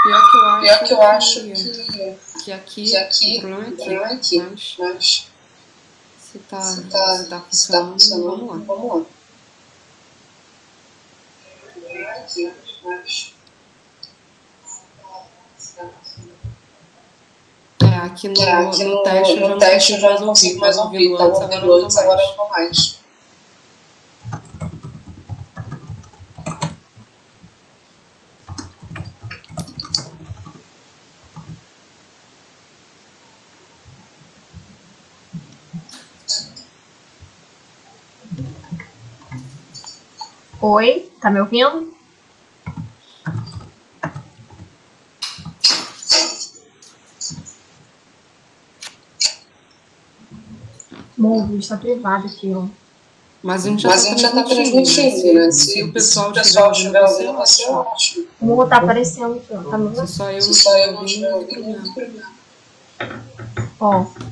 Pior que eu acho que aqui, que aqui, o problema o problema é aqui, aqui, mas se tá se tá funcionando, vamos lá. vamos lá. O problema é aqui, mas Aqui no teste eu já não consigo mais ouvir. Tava ouvindo antes, agora eu não vou mais. Oi, tá me ouvindo? Bom, está privado aqui, ó. Mas a gente já tá transmitindo, né? Se o pessoal estiver ouvindo ouvindo você, você, é ótimo. ótimo. Como tá aparecendo aqui, ó. Tá me Se ouvindo? só eu Se não só eu estiver não estiver ouvindo, ouvindo, não tem problema. Ó.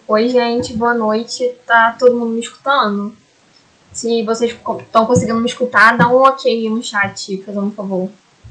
Oi, gente, boa noite. Tá todo mundo me escutando? Se vocês estão conseguindo me escutar, dá um ok no chat, fazendo um favor.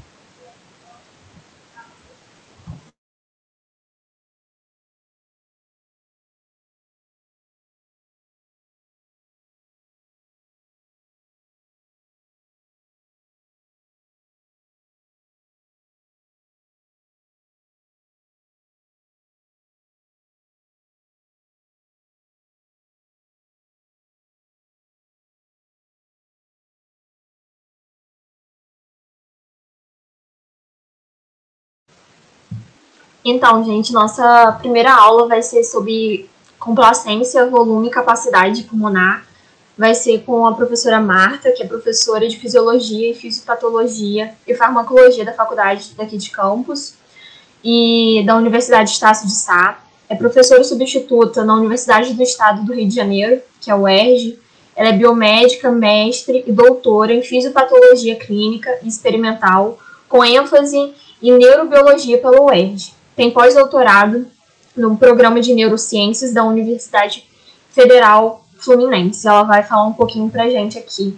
Então, gente, nossa primeira aula vai ser sobre complacência, volume e capacidade pulmonar. Vai ser com a professora Marta, que é professora de Fisiologia e Fisiopatologia e Farmacologia da faculdade daqui de Campos e da Universidade Estácio de Sá. É professora substituta na Universidade do Estado do Rio de Janeiro, que é a UERJ. Ela é biomédica, mestre e doutora em Fisiopatologia Clínica e Experimental, com ênfase em Neurobiologia pela UERJ. Tem pós-doutorado no programa de Neurociências da Universidade Federal Fluminense. Ela vai falar um pouquinho pra gente aqui.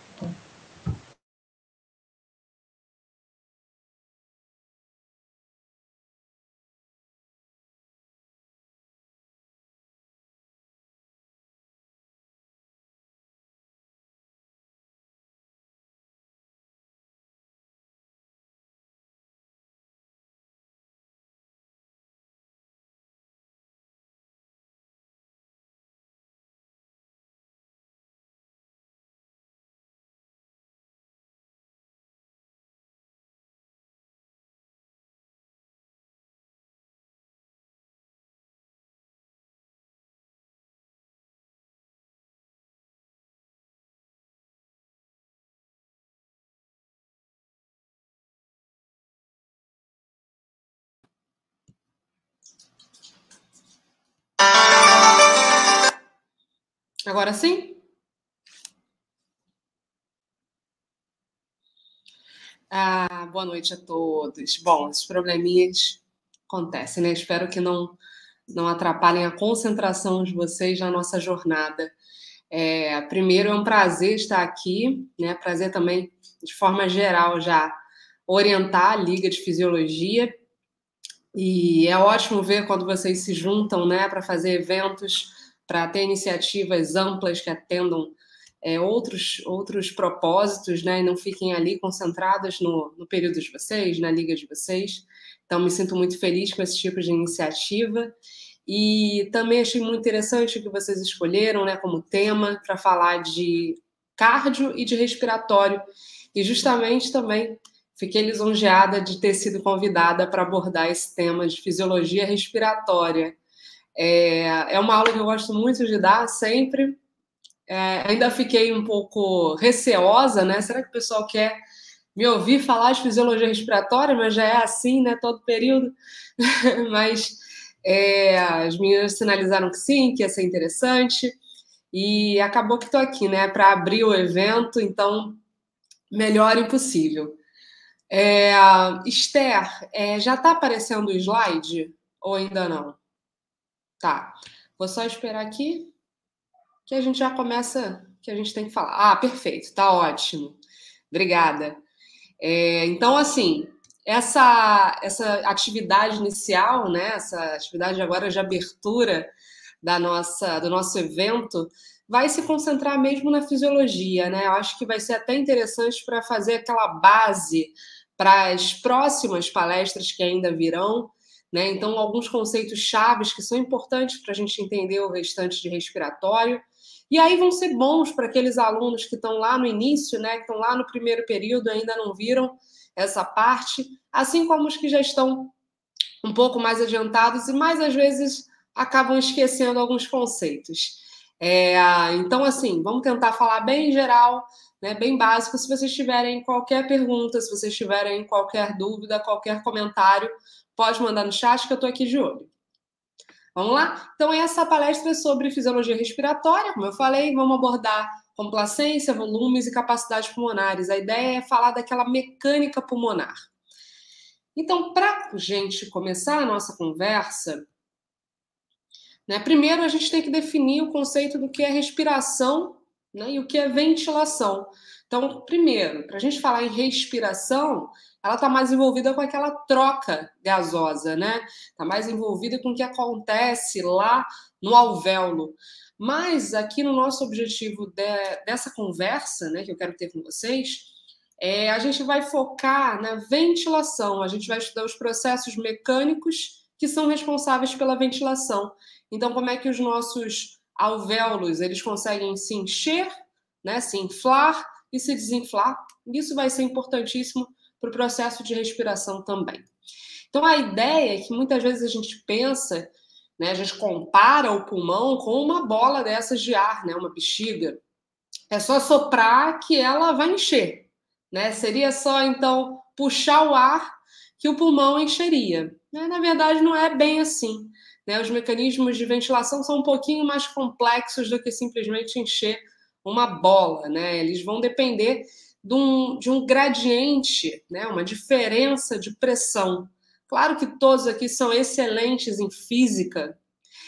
Agora sim? Boa noite a todos. Bom, esses probleminhas acontecem, né? Espero que não atrapalhem a concentração de vocês na nossa jornada. Primeiro, é um prazer estar aqui, né? Prazer também, de forma geral, já orientar a Liga de Fisiologia. E é ótimo ver quando vocês se juntam, né, para fazer eventos, para ter iniciativas amplas que atendam outros propósitos, né, e não fiquem ali concentradas no período de vocês, na liga de vocês. Então, me sinto muito feliz com esse tipo de iniciativa. E também achei muito interessante o que vocês escolheram, né, como tema para falar de cardio e de respiratório. E justamente também fiquei lisonjeada de ter sido convidada para abordar esse tema de fisiologia respiratória. É uma aula que eu gosto muito de dar, sempre. Ainda fiquei um pouco receosa, né? Será que o pessoal quer me ouvir falar de fisiologia respiratória? Mas já é assim, né? Todo período. Mas as meninas sinalizaram que sim, que ia ser interessante. E acabou que estou aqui, né? Para abrir o evento, então, melhor impossível. Esther, já está aparecendo o slide? Ou ainda não? Tá. Vou só esperar aqui que a gente já começa, que a gente tem que falar. Perfeito, tá ótimo. Obrigada. Então, assim, essa atividade inicial, né, essa atividade agora de abertura do nosso evento, vai se concentrar mesmo na fisiologia, né? Eu acho que vai ser até interessante para fazer aquela base para as próximas palestras que ainda virão, né? Então, alguns conceitos chaves que são importantes para a gente entender o restante de respiratório. E aí vão ser bons para aqueles alunos que estão lá no início, né? Que estão lá no primeiro período, ainda não viram essa parte, assim como os que já estão um pouco mais adiantados e mais às vezes acabam esquecendo alguns conceitos. Então, assim, vamos tentar falar bem geral, né, bem básico. Se vocês tiverem qualquer pergunta, se vocês tiverem qualquer dúvida, qualquer comentário, pode mandar no chat que eu estou aqui de olho. Vamos lá? Então, essa palestra é sobre fisiologia respiratória, como eu falei, vamos abordar complacência, volumes e capacidades pulmonares. A ideia é falar daquela mecânica pulmonar. Então, para a gente começar a nossa conversa, né? Primeiro, a gente tem que definir o conceito do que é respiração, né, e o que é ventilação. Então, primeiro, para a gente falar em respiração, ela está mais envolvida com aquela troca gasosa, né? Está mais envolvida com o que acontece lá no alvéolo. Mas aqui no nosso objetivo dessa conversa, né, que eu quero ter com vocês, a gente vai focar na ventilação. A gente vai estudar os processos mecânicos que são responsáveis pela ventilação. Então, como é que os nossos alvéolos eles conseguem se encher, né, se inflar e se desinflar? Isso vai ser importantíssimo para o processo de respiração também. Então, a ideia é que muitas vezes a gente pensa, né, a gente compara o pulmão com uma bola dessas de ar, né, uma bexiga. É só soprar que ela vai encher, né? Seria só, então, puxar o ar que o pulmão encheria. Na verdade, não é bem assim, né? Os mecanismos de ventilação são um pouquinho mais complexos do que simplesmente encher uma bola, né? Eles vão depender de um gradiente, né? Uma diferença de pressão. Claro que todos aqui são excelentes em física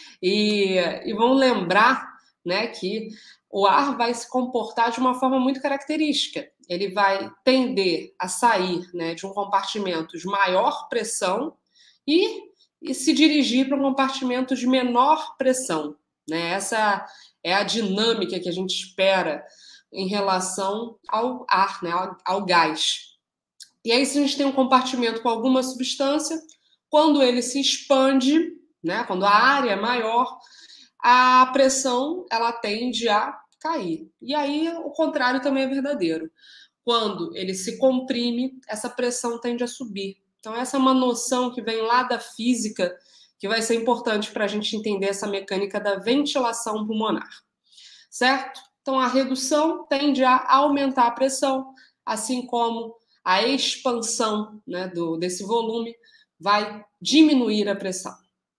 e vão lembrar, né, que o ar vai se comportar de uma forma muito característica. Ele vai tender a sair, né, de um compartimento de maior pressão e se dirigir para um compartimento de menor pressão, né? Essa é a dinâmica que a gente espera em relação ao ar, né, ao gás. E aí, se a gente tem um compartimento com alguma substância, quando ele se expande, né, quando a área é maior, a pressão ela tende a cair. E aí, o contrário também é verdadeiro. Quando ele se comprime, essa pressão tende a subir. Então, essa é uma noção que vem lá da física, que vai ser importante para a gente entender essa mecânica da ventilação pulmonar. Certo? Então, a redução tende a aumentar a pressão, assim como a expansão, né, desse volume vai diminuir a pressão.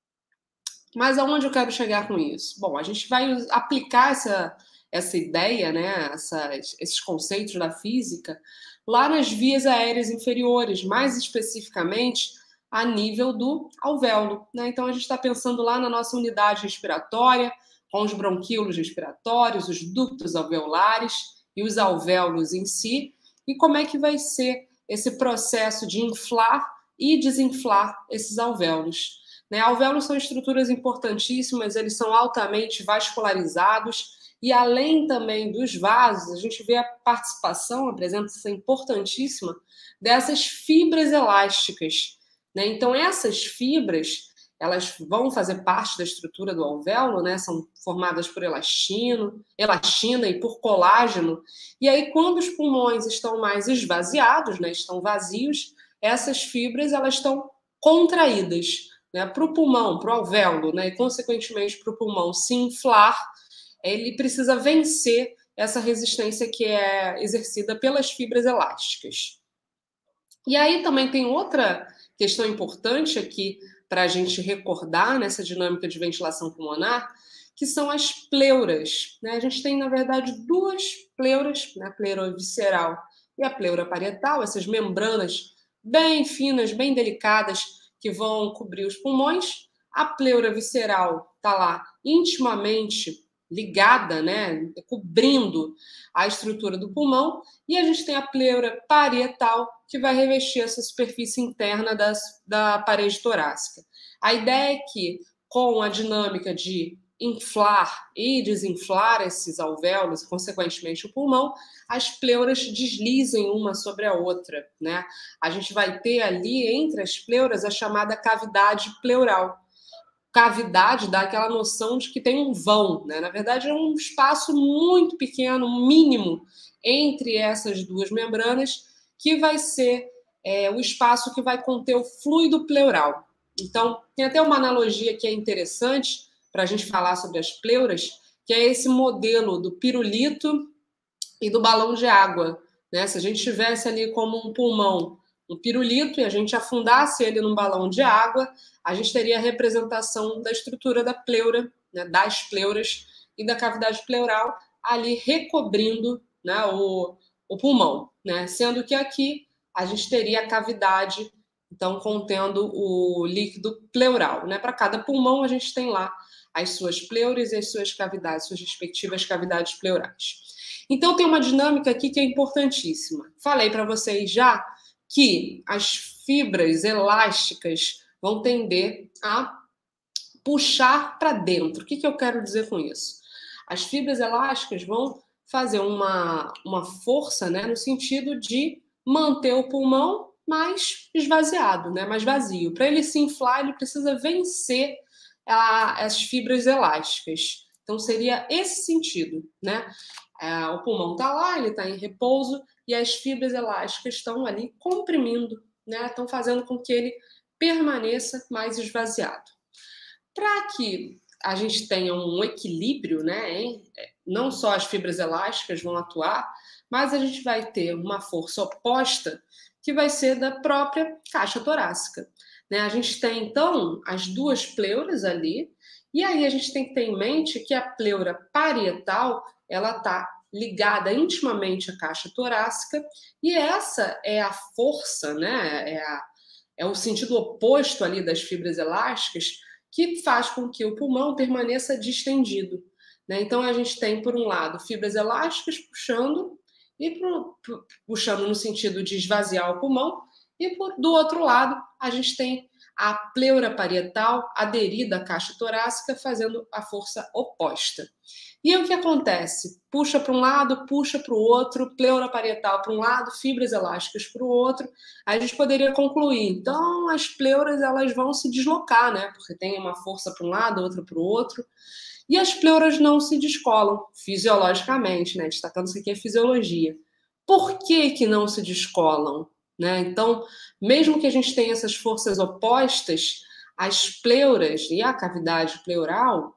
Mas aonde eu quero chegar com isso? Bom, a gente vai aplicar essa ideia, né, esses conceitos da física, lá nas vias aéreas inferiores, mais especificamente a nível do alvéolo, né? Então, a gente está pensando lá na nossa unidade respiratória, com os bronquíolos respiratórios, os ductos alveolares e os alvéolos em si, e como é que vai ser esse processo de inflar e desinflar esses alvéolos. Né? Alvéolos são estruturas importantíssimas, eles são altamente vascularizados, e além também dos vasos, a gente vê a participação, a presença importantíssima dessas fibras elásticas. Né? Então, essas fibras, elas vão fazer parte da estrutura do alvéolo, né? São formadas por elastina e por colágeno. E aí, quando os pulmões estão mais esvaziados, né? Estão vazios, essas fibras elas estão contraídas, né? Para o pulmão, para o alvéolo, né? E consequentemente para o pulmão se inflar, ele precisa vencer essa resistência que é exercida pelas fibras elásticas. E aí também tem outra questão importante aqui para a gente recordar nessa dinâmica de ventilação pulmonar, que são as pleuras. Né? A gente tem, na verdade, duas pleuras, né? A pleura visceral e a pleura parietal, essas membranas bem finas, bem delicadas, que vão cobrir os pulmões. A pleura visceral está lá intimamente ligada, né, cobrindo a estrutura do pulmão, e a gente tem a pleura parietal, que vai revestir essa superfície interna da parede torácica. A ideia é que, com a dinâmica de inflar e desinflar esses alvéolos, consequentemente o pulmão, as pleuras deslizem uma sobre a outra, né? A gente vai ter ali, entre as pleuras, a chamada cavidade pleural. Cavidade dá aquela noção de que tem um vão, né? Na verdade, é um espaço muito pequeno, mínimo, entre essas duas membranas, que vai ser o espaço que vai conter o fluido pleural. Então, tem até uma analogia que é interessante para a gente falar sobre as pleuras, que é esse modelo do pirulito e do balão de água. Né? Se a gente tivesse ali como um pulmão um pirulito e a gente afundasse ele num balão de água, a gente teria a representação da estrutura da pleura, né, das pleuras e da cavidade pleural ali recobrindo, né, o pulmão, né? Sendo que aqui a gente teria a cavidade, então, contendo o líquido pleural. Né? Para cada pulmão, a gente tem lá as suas pleuras e as suas cavidades, suas respectivas cavidades pleurais. Então, tem uma dinâmica aqui que é importantíssima. Falei para vocês já que as fibras elásticas vão tender a puxar para dentro. O que eu quero dizer com isso? As fibras elásticas vão fazer uma força, né, no sentido de manter o pulmão mais esvaziado, né, mais vazio. Para ele se inflar, ele precisa vencer as fibras elásticas. Então, seria esse sentido, né? O pulmão está lá, ele está em repouso, e as fibras elásticas estão ali comprimindo, né? Estão fazendo com que ele permaneça mais esvaziado. Para que a gente tenha um equilíbrio, né? Não só as fibras elásticas vão atuar, mas a gente vai ter uma força oposta que vai ser da própria caixa torácica, né? A gente tem, então, as duas pleuras ali, e aí a gente tem que ter em mente que a pleura parietal, ela está ligada intimamente à caixa torácica, e essa é a força, né? É o sentido oposto ali das fibras elásticas que faz com que o pulmão permaneça distendido, né? Então, a gente tem, por um lado, fibras elásticas puxando, e puxando no sentido de esvaziar o pulmão, e do outro lado, a gente tem a pleura parietal aderida à caixa torácica, fazendo a força oposta. E aí o que acontece? Puxa para um lado, puxa para o outro, pleura parietal para um lado, fibras elásticas para o outro. Aí a gente poderia concluir, então as pleuras elas vão se deslocar, né? Porque tem uma força para um lado, outra para o outro. E as pleuras não se descolam fisiologicamente, né? Destacando que aqui é fisiologia. Por que não se descolam? Né? Então, mesmo que a gente tenha essas forças opostas, as pleuras e a cavidade pleural,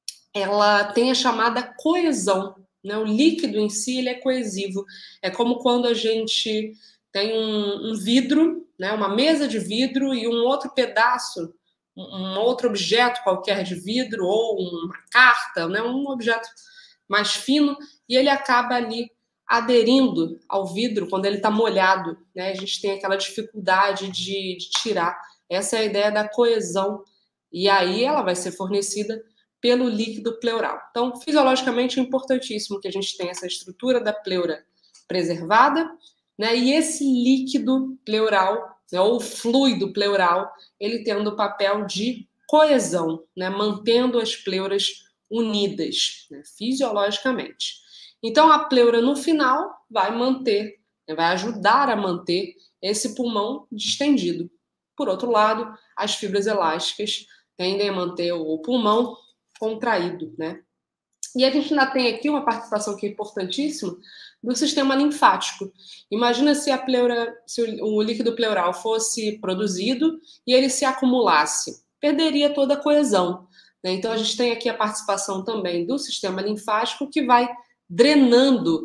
ela tem a chamada coesão, né? O líquido em si ele é coesivo. É como quando a gente tem um vidro, né? Uma mesa de vidro e um outro pedaço, um outro objeto qualquer de vidro ou uma carta, né? Um objeto mais fino, e ele acaba ali aderindo ao vidro quando ele está molhado, né? A gente tem aquela dificuldade de tirar. Essa é a ideia da coesão. E aí ela vai ser fornecida pelo líquido pleural. Então, fisiologicamente, é importantíssimo que a gente tenha essa estrutura da pleura preservada, né? E esse líquido pleural, né? Ou fluido pleural, ele tendo o papel de coesão, né? Mantendo as pleuras unidas, né? Fisiologicamente. Então, a pleura, no final, vai manter, vai ajudar a manter esse pulmão distendido. Por outro lado, as fibras elásticas tendem a manter o pulmão contraído, né? E a gente ainda tem aqui uma participação que é importantíssima do sistema linfático. Imagina se a pleura, se o líquido pleural fosse produzido e ele se acumulasse, perderia toda a coesão, né? Então, a gente tem aqui a participação também do sistema linfático que vai drenando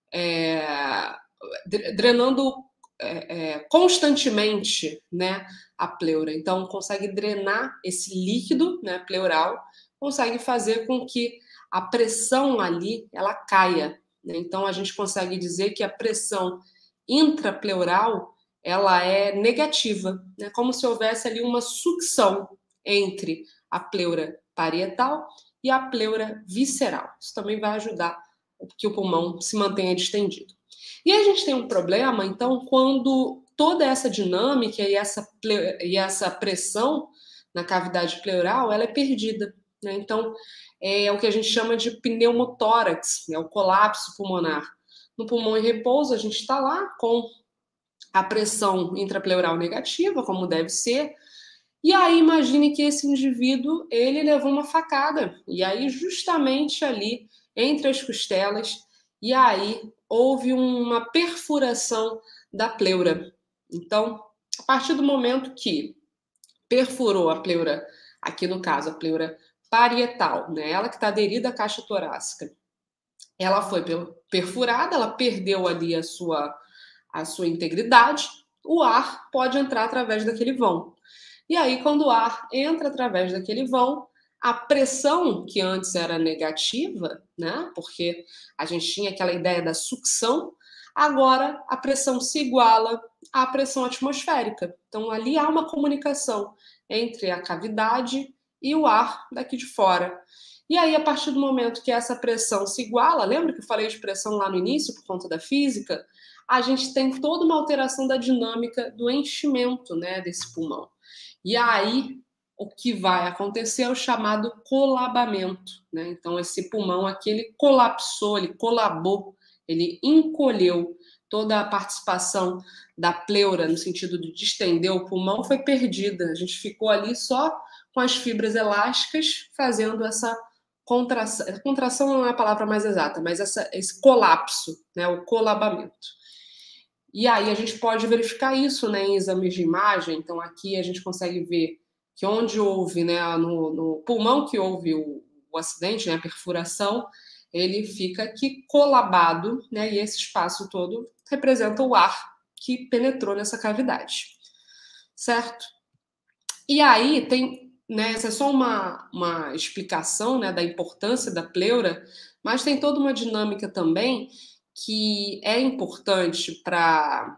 constantemente, né, a pleura. Então, consegue drenar esse líquido, né, pleural, consegue fazer com que a pressão ali ela caia, né? Então, a gente consegue dizer que a pressão intrapleural ela é negativa, né? Como se houvesse ali uma sucção entre a pleura parietal e a pleura visceral. Isso também vai ajudar que o pulmão se mantenha distendido. E a gente tem um problema, então, quando toda essa dinâmica e essa pressão na cavidade pleural, ela é perdida, né? Então, é o que a gente chama de pneumotórax, né? O colapso pulmonar. No pulmão em repouso, a gente está lá com a pressão intrapleural negativa, como deve ser, e aí imagine que esse indivíduo, ele levou uma facada, e aí justamente ali, entre as costelas, e aí houve uma perfuração da pleura. Então, a partir do momento que perfurou a pleura, aqui no caso a pleura parietal, né, ela que está aderida à caixa torácica, ela foi perfurada, ela perdeu ali a sua integridade, o ar pode entrar através daquele vão. E aí, quando o ar entra através daquele vão, a pressão, que antes era negativa, né? Porque a gente tinha aquela ideia da sucção, agora a pressão se iguala à pressão atmosférica. Então, ali há uma comunicação entre a cavidade e o ar daqui de fora. E aí, a partir do momento que essa pressão se iguala, lembra que eu falei de pressão lá no início, por conta da física? A gente tem toda uma alteração da dinâmica do enchimento, né, desse pulmão. E aí, o que vai acontecer é o chamado colabamento, né? Então, esse pulmão aqui, ele colapsou, ele colabou, ele encolheu. Toda a participação da pleura, no sentido de distender o pulmão, foi perdida. A gente ficou ali só com as fibras elásticas fazendo essa contração. Contração não é a palavra mais exata, mas esse colapso, né, o colabamento. E aí a gente pode verificar isso, né, em exames de imagem. Então aqui a gente consegue ver que onde houve, né, no pulmão que houve o acidente, né, a perfuração, ele fica aqui colabado, né, e esse espaço todo representa o ar que penetrou nessa cavidade, certo? E aí tem, né, essa é só uma explicação, né, da importância da pleura, mas tem toda uma dinâmica também que é importante para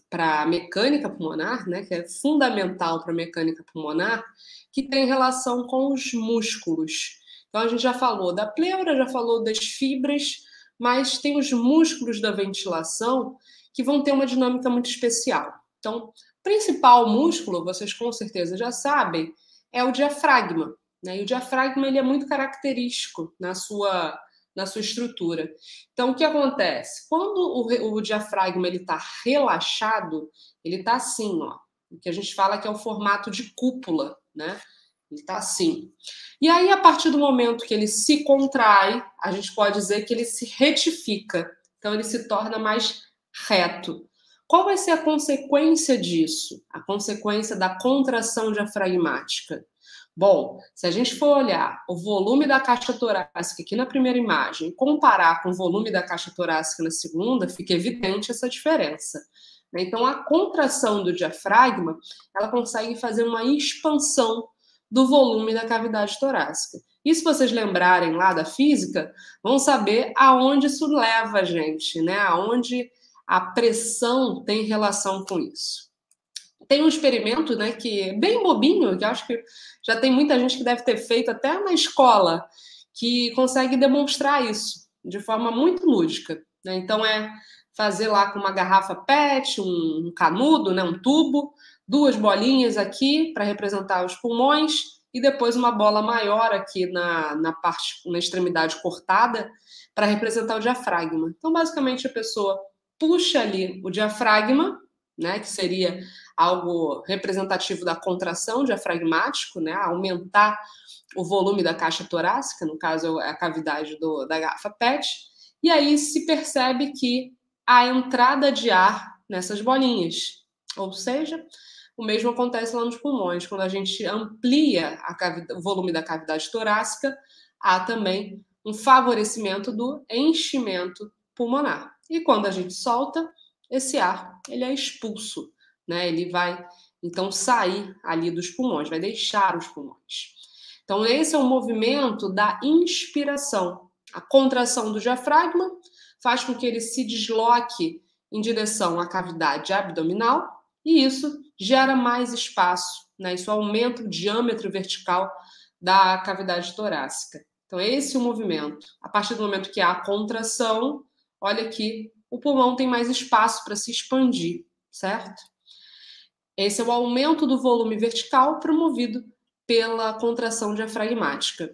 a mecânica pulmonar, né, que é fundamental para a mecânica pulmonar, que tem relação com os músculos. Então, a gente já falou da pleura, já falou das fibras, mas tem os músculos da ventilação que vão ter uma dinâmica muito especial. Então, o principal músculo, vocês com certeza já sabem, é o diafragma, né? E o diafragma ele é muito característico na sua estrutura. Então, o que acontece? Quando o diafragma está relaxado, ele está assim, ó, o que a gente fala que é o formato de cúpula, né? Ele está assim. E aí, a partir do momento que ele se contrai, a gente pode dizer que ele se retifica. Então, ele se torna mais reto. Qual vai ser a consequência disso? A consequência da contração diafragmática? Bom, se a gente for olhar o volume da caixa torácica aqui na primeira imagem e comparar com o volume da caixa torácica na segunda, fica evidente essa diferença. Então, a contração do diafragma, ela consegue fazer uma expansão do volume da cavidade torácica. E se vocês lembrarem lá da física, vão saber aonde isso leva a gente, né? Aonde a pressão tem relação com isso. Tem um experimento, né, que é bem bobinho, que eu acho que já tem muita gente que deve ter feito até na escola, que consegue demonstrar isso de forma muito lúdica, né? Então é fazer lá com uma garrafa PET, um canudo, né, um tubo, 2 bolinhas aqui para representar os pulmões e depois uma bola maior aqui na extremidade cortada para representar o diafragma. Então, basicamente, a pessoa puxa ali o diafragma, né, que seria algo representativo da contração diafragmático, né, aumentar o volume da caixa torácica, no caso é a cavidade da garrafa PET, e aí se percebe que há entrada de ar nessas bolinhas, ou seja, o mesmo acontece lá nos pulmões, quando a gente amplia o volume da cavidade torácica, há também um favorecimento do enchimento pulmonar. E quando a gente solta, esse ar ele é expulso, né? Ele vai, então, sair ali dos pulmões, vai deixar os pulmões. Então, esse é o movimento da inspiração. A contração do diafragma faz com que ele se desloque em direção à cavidade abdominal e isso gera mais espaço, né? Isso aumenta o diâmetro vertical da cavidade torácica. Então, esse é o movimento. A partir do momento que há a contração, olha aqui, o pulmão tem mais espaço para se expandir, certo? Esse é o aumento do volume vertical promovido pela contração diafragmática.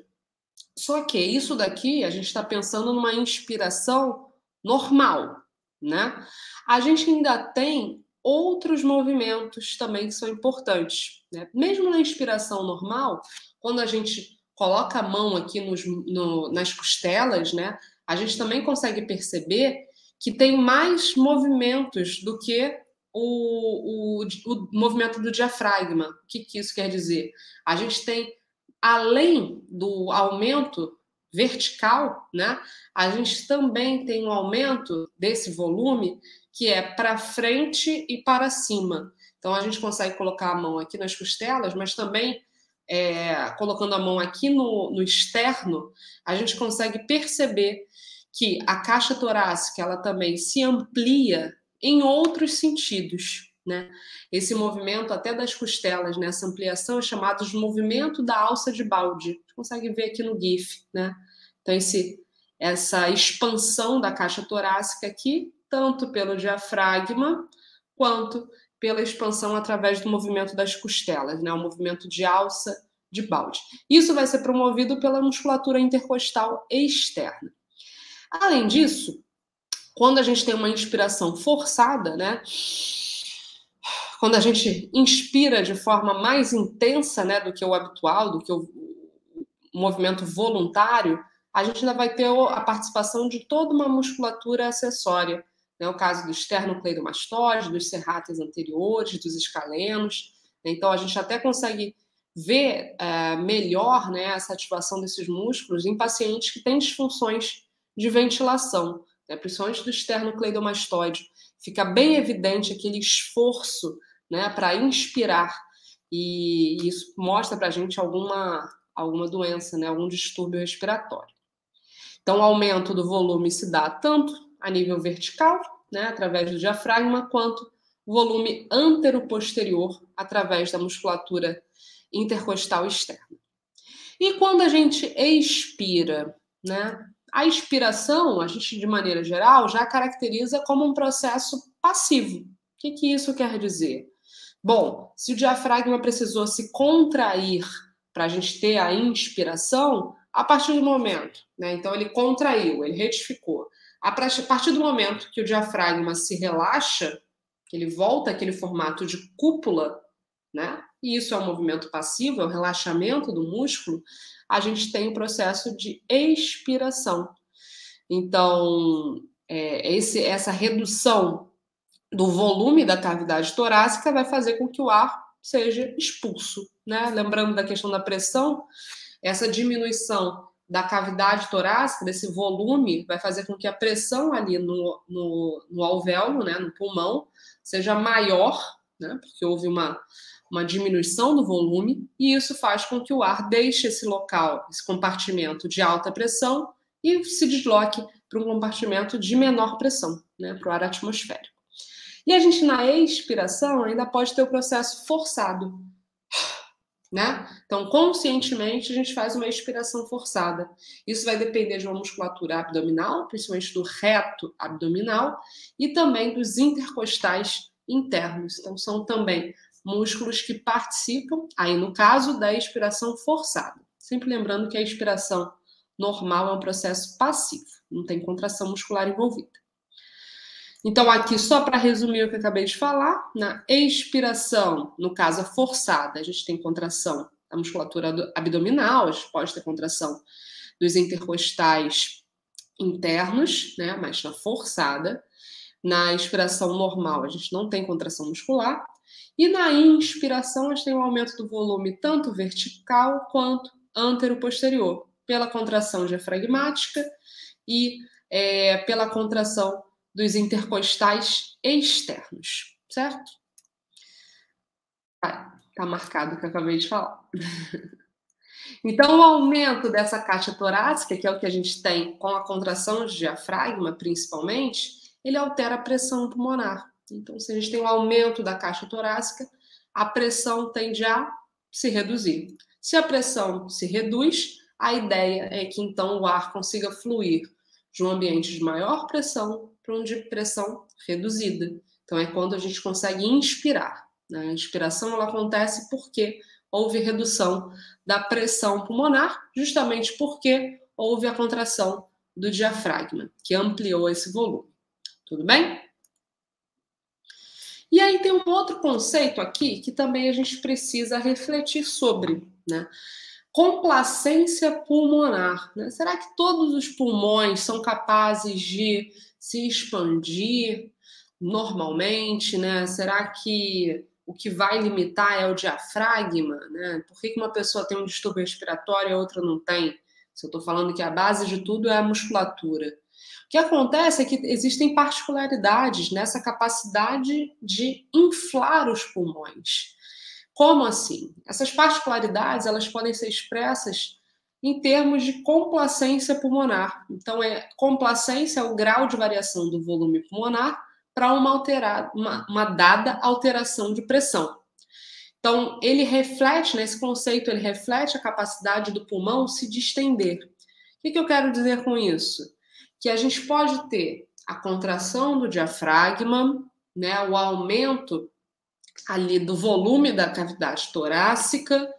Só que isso daqui, a gente está pensando numa inspiração normal, né? A gente ainda tem outros movimentos também que são importantes, né? Mesmo na inspiração normal, quando a gente coloca a mão aqui nas costelas, né? A gente também consegue perceber que tem mais movimentos do que o movimento do diafragma. O que isso quer dizer? A gente tem, além do aumento vertical, né, a gente também tem um aumento desse volume que é para frente e para cima. Então, a gente consegue colocar a mão aqui nas costelas, mas também colocando a mão aqui no externo, a gente consegue perceber que a caixa torácica ela também se amplia em outros sentidos, né? Esse movimento até das costelas, né? Essa ampliação é chamado de movimento da alça de balde. A gente consegue ver aqui no GIF, né? Então, essa expansão da caixa torácica aqui, tanto pelo diafragma, quanto pela expansão através do movimento das costelas, né? O movimento de alça de balde. Isso vai ser promovido pela musculatura intercostal externa. Além disso, quando a gente tem uma inspiração forçada, né? Quando a gente inspira de forma mais intensa, né, do que o habitual, do que o movimento voluntário, a gente ainda vai ter a participação de toda uma musculatura acessória, né? O caso do esternocleidomastoide, dos serráteis anteriores, dos escalenos. Então, a gente até consegue ver melhor, né, essa ativação desses músculos em pacientes que têm disfunções de ventilação, né, principalmente do esternocleidomastoide. Fica bem evidente aquele esforço, né, para inspirar, e isso mostra para a gente alguma doença, né, algum distúrbio respiratório. Então, o aumento do volume se dá tanto a nível vertical, né, através do diafragma, quanto volume antero-posterior, através da musculatura intercostal externa. E quando a gente expira, né, a expiração, a gente, de maneira geral, já caracteriza como um processo passivo. O que isso quer dizer? Bom, se o diafragma precisou se contrair para a gente ter a inspiração, a partir do momento, né, então ele contraiu, ele retificou. A partir do momento que o diafragma se relaxa, que ele volta àquele formato de cúpula, né, e isso é um movimento passivo, é o relaxamento do músculo, a gente tem o processo de expiração. Então, essa redução do volume da cavidade torácica vai fazer com que o ar seja expulso, né? Lembrando da questão da pressão, essa diminuição da cavidade torácica, desse volume, vai fazer com que a pressão ali no alvéolo, né, no pulmão, seja maior, né, porque houve uma diminuição do volume, e isso faz com que o ar deixe esse local, esse compartimento de alta pressão, e se desloque para um compartimento de menor pressão, né, para o ar atmosférico. E a gente, na expiração, ainda pode ter o processo forçado, né? Então, conscientemente, a gente faz uma expiração forçada. Isso vai depender de uma musculatura abdominal, principalmente do reto abdominal, e também dos intercostais internos. Então, são também músculos que participam, aí no caso, da expiração forçada. Sempre lembrando que a expiração normal é um processo passivo, não tem contração muscular envolvida. Então, aqui, só para resumir o que eu acabei de falar, na expiração, no caso forçada, a gente tem contração da musculatura abdominal, a gente pode ter contração dos intercostais internos, né, mas na forçada. Na expiração normal, a gente não tem contração muscular. E na inspiração, a gente tem um aumento do volume tanto vertical quanto antero-posterior, pela contração diafragmática e pela contração dos intercostais externos, certo? Tá marcado o que eu acabei de falar. Então, o aumento dessa caixa torácica, que é o que a gente tem com a contração de diafragma, principalmente, ele altera a pressão pulmonar. Então, se a gente tem um aumento da caixa torácica, a pressão tende a se reduzir. Se a pressão se reduz, a ideia é que, então, o ar consiga fluir de um ambiente de maior pressão para um de pressão reduzida. Então, é quando a gente consegue inspirar, né? A inspiração ela acontece porque houve redução da pressão pulmonar, justamente porque houve a contração do diafragma, que ampliou esse volume. Tudo bem? E aí tem um outro conceito aqui que também a gente precisa refletir sobre, né? Complacência pulmonar, né? Será que todos os pulmões são capazes de se expandir normalmente, né? Será que o que vai limitar é o diafragma, né? Por que uma pessoa tem um distúrbio respiratório e a outra não tem? Se eu estou falando que a base de tudo é a musculatura. O que acontece é que existem particularidades nessa capacidade de inflar os pulmões. Como assim? Essas particularidades elas podem ser expressas em termos de complacência pulmonar. Então, complacência é o grau de variação do volume pulmonar para uma dada alteração de pressão. Então, ele reflete, nesse conceito, ele reflete a capacidade do pulmão se distender. O que eu quero dizer com isso? Que a gente pode ter a contração do diafragma, né, o aumento ali do volume da cavidade torácica,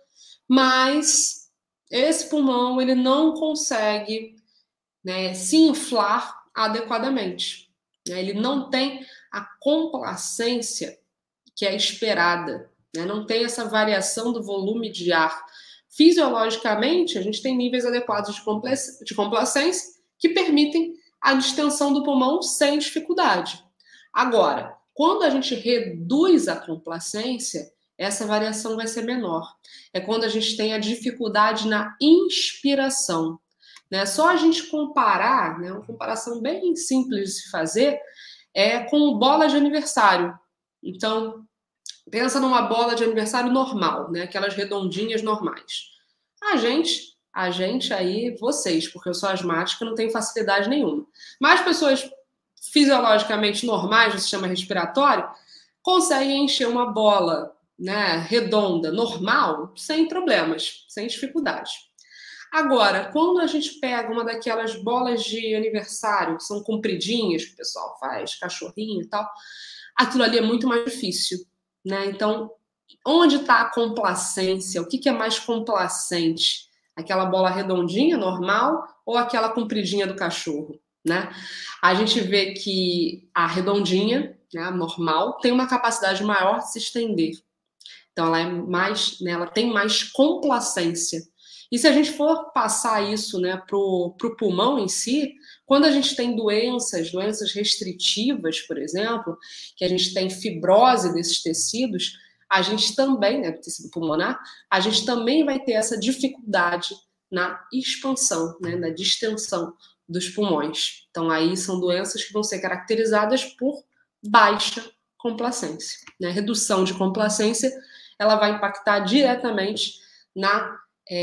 mas esse pulmão ele não consegue, né, se inflar adequadamente. Né? Ele não tem a complacência que é esperada, né? Não tem essa variação do volume de ar. Fisiologicamente, a gente tem níveis adequados de complacência que permitem a distensão do pulmão sem dificuldade. Agora, quando a gente reduz a complacência, essa variação vai ser menor. É quando a gente tem a dificuldade na inspiração. Né? Só a gente comparar, né, uma comparação bem simples de se fazer, é com bola de aniversário. Então, pensa numa bola de aniversário normal, né? Aquelas redondinhas normais. A gente aí, vocês, porque eu sou asmática, não tenho facilidade nenhuma. Mas pessoas fisiologicamente normais do sistema respiratório conseguem encher uma bola, né, redonda, normal, sem problemas, sem dificuldade. Agora, quando a gente pega uma daquelas bolas de aniversário, que são compridinhas, que o pessoal faz, cachorrinho e tal, aquilo ali é muito mais difícil. Né? Então, onde está a complacência? O que é mais complacente? Aquela bola redondinha, normal, ou aquela compridinha do cachorro? Né? A gente vê que a redondinha, né, a normal, tem uma capacidade maior de se estender. Então, ela é mais, né, ela tem mais complacência. E se a gente for passar isso, né, para o pulmão em si, quando a gente tem doenças restritivas, por exemplo, que a gente tem fibrose desses tecidos, a gente também, né, do tecido pulmonar, a gente também vai ter essa dificuldade na expansão, né, na distensão dos pulmões. Então, aí são doenças que vão ser caracterizadas por baixa complacência. Né? Redução de complacência, ela vai impactar diretamente na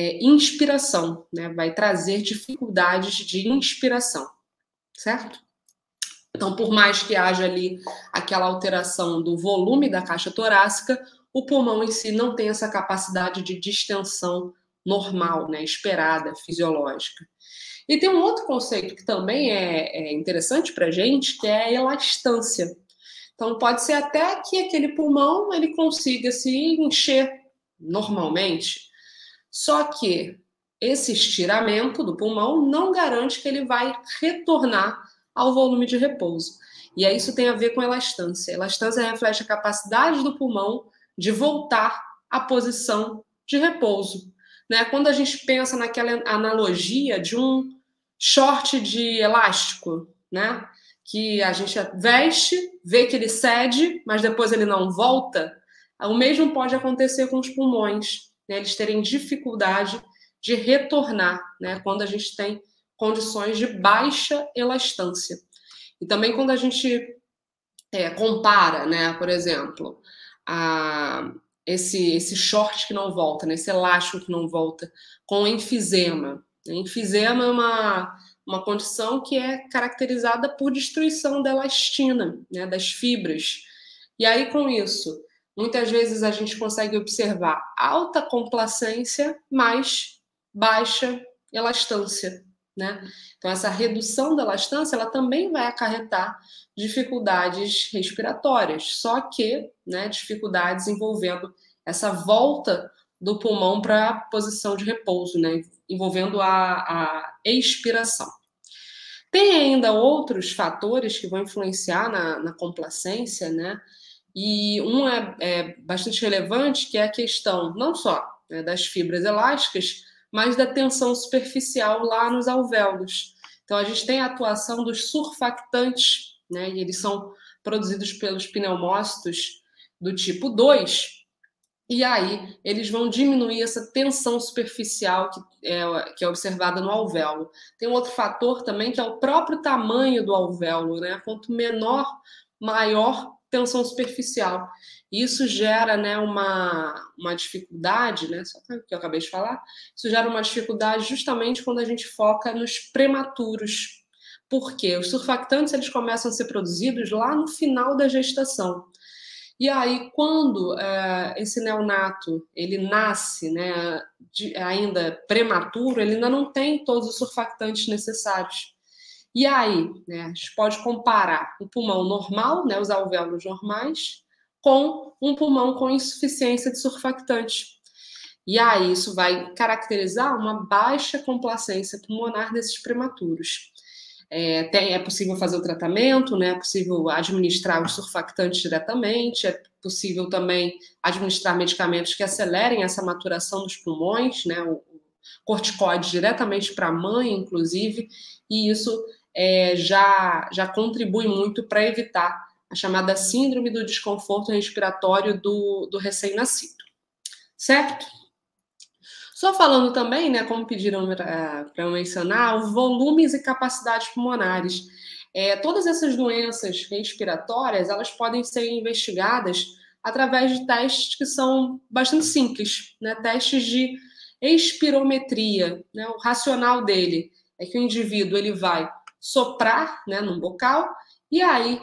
inspiração, né? Vai trazer dificuldades de inspiração, certo? Então, por mais que haja ali aquela alteração do volume da caixa torácica, o pulmão em si não tem essa capacidade de distensão normal, né? Esperada, fisiológica. E tem um outro conceito que também é interessante para a gente, que é a elastância. Então, pode ser até que aquele pulmão ele consiga se encher normalmente, só que esse estiramento do pulmão não garante que ele vai retornar ao volume de repouso. E aí isso tem a ver com elastância. Elastância reflete a capacidade do pulmão de voltar à posição de repouso. Né? Quando a gente pensa naquela analogia de um short de elástico, né? Que a gente veste, vê que ele cede, mas depois ele não volta, o mesmo pode acontecer com os pulmões. Né, eles terem dificuldade de retornar, né, quando a gente tem condições de baixa elastância. E também quando a gente compara, né, por exemplo, esse short que não volta, né, esse elástico que não volta, com enfisema. Enfisema é uma condição que é caracterizada por destruição da elastina, né, das fibras. E aí, com isso, muitas vezes a gente consegue observar alta complacência, mas baixa elastância, né? Então, essa redução da elastância, ela também vai acarretar dificuldades respiratórias, só que, né, dificuldades envolvendo essa volta do pulmão para a posição de repouso, né, envolvendo a expiração. Tem ainda outros fatores que vão influenciar na complacência, né? E um é bastante relevante, que é a questão não só, né, das fibras elásticas, mas da tensão superficial lá nos alvéolos. Então, a gente tem a atuação dos surfactantes, né, e eles são produzidos pelos pneumócitos do tipo 2, e aí eles vão diminuir essa tensão superficial que é observada no alvéolo. Tem um outro fator também, que é o próprio tamanho do alvéolo, né? Quanto menor, maior tensão superficial. Isso gera, né, uma dificuldade, né, só que eu acabei de falar, isso gera uma dificuldade justamente quando a gente foca nos prematuros. Porque os surfactantes eles começam a ser produzidos lá no final da gestação. E aí, quando esse neonato ele nasce, né, ainda prematuro, ele ainda não tem todos os surfactantes necessários. E aí, né, a gente pode comparar o pulmão normal, né, os alvéolos normais, com um pulmão com insuficiência de surfactante. E aí, isso vai caracterizar uma baixa complacência pulmonar desses prematuros. É possível fazer o tratamento, né? É possível administrar os surfactantes diretamente, é possível também administrar medicamentos que acelerem essa maturação dos pulmões, né? O corticoide diretamente para a mãe, inclusive, e isso já contribui muito para evitar a chamada síndrome do desconforto respiratório do recém-nascido. Certo? Só falando também, né, como pediram para eu mencionar, os volumes e capacidades pulmonares. Todas essas doenças respiratórias, elas podem ser investigadas através de testes que são bastante simples, né, testes de espirometria, né, o racional dele é que o indivíduo ele vai soprar, né, num bocal, e aí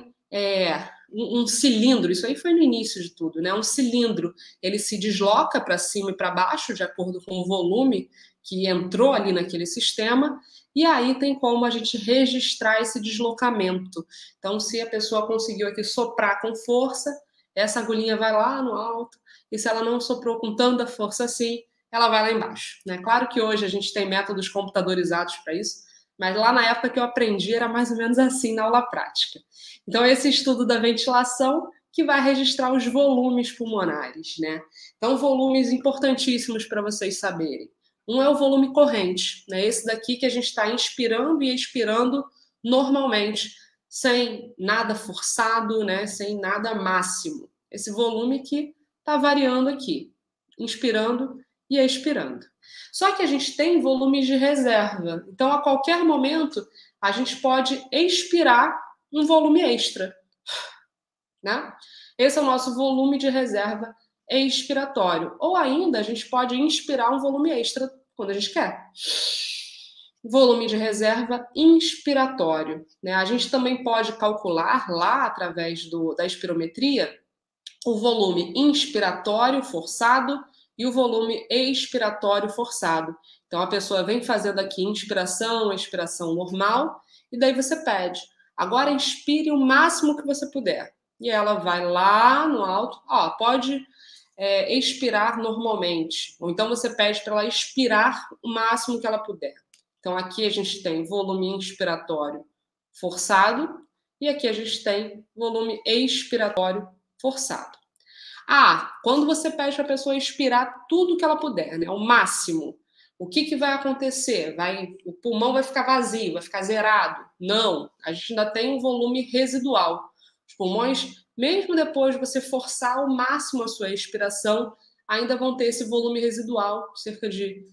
um cilindro, isso aí foi no início de tudo, né? Um cilindro, ele se desloca para cima e para baixo, de acordo com o volume que entrou ali naquele sistema, e aí tem como a gente registrar esse deslocamento. Então, se a pessoa conseguiu aqui soprar com força, essa agulhinha vai lá no alto, e se ela não soprou com tanta força assim, ela vai lá embaixo, né? Claro que hoje a gente tem métodos computadorizados para isso, mas lá na época que eu aprendi era mais ou menos assim na aula prática. Então, esse estudo da ventilação que vai registrar os volumes pulmonares, né? Então, volumes importantíssimos para vocês saberem. Um é o volume corrente, né? Esse daqui que a gente está inspirando e expirando normalmente, sem nada forçado, né? Sem nada máximo. Esse volume que está variando aqui, inspirando e expirando. Só que a gente tem volumes de reserva. Então, a qualquer momento, a gente pode expirar um volume extra, né? Esse é o nosso volume de reserva expiratório. Ou ainda, a gente pode inspirar um volume extra quando a gente quer. Volume de reserva inspiratório, né? A gente também pode calcular lá, através da espirometria, o volume inspiratório forçado e o volume expiratório forçado. Então, a pessoa vem fazendo aqui inspiração, expiração normal, e daí você pede, agora inspire o máximo que você puder. E ela vai lá no alto, pode expirar normalmente. Ou então você pede para ela expirar o máximo que ela puder. Então, aqui a gente tem volume inspiratório forçado, e aqui a gente tem volume expiratório forçado. Quando você pede para a pessoa expirar tudo que ela puder, né, ao máximo, o que vai acontecer? O pulmão vai ficar vazio, vai ficar zerado? Não, a gente ainda tem um volume residual. Os pulmões, mesmo depois de você forçar ao máximo a sua expiração, ainda vão ter esse volume residual, cerca de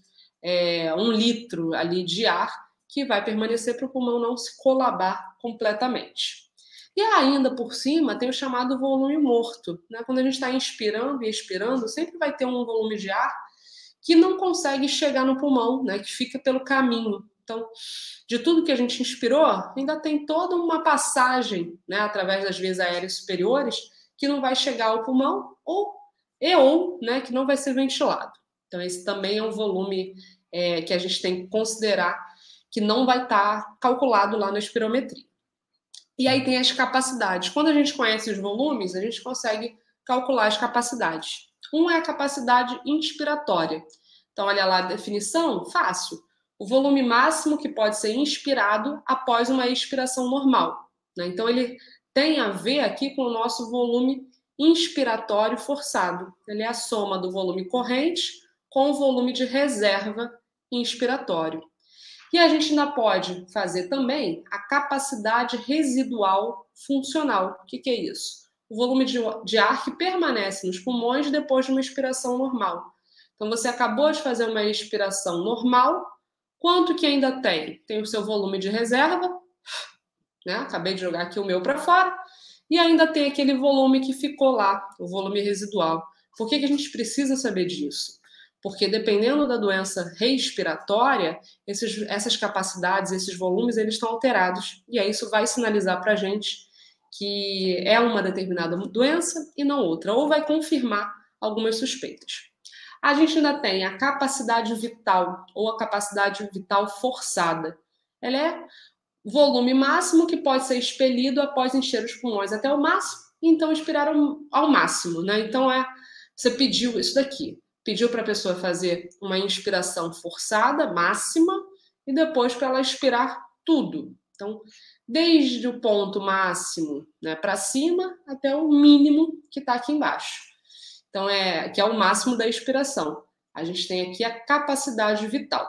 1 litro ali de ar, que vai permanecer para o pulmão não se colabar completamente. E ainda por cima tem o chamado volume morto, né? Quando a gente está inspirando e expirando, sempre vai ter um volume de ar que não consegue chegar no pulmão, né? Que fica pelo caminho. Então, de tudo que a gente inspirou, ainda tem toda uma passagem, né, através das vias aéreas superiores que não vai chegar ao pulmão ou né, que não vai ser ventilado. Então, esse também é um volume que a gente tem que considerar que não vai estar calculado lá na espirometria. E aí tem as capacidades. Quando a gente conhece os volumes, a gente consegue calcular as capacidades. Um é a capacidade inspiratória. Então, olha lá a definição, fácil. O volume máximo que pode ser inspirado após uma expiração normal, né? Então, ele tem a ver aqui com o nosso volume inspiratório forçado. Ele é a soma do volume corrente com o volume de reserva inspiratório. E a gente ainda pode fazer também a capacidade residual funcional. O que é isso? O volume de ar que permanece nos pulmões depois de uma expiração normal. Então, você acabou de fazer uma expiração normal, quanto que ainda tem? Tem o seu volume de reserva, né? Acabei de jogar aqui o meu para fora, e ainda tem aquele volume que ficou lá, o volume residual. Por que a gente precisa saber disso? porque dependendo da doença respiratória, essas capacidades, esses volumes, eles estão alterados, e aí isso vai sinalizar para a gente que é uma determinada doença e não outra, ou vai confirmar algumas suspeitas. A gente ainda tem a capacidade vital, ou a capacidade vital forçada. Ela é volume máximo que pode ser expelido após encher os pulmões até o máximo, e então expirar ao máximo, né? Então, você pediu isso daqui, pediu para a pessoa fazer uma inspiração forçada, máxima, e depois para ela expirar tudo. Então, desde o ponto máximo, né, para cima até o mínimo que está aqui embaixo. Então, que é o máximo da expiração. A gente tem aqui a capacidade vital.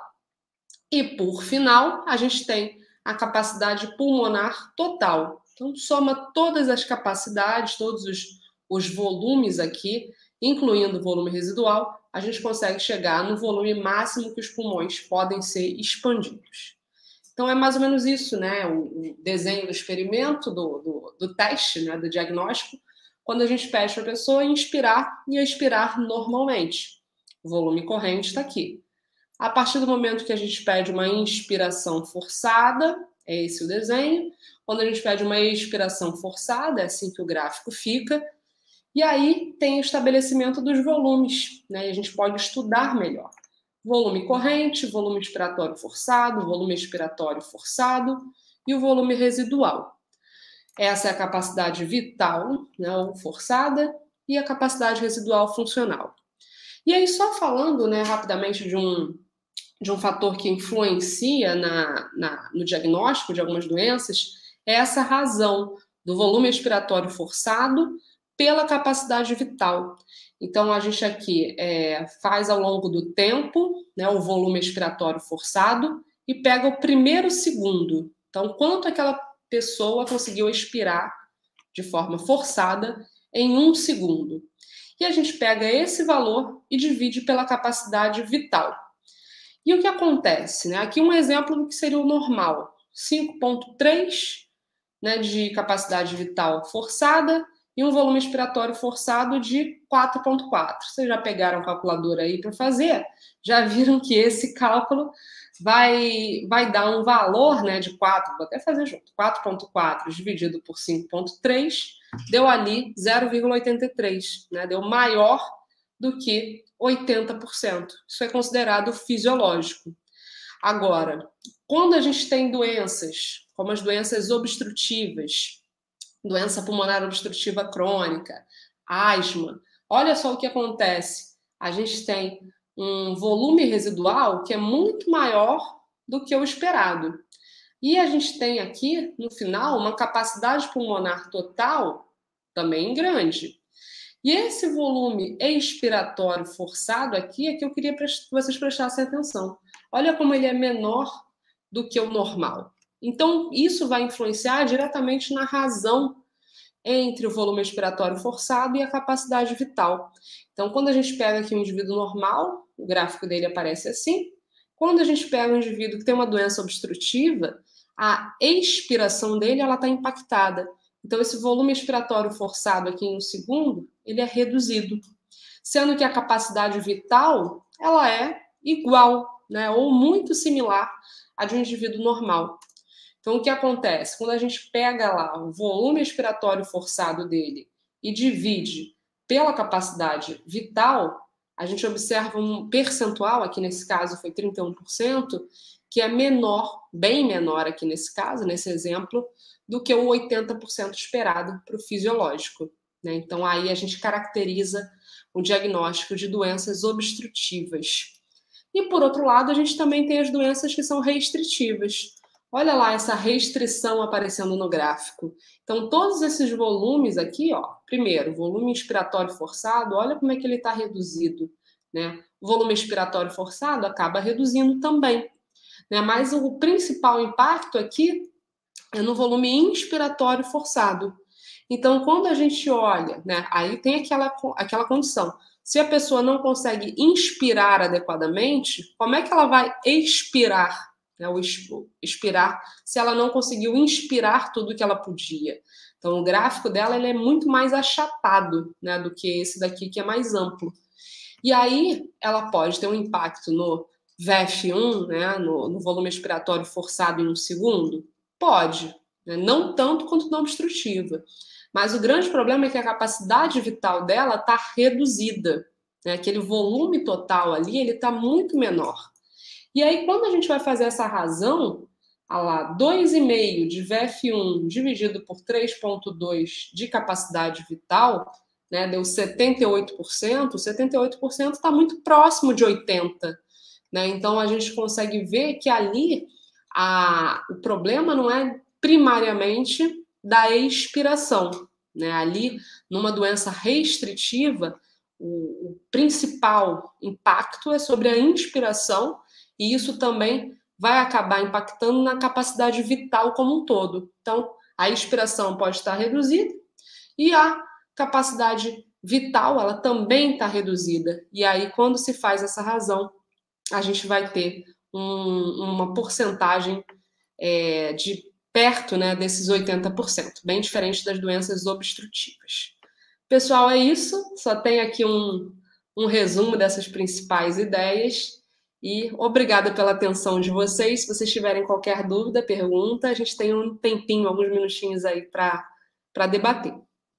E, por final, a gente tem a capacidade pulmonar total. Então, soma todas as capacidades, todos os volumes aqui, incluindo o volume residual, a gente consegue chegar no volume máximo que os pulmões podem ser expandidos. Então, é mais ou menos isso, né? O desenho do experimento, do teste, né? Do diagnóstico, quando a gente pede para a pessoa inspirar e expirar normalmente. O volume corrente está aqui. A partir do momento que a gente pede uma inspiração forçada, é esse o desenho. Quando a gente pede uma expiração forçada, é assim que o gráfico fica. E aí tem o estabelecimento dos volumes, né? E a gente pode estudar melhor. Volume corrente, volume expiratório forçado, volume expiratório forçado e o volume residual. Essa é a capacidade vital, né, ou forçada, e a capacidade residual funcional. E aí, só falando, né, rapidamente de um fator que influencia no diagnóstico de algumas doenças, é essa razão do volume expiratório forçado pela capacidade vital. Então, a gente aqui faz ao longo do tempo, né, o volume expiratório forçado e pega o primeiro segundo. Então, quanto aquela pessoa conseguiu expirar de forma forçada em 1 segundo. E a gente pega esse valor e divide pela capacidade vital. E o que acontece? Né? Aqui um exemplo do que seria o normal. 5,3, né, de capacidade vital forçada e um volume expiratório forçado de 4,4. Vocês já pegaram a calculadora aí para fazer? Já viram que esse cálculo vai dar um valor, né, de 4, vou até fazer junto, 4,4 dividido por 5,3, deu ali 0,83, né, deu maior do que 80%. Isso é considerado fisiológico. Agora, quando a gente tem doenças, como as doenças obstrutivas, doença pulmonar obstrutiva crônica, asma, olha só o que acontece. A gente tem um volume residual que é muito maior do que o esperado. E a gente tem aqui, no final, uma capacidade pulmonar total também grande. E esse volume expiratório forçado aqui é que eu queria que vocês prestassem atenção. Olha como ele é menor do que o normal. Então, isso vai influenciar diretamente na razão entre o volume expiratório forçado e a capacidade vital. Então, quando a gente pega aqui um indivíduo normal, o gráfico dele aparece assim. Quando a gente pega um indivíduo que tem uma doença obstrutiva, a expiração dele está impactada. Então, esse volume expiratório forçado aqui em 1 segundo, ele é reduzido. Sendo que a capacidade vital, ela é igual, né, ou muito similar à de um indivíduo normal. Então, o que acontece? Quando a gente pega lá o volume expiratório forçado dele e divide pela capacidade vital, a gente observa um percentual, aqui nesse caso foi 31%, que é menor, bem menor aqui nesse caso, nesse exemplo, do que o 80% esperado para o fisiológico, né? Então, aí a gente caracteriza o diagnóstico de doenças obstrutivas. E, por outro lado, a gente também tem as doenças que são restritivas. Olha lá essa restrição aparecendo no gráfico. Então, todos esses volumes aqui, ó, primeiro, volume expiratório forçado, olha como é que ele está reduzido, né? O volume expiratório forçado acaba reduzindo também, né? Mas o principal impacto aqui é no volume inspiratório forçado. Então, quando a gente olha, né, aí tem aquela condição. Se a pessoa não consegue inspirar adequadamente, como é que ela vai expirar? O expirar, se ela não conseguiu inspirar tudo que ela podia. Então, o gráfico dela ele é muito mais achatado, né, do que esse daqui, que é mais amplo. E aí ela pode ter um impacto no VF1, né, no volume expiratório forçado em 1 segundo? Pode, né? Não tanto quanto não obstrutiva. Mas o grande problema é que a capacidade vital dela está reduzida. Né? Aquele volume total ali, ele está muito menor. E aí, quando a gente vai fazer essa razão, lá, 2,5 de VF1 dividido por 3,2 de capacidade vital, né, deu 78%, 78% está muito próximo de 80%. Né? Então, a gente consegue ver que ali o problema não é primariamente da expiração. Né? Ali, numa doença restritiva, o principal impacto é sobre a inspiração, e isso também vai acabar impactando na capacidade vital como um todo. Então, a expiração pode estar reduzida e a capacidade vital, ela também está reduzida. E aí, quando se faz essa razão, a gente vai ter uma porcentagem de perto, né, desses 80%, bem diferente das doenças obstrutivas. Pessoal, é isso. Só tem aqui um resumo dessas principais ideias. E obrigada pela atenção de vocês. Se vocês tiverem qualquer dúvida, pergunta, a gente tem um tempinho, alguns minutinhos aí para debater.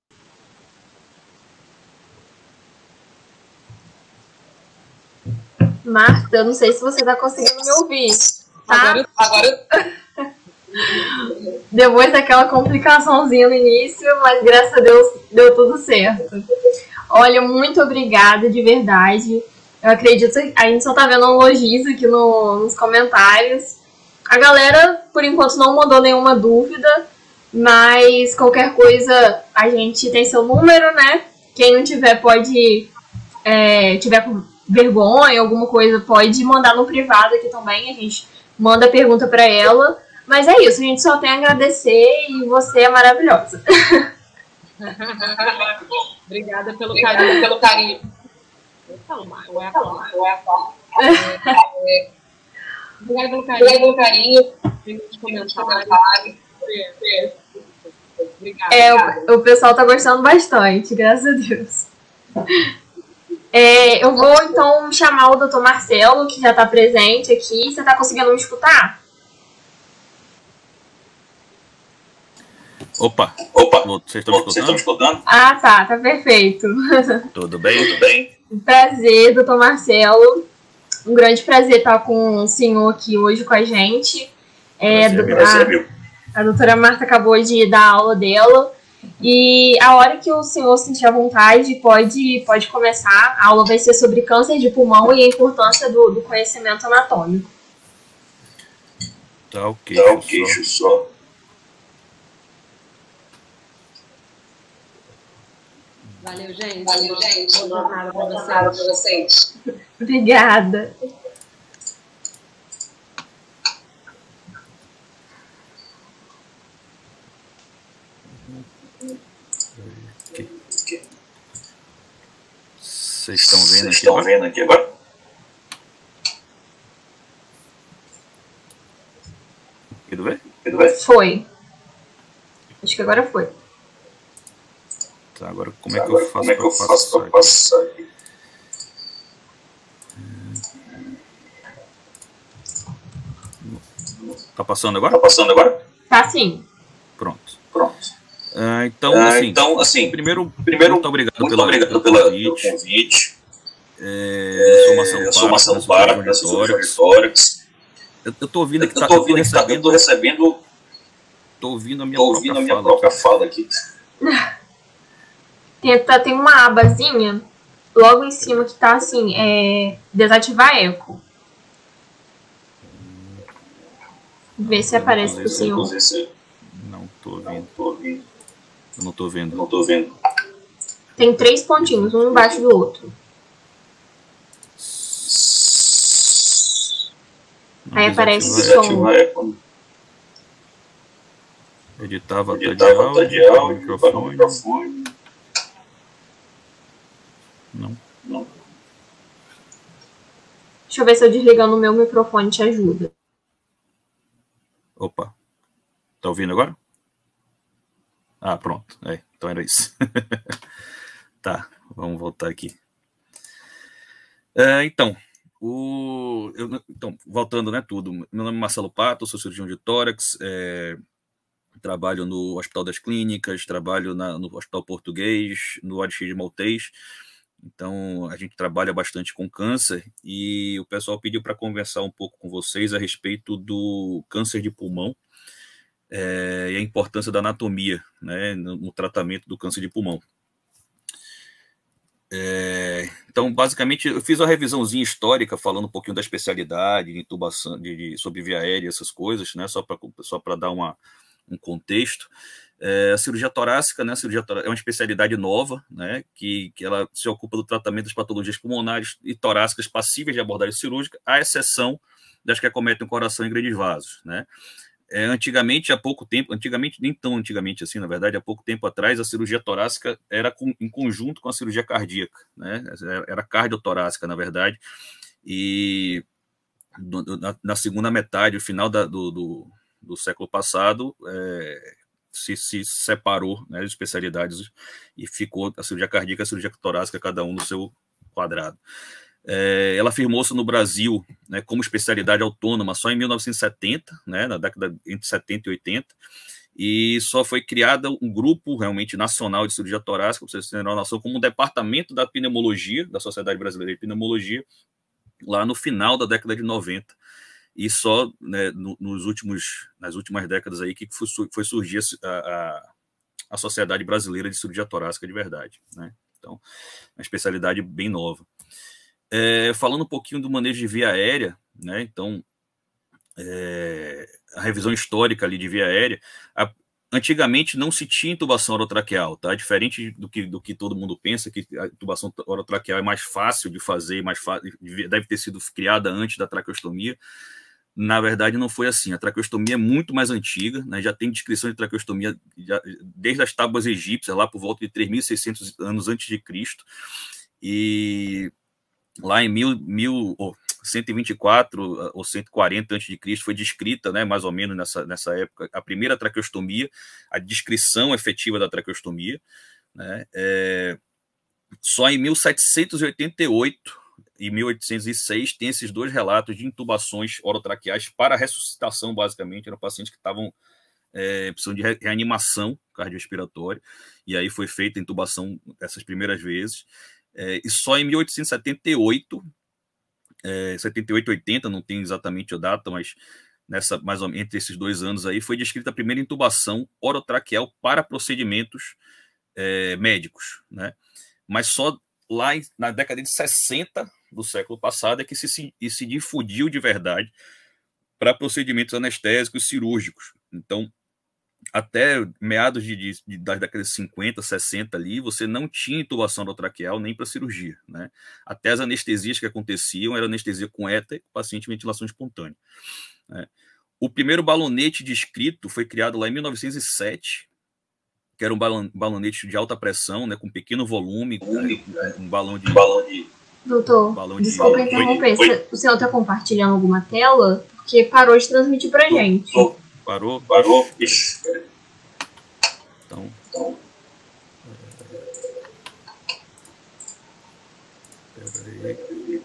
Marta, eu não sei se você está conseguindo me ouvir. Tá? Agora Depois daquela complicaçãozinha no início, mas graças a Deus deu tudo certo. Olha, muito obrigada, de verdade. Eu acredito que a gente só tá vendo elogios aqui nos comentários. A galera, por enquanto, não mandou nenhuma dúvida, mas qualquer coisa, a gente tem seu número, né? Quem não tiver tiver com vergonha, alguma coisa, pode mandar no privado aqui também. A gente manda pergunta para ela. Mas é isso, a gente só tem a agradecer e você é maravilhosa. Obrigada pelo carinho. Obrigada pelo carinho. Nos comentários. Obrigada. O pessoal tá gostando bastante, graças a Deus. Eu vou então chamar o Dr. Marcelo, que já está presente aqui. Você está conseguindo me escutar? Opa, vocês estão me escutando? Ah, tá perfeito. Tudo bem? Prazer, Dr. Marcelo. Um grande prazer estar com o senhor aqui hoje com a gente. A doutora Marta acabou de dar a aula dela. E a hora que o senhor sentir a vontade, pode começar. A aula vai ser sobre câncer de pulmão e a importância do conhecimento anatômico. Tá ok, só. Valeu, gente. Boa jornada para vocês. Obrigada. Vocês estão vendo aqui agora? Quer ver? Foi. Acho que agora foi. Tá, agora como é que eu faço para passar aqui? Tá passando agora? Tá sim. Pronto. Então, assim, primeiro muito obrigado pelo convite. Eu sou Marcelo Para, do eu tô ouvindo aqui, tô recebendo. Tô ouvindo a minha própria fala aqui. Tem uma abazinha logo em cima que tá assim, desativar eco. Vê se aparece pro senhor. Não tô ouvindo. Eu não tô vendo. Tem 3 pontinhos, um embaixo do outro. Aí aparece o som. Editava tá de áudio, microfone. Não. Deixa eu ver se eu desligando o meu microfone te ajuda. Opa. Tá ouvindo agora? Ah, pronto. Então era isso. Tá, vamos voltar aqui. Então, voltando, né, tudo. Meu nome é Marcelo Pato, sou cirurgião de tórax, trabalho no Hospital das Clínicas, trabalho no Hospital Português, no Aristide Maltês. Então, a gente trabalha bastante com câncer e o pessoal pediu para conversar um pouco com vocês a respeito do câncer de pulmão e a importância da anatomia, né, no tratamento do câncer de pulmão. Então, basicamente, eu fiz uma revisãozinha histórica falando um pouquinho da especialidade, de intubação, sobre via aérea, essas coisas, né, só para dar um contexto. A cirurgia torácica, né, é uma especialidade nova, né, que ela se ocupa do tratamento das patologias pulmonares e torácicas passíveis de abordagem cirúrgica, à exceção das que acometem o coração e grandes vasos, né. Antigamente, há pouco tempo, nem tão antigamente assim, na verdade, há pouco tempo atrás, a cirurgia torácica era em conjunto com a cirurgia cardíaca, né, era cardiotorácica, na verdade, e na segunda metade, o final do século passado, se separou, né, de especialidades e ficou a cirurgia cardíaca e a cirurgia torácica, cada um no seu quadrado. Ela firmou-se no Brasil, né, como especialidade autônoma só em 1970, né, na década entre 70 e 80, e só foi criada um grupo realmente nacional de cirurgia torácica, para vocês terem uma noção, como um departamento da pneumologia, da Sociedade Brasileira de Pneumologia, lá no final da década de 90. E só, né, nas últimas décadas aí que foi surgir a Sociedade Brasileira de Cirurgia Torácica de verdade, né? Então, uma especialidade bem nova. Falando um pouquinho do manejo de via aérea, né? Então, a revisão histórica ali de via aérea, antigamente não se tinha intubação orotraqueal, tá? Diferente do que todo mundo pensa, que a intubação orotraqueal é mais fácil de fazer, deve ter sido criada antes da traqueostomia. Na verdade, não foi assim. A traqueostomia é muito mais antiga, né? Já tem descrição de traqueostomia desde as tábuas egípcias, lá por volta de 3.600 anos antes de Cristo. E lá em 124 ou 140 a.C. foi descrita, né, mais ou menos nessa época, a primeira traqueostomia, a descrição efetiva da traqueostomia, né, só em 1788 e 1806 tem esses dois relatos de intubações orotraqueais para ressuscitação, basicamente, eram pacientes que estavam precisando de reanimação cardiorrespiratória, e aí foi feita a intubação essas primeiras vezes. E só em 1878, 78, 80, não tem exatamente a data, mas mais ou menos entre esses 2 anos aí, foi descrita a primeira intubação orotraqueal para procedimentos médicos, né? Mas só lá na década de 60 do século passado é que se difundiu de verdade para procedimentos anestésicos cirúrgicos. Então, até meados das décadas de 50, 60 ali, você não tinha intubação orotraqueal nem para cirurgia, né? Até as anestesias que aconteciam era anestesia com éter e paciente ventilação espontânea, né? O primeiro balonete descrito foi criado lá em 1907, que era um balonete de alta pressão, né, com pequeno volume, um balão de... Doutor, desculpa interromper, o senhor está compartilhando alguma tela? Porque parou de transmitir para gente. Parou. Então. Peraí.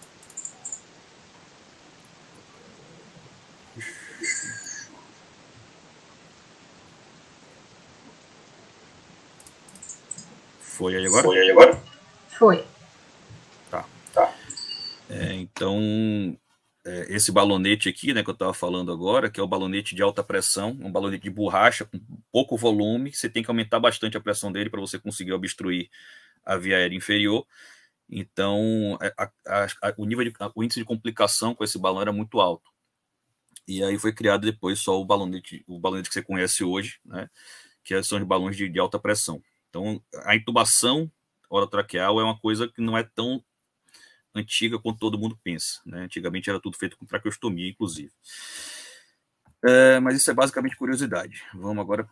Foi aí agora? Foi. Tá. Então, esse balonete aqui, né, que eu estava falando agora, que é o balonete de alta pressão, um balonete de borracha com pouco volume, você tem que aumentar bastante a pressão dele para você conseguir obstruir a via aérea inferior. Então, o índice de complicação com esse balão era muito alto. E aí foi criado depois só o balonete que você conhece hoje, né, que são os balões de alta pressão. Então, a intubação orotraqueal é uma coisa que não é tão antiga quanto todo mundo pensa, né? Antigamente era tudo feito com traqueostomia, inclusive. Mas isso é basicamente curiosidade. Vamos agora.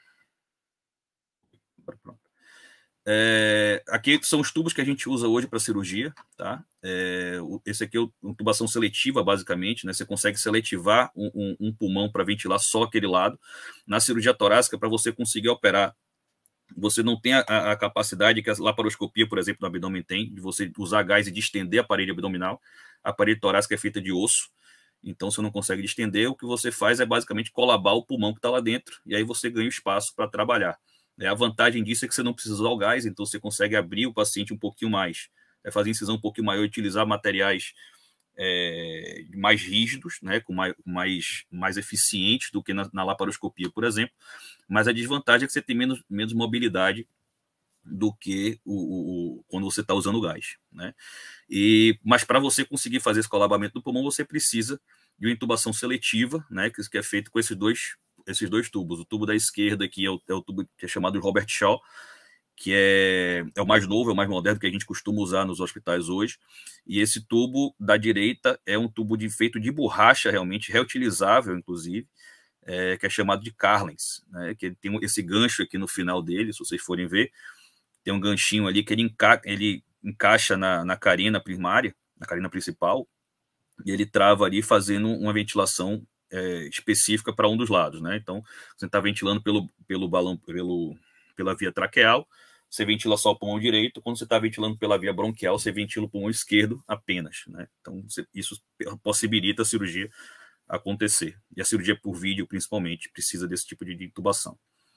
Pronto. Aqui são os tubos que a gente usa hoje para cirurgia, tá? Esse aqui é a intubação seletiva, basicamente, né? Você consegue seletivar um pulmão para ventilar só aquele lado. Na cirurgia torácica, para você conseguir operar você não tem a capacidade que a laparoscopia, por exemplo, no abdômen tem, de você usar gás e distender a parede abdominal. A parede torácica é feita de osso, então você não consegue distender. O que você faz é basicamente colabar o pulmão que está lá dentro, e aí você ganha espaço para trabalhar. A vantagem disso é que você não precisa usar o gás, então você consegue abrir o paciente um pouquinho mais, fazer incisão um pouquinho maior, utilizar materiais mais rígidos, né, com mais eficientes do que na laparoscopia, por exemplo. Mas a desvantagem é que você tem menos mobilidade do que quando você está usando o gás, né? Mas para você conseguir fazer esse colabamento do pulmão, você precisa de uma intubação seletiva, né, que é feito com esses dois tubos. O tubo da esquerda aqui é o tubo que é chamado de Robert Shaw, que é o mais novo, é o mais moderno que a gente costuma usar nos hospitais hoje. E esse tubo da direita é um tubo feito de borracha, realmente reutilizável, inclusive, que é chamado de Carlens, né, que tem esse gancho aqui no final dele, se vocês forem ver, tem um ganchinho ali que ele encaixa na carina primária, na carina principal, e ele trava ali fazendo uma ventilação específica para um dos lados, né? Então, você está ventilando pelo balão, pela via traqueal, você ventila só o pulmão direito. Quando você está ventilando pela via bronquial, você ventila o pulmão esquerdo apenas, né? Então, isso possibilita a cirurgia acontecer. E a cirurgia por vídeo, principalmente, precisa desse tipo de intubação.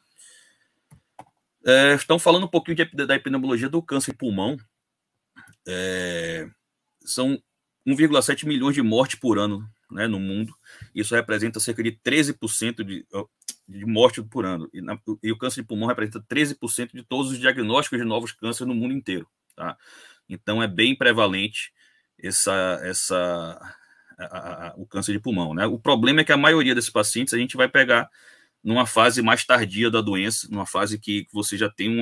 Estão falando um pouquinho da epidemiologia do câncer de pulmão. São 1,7 milhões de mortes por ano, né, no mundo. Isso representa cerca de 13% de morte por ano. E o câncer de pulmão representa 13% de todos os diagnósticos de novos cânceres no mundo inteiro. Tá? Então, é bem prevalente o câncer de pulmão. Né? O problema é que a maioria desses pacientes a gente vai pegar numa fase mais tardia da doença, numa fase que você já tem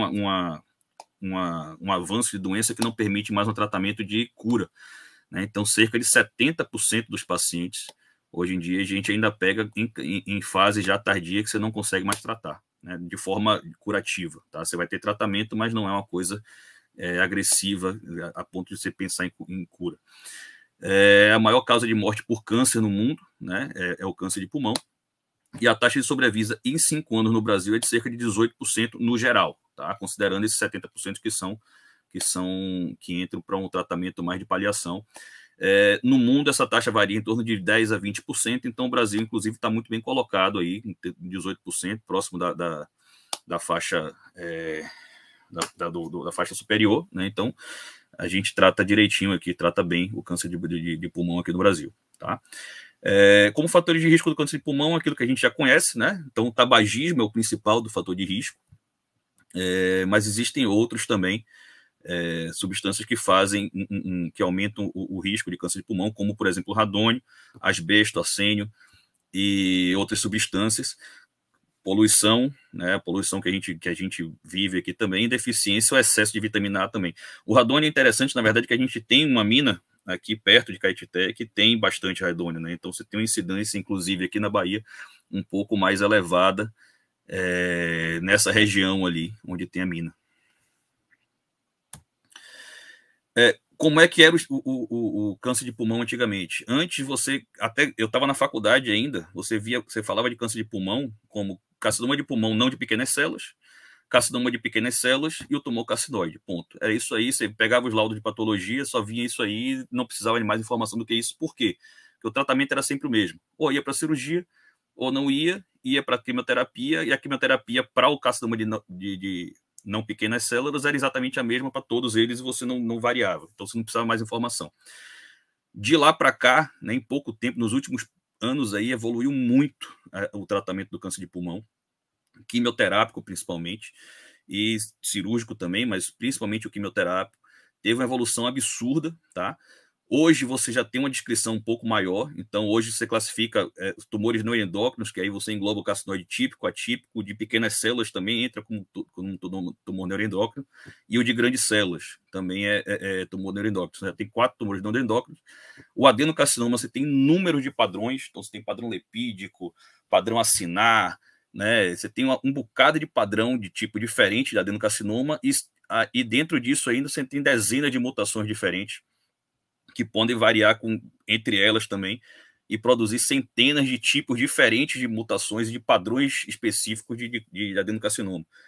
um avanço de doença que não permite mais um tratamento de cura. Né? Então, cerca de 70% dos pacientes, hoje em dia, a gente ainda pega em fase já tardia que você não consegue mais tratar, né? De forma curativa. Tá? Você vai ter tratamento, mas não é uma coisa agressiva a ponto de você pensar em cura. A maior causa de morte por câncer no mundo, né, é o câncer de pulmão. E a taxa de sobrevida em 5 anos no Brasil é de cerca de 18% no geral, tá? Considerando esses 70% que entram para um tratamento mais de paliação. No mundo, essa taxa varia em torno de 10% a 20%, então o Brasil, inclusive, está muito bem colocado aí, em 18%, próximo da faixa, da faixa superior, né? Então, a gente trata direitinho aqui, trata bem o câncer de pulmão aqui no Brasil, tá? Como fatores de risco do câncer de pulmão, aquilo que a gente já conhece, né? Então, o tabagismo é o principal do fator de risco, mas existem outros também, substâncias que que aumentam o risco de câncer de pulmão, como, por exemplo, o radônio, asbesto, arsênio e outras substâncias. Poluição, né? Poluição que a gente vive aqui também, deficiência ou excesso de vitamina A também. O radônio é interessante, na verdade, que a gente tem uma mina aqui perto de Caetité que tem bastante radônio, né? Então você tem uma incidência, inclusive aqui na Bahia, um pouco mais elevada nessa região ali onde tem a mina. Como é que era o câncer de pulmão antigamente? Antes eu estava na faculdade ainda, você falava de câncer de pulmão como carcinoma de pulmão não de pequenas células, carcinoma de pequenas células e o tumor carcinoide, ponto. Era isso aí, você pegava os laudos de patologia, só via isso aí, não precisava de mais informação do que isso. Por quê? Porque o tratamento era sempre o mesmo. Ou ia para cirurgia, ou não ia para quimioterapia, e a quimioterapia para o carcinoma de não pequenas células era exatamente a mesma para todos eles e você não variava. Então você não precisava mais informação. De lá para cá, né, em pouco tempo, nos últimos anos aí, evoluiu muito o tratamento do câncer de pulmão, quimioterápico principalmente, e cirúrgico também, mas principalmente o quimioterápico. Teve uma evolução absurda, tá? Hoje você já tem uma descrição um pouco maior, então hoje você classifica os tumores neuroendócrinos, que aí você engloba o carcinoide típico, atípico, de pequenas células também entra como tumor neuroendócrino, e o de grandes células também é tumor neuroendócrino. Você já tem 4 tumores neuroendócrinos. O adenocarcinoma, você tem número de padrões, então você tem padrão lipídico, padrão acinar, né? Você tem um bocado de padrão de tipo diferente de adenocarcinoma, e dentro disso ainda você tem dezenas de mutações diferentes, que podem variar entre elas também, e produzir centenas de tipos diferentes de mutações e de padrões específicos de adenocarcinoma.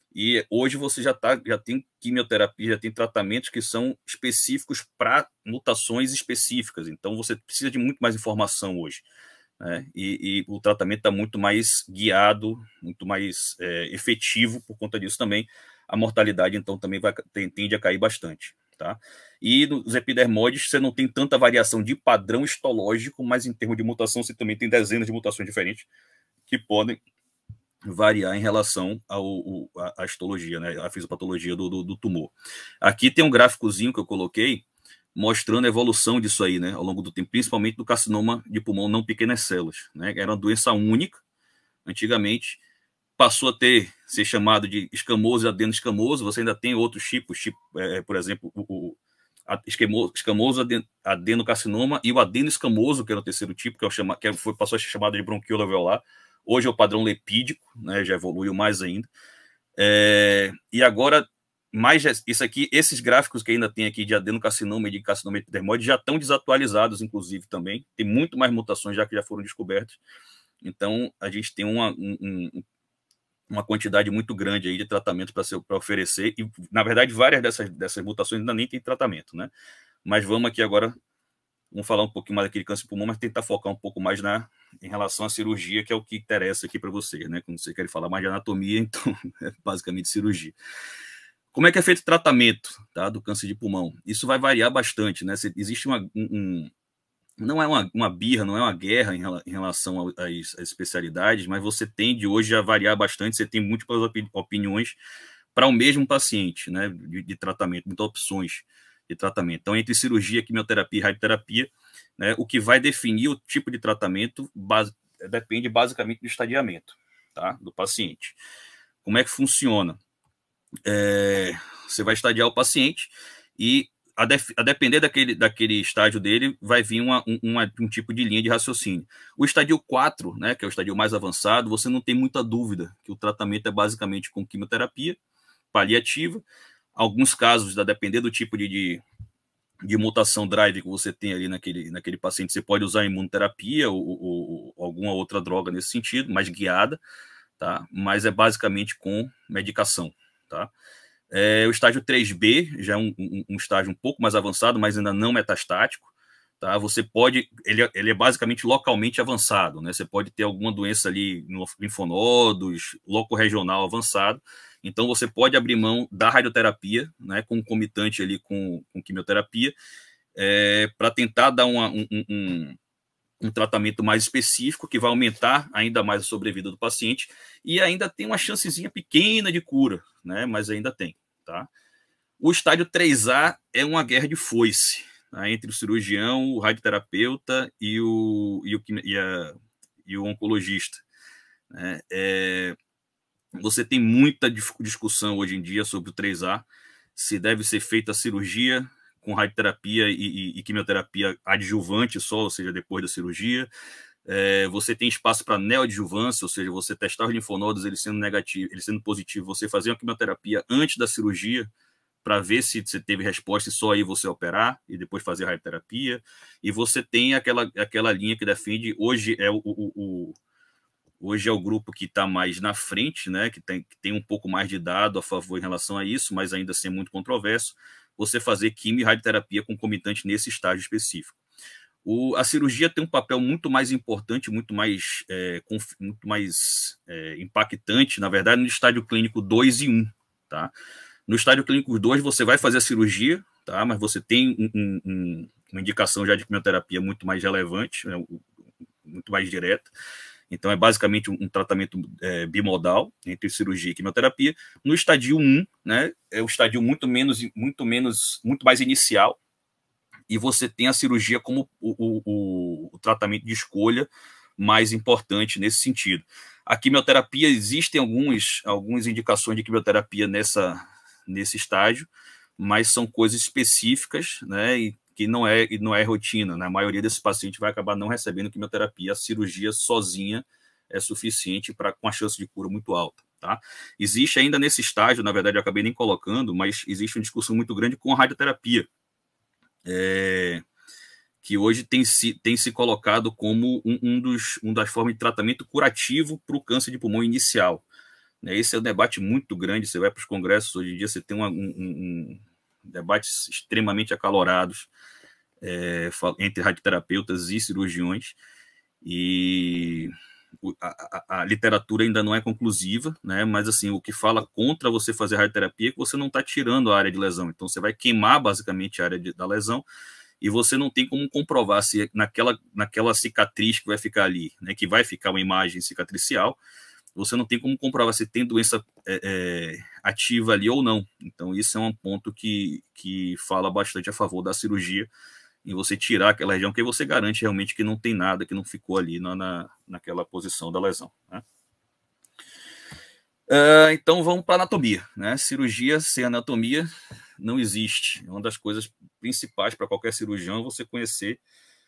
E hoje você já tem quimioterapia, já tem tratamentos que são específicos para mutações específicas. Então você precisa de muito mais informação hoje, né? E o tratamento está muito mais guiado, muito mais efetivo por conta disso também. A mortalidade, então, também tende a cair bastante. Tá? E nos epidermoides você não tem tanta variação de padrão histológico, mas em termos de mutação você também tem dezenas de mutações diferentes que podem variar em relação à histologia, né, à fisiopatologia do tumor. Aqui tem um gráficozinho que eu coloquei mostrando a evolução disso aí, né, ao longo do tempo, principalmente do carcinoma de pulmão não pequenas células, né, era uma doença única antigamente, passou a ser chamado de escamoso e adeno-escamoso. Você ainda tem outros tipos, por exemplo, o escamoso adenocarcinoma e o adeno-escamoso, que era o terceiro tipo, passou a ser chamado de bronquíolo alveolar. Hoje é o padrão lepídico, né, já evoluiu mais ainda. E agora, esses gráficos que ainda tem aqui de adenocarcinoma e de carcinoma epidermoide já estão desatualizados, inclusive, também. Tem muito mais mutações que já foram descobertas. Então, a gente tem uma quantidade muito grande aí de tratamento para oferecer, e, na verdade, várias dessas mutações ainda nem tem tratamento, né? Mas vamos aqui agora, vamos falar um pouquinho mais daquele câncer de pulmão, mas tentar focar um pouco mais em relação à cirurgia, que é o que interessa aqui para você, né? Quando você quer falar mais de anatomia, então é basicamente cirurgia. Como é que é feito o tratamento, tá, do câncer de pulmão? Isso vai variar bastante, né? Existe não é uma birra, não é uma guerra em relação às especialidades, mas você tende hoje a variar bastante, você tem múltiplas opiniões para o mesmo paciente, né, de tratamento, muitas opções de tratamento. Então, entre cirurgia, quimioterapia e radioterapia, né, o que vai definir o tipo de tratamento depende basicamente do estadiamento, tá, do paciente. Como é que funciona? Você vai estadiar o paciente e a depender daquele estágio dele, vai vir um tipo de linha de raciocínio. O estádio 4, né, que é o estádio mais avançado, você não tem muita dúvida que o tratamento é basicamente com quimioterapia paliativa. Alguns casos, a depender do tipo de mutação drive que você tem ali naquele paciente, você pode usar imunoterapia ou alguma outra droga nesse sentido, mais guiada, tá? Mas é basicamente com medicação, tá? O estágio 3B já é um estágio um pouco mais avançado, mas ainda não metastático, tá? Você pode, ele é basicamente localmente avançado, né? Você pode ter alguma doença ali no linfonodos, locorregional avançado, então você pode abrir mão da radioterapia, né, concomitante ali com quimioterapia, para tentar dar um tratamento mais específico que vai aumentar ainda mais a sobrevida do paciente e ainda tem uma chancezinha pequena de cura, né? Mas ainda tem, tá? O estádio 3A é uma guerra de foice, tá? Entre o cirurgião, o radioterapeuta e o oncologista, né? Você tem muita discussão hoje em dia sobre o 3A, se deve ser feita a cirurgia com radioterapia e quimioterapia adjuvante só, ou seja, depois da cirurgia. Você tem espaço para neoadjuvância, ou seja, você testar os linfonodos, eles sendo negativo, eles sendo positivo, você fazer uma quimioterapia antes da cirurgia para ver se você teve resposta e só aí você operar e depois fazer a radioterapia. E você tem aquela linha que defende, hoje é o grupo que está mais na frente, né, que tem um pouco mais de dado a favor em relação a isso, mas ainda assim é muito controverso, você fazer quimio e radioterapia concomitante nesse estágio específico. A cirurgia tem um papel muito mais importante, muito mais impactante, na verdade, no estádio clínico 2 e 1. Tá? No estádio clínico 2, você vai fazer a cirurgia, tá? Mas você tem uma indicação já de quimioterapia muito mais relevante, né? Muito mais direta. Então, é basicamente um tratamento bimodal entre cirurgia e quimioterapia. No estádio 1, né, é o estádio muito mais inicial, e você tem a cirurgia como o tratamento de escolha mais importante nesse sentido. A quimioterapia, existem algumas indicações de quimioterapia nesse estágio, mas são coisas específicas, né, e que não é rotina, né? A maioria desses pacientes vai acabar não recebendo quimioterapia, a cirurgia sozinha é suficiente com a chance de cura muito alta, tá? Existe ainda nesse estágio, na verdade eu acabei nem colocando, mas existe uma discussão muito grande com a radioterapia, que hoje tem se colocado como uma das formas de tratamento curativo para o câncer de pulmão inicial, Esse é um debate muito grande. Você vai para os congressos hoje em dia, você tem debates extremamente acalorados entre radioterapeutas e cirurgiões, e a literatura ainda não é conclusiva, né? Mas assim, o que fala contra você fazer radioterapia é que você não está tirando a área de lesão, então você vai queimar basicamente a área da lesão, e você não tem como comprovar se naquela cicatriz que vai ficar ali, né, que vai ficar uma imagem cicatricial, você não tem como comprovar se tem doença ativa ali ou não. Então isso é um ponto que fala bastante a favor da cirurgia, em você tirar aquela região, que você garante realmente que não tem nada, que não ficou ali naquela posição da lesão, né? Então vamos para a anatomia, né? Cirurgia sem anatomia não existe. Uma das coisas principais para qualquer cirurgião é você conhecer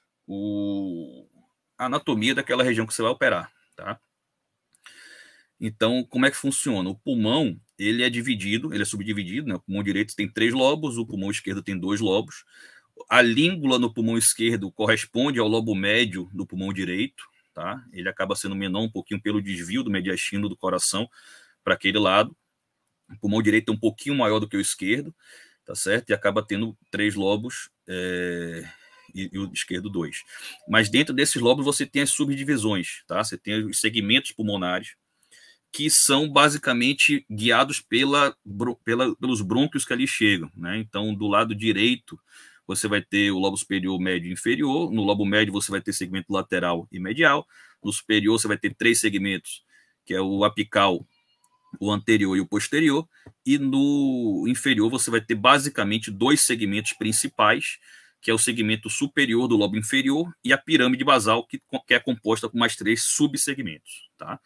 a anatomia daquela região que você vai operar, tá? Então, como é que funciona? O pulmão, ele é subdividido, né? O pulmão direito tem 3 lobos, o pulmão esquerdo tem 2 lobos. A língula no pulmão esquerdo corresponde ao lobo médio do pulmão direito, tá? Ele acaba sendo menor um pouquinho pelo desvio do mediastino do coração para aquele lado. O pulmão direito é um pouquinho maior do que o esquerdo, tá certo? E acaba tendo 3 lobos e o esquerdo 2. Mas dentro desses lobos você tem as subdivisões, tá? Você tem os segmentos pulmonares, que são basicamente guiados pelos brônquios que ali chegam, né? Então, do lado direito, você vai ter o lobo superior, médio e inferior. No lobo médio, você vai ter segmento lateral e medial. No superior, você vai ter 3 segmentos, que é o apical, o anterior e o posterior. E no inferior, você vai ter basicamente 2 segmentos principais, que é o segmento superior do lobo inferior e a pirâmide basal, que é composta por mais 3 subsegmentos, tá?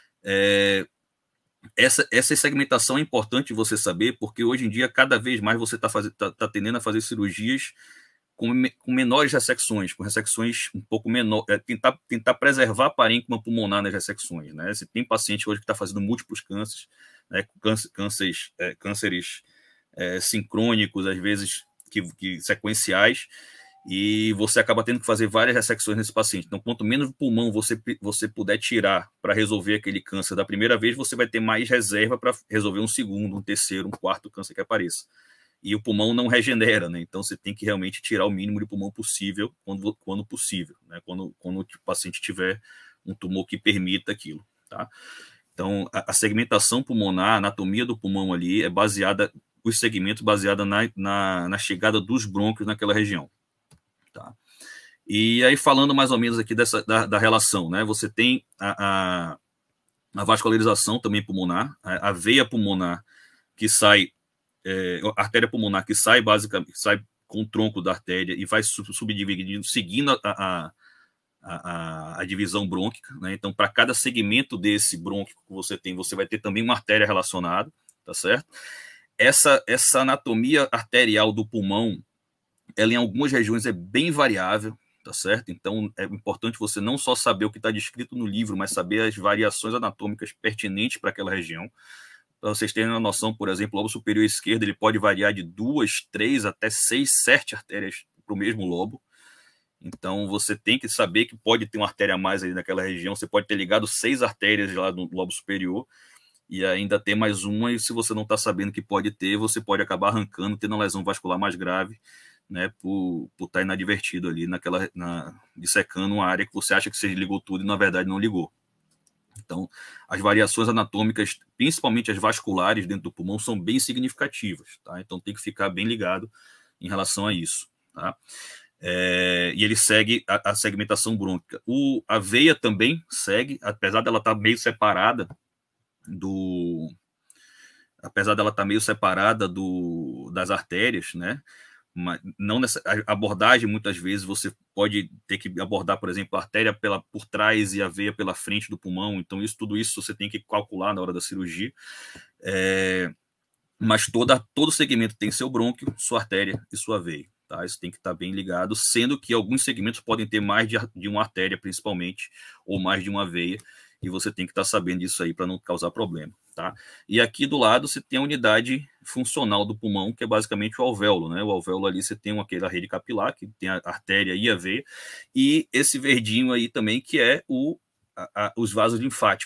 Essa segmentação é importante você saber, porque hoje em dia, cada vez mais você está tendendo a fazer cirurgias com menores ressecções, com ressecções um pouco menores, tentar preservar a parênquima pulmonar nas ressecções, né? Você tem paciente hoje que está fazendo múltiplos cânceres, né? Cânceres sincrônicos, às vezes sequenciais, e você acaba tendo que fazer várias ressecções nesse paciente. Então, quanto menos pulmão você puder tirar para resolver aquele câncer da primeira vez, você vai ter mais reserva para resolver um segundo, um terceiro, um quarto câncer que apareça. E o pulmão não regenera, né? Então, você tem que realmente tirar o mínimo de pulmão possível quando possível, né? Quando o paciente tiver um tumor que permita aquilo, tá? Então, a segmentação pulmonar, a anatomia do pulmão ali é baseada, os segmentos baseada na chegada dos brônquios naquela região. Tá. E aí, falando mais ou menos aqui da relação, né? Você tem a vascularização também pulmonar, a veia pulmonar que sai, a artéria pulmonar que sai basicamente, sai com o tronco da artéria e vai subdividindo, seguindo a divisão brônquica, né? Então, para cada segmento desse brônquico que você vai ter também uma artéria relacionada, tá certo? Essa anatomia arterial do pulmão, ela em algumas regiões é bem variável, tá certo? Então é importante você não só saber o que está descrito no livro, mas saber as variações anatômicas pertinentes para aquela região. Para vocês terem uma noção, por exemplo, o lobo superior esquerdo ele pode variar de 2, 3 até 6, 7 artérias para o mesmo lobo. Então você tem que saber que pode ter uma artéria a mais ali naquela região. Você pode ter ligado 6 artérias lá no lobo superior e ainda ter mais uma, e se você não está sabendo que pode ter, você pode acabar arrancando, tendo uma lesão vascular mais grave, né, por estar inadvertido ali dissecando uma área que você acha que você ligou tudo e na verdade não ligou. Então, as variações anatômicas, principalmente as vasculares dentro do pulmão, são bem significativas, tá? Então tem que ficar bem ligado em relação a isso, tá? E ele segue a segmentação brônquica. A veia também segue, apesar dela estar meio separada das artérias, né? Mas não nessa abordagem, muitas vezes você pode ter que abordar, por exemplo, a artéria por trás e a veia pela frente do pulmão. Então tudo isso você tem que calcular na hora da cirurgia. Mas todo segmento tem seu brônquio, sua artéria e sua veia, tá? Isso tem que estar bem ligado, sendo que alguns segmentos podem ter mais de uma artéria, principalmente, ou mais de uma veia, e você tem que estar sabendo disso aí para não causar problema, tá? E aqui do lado você tem a unidade funcional do pulmão, que é basicamente o alvéolo, né? O alvéolo ali você tem aquela rede capilar, que tem a artéria e a veia, e esse verdinho aí também, que é os vasos linfáticos,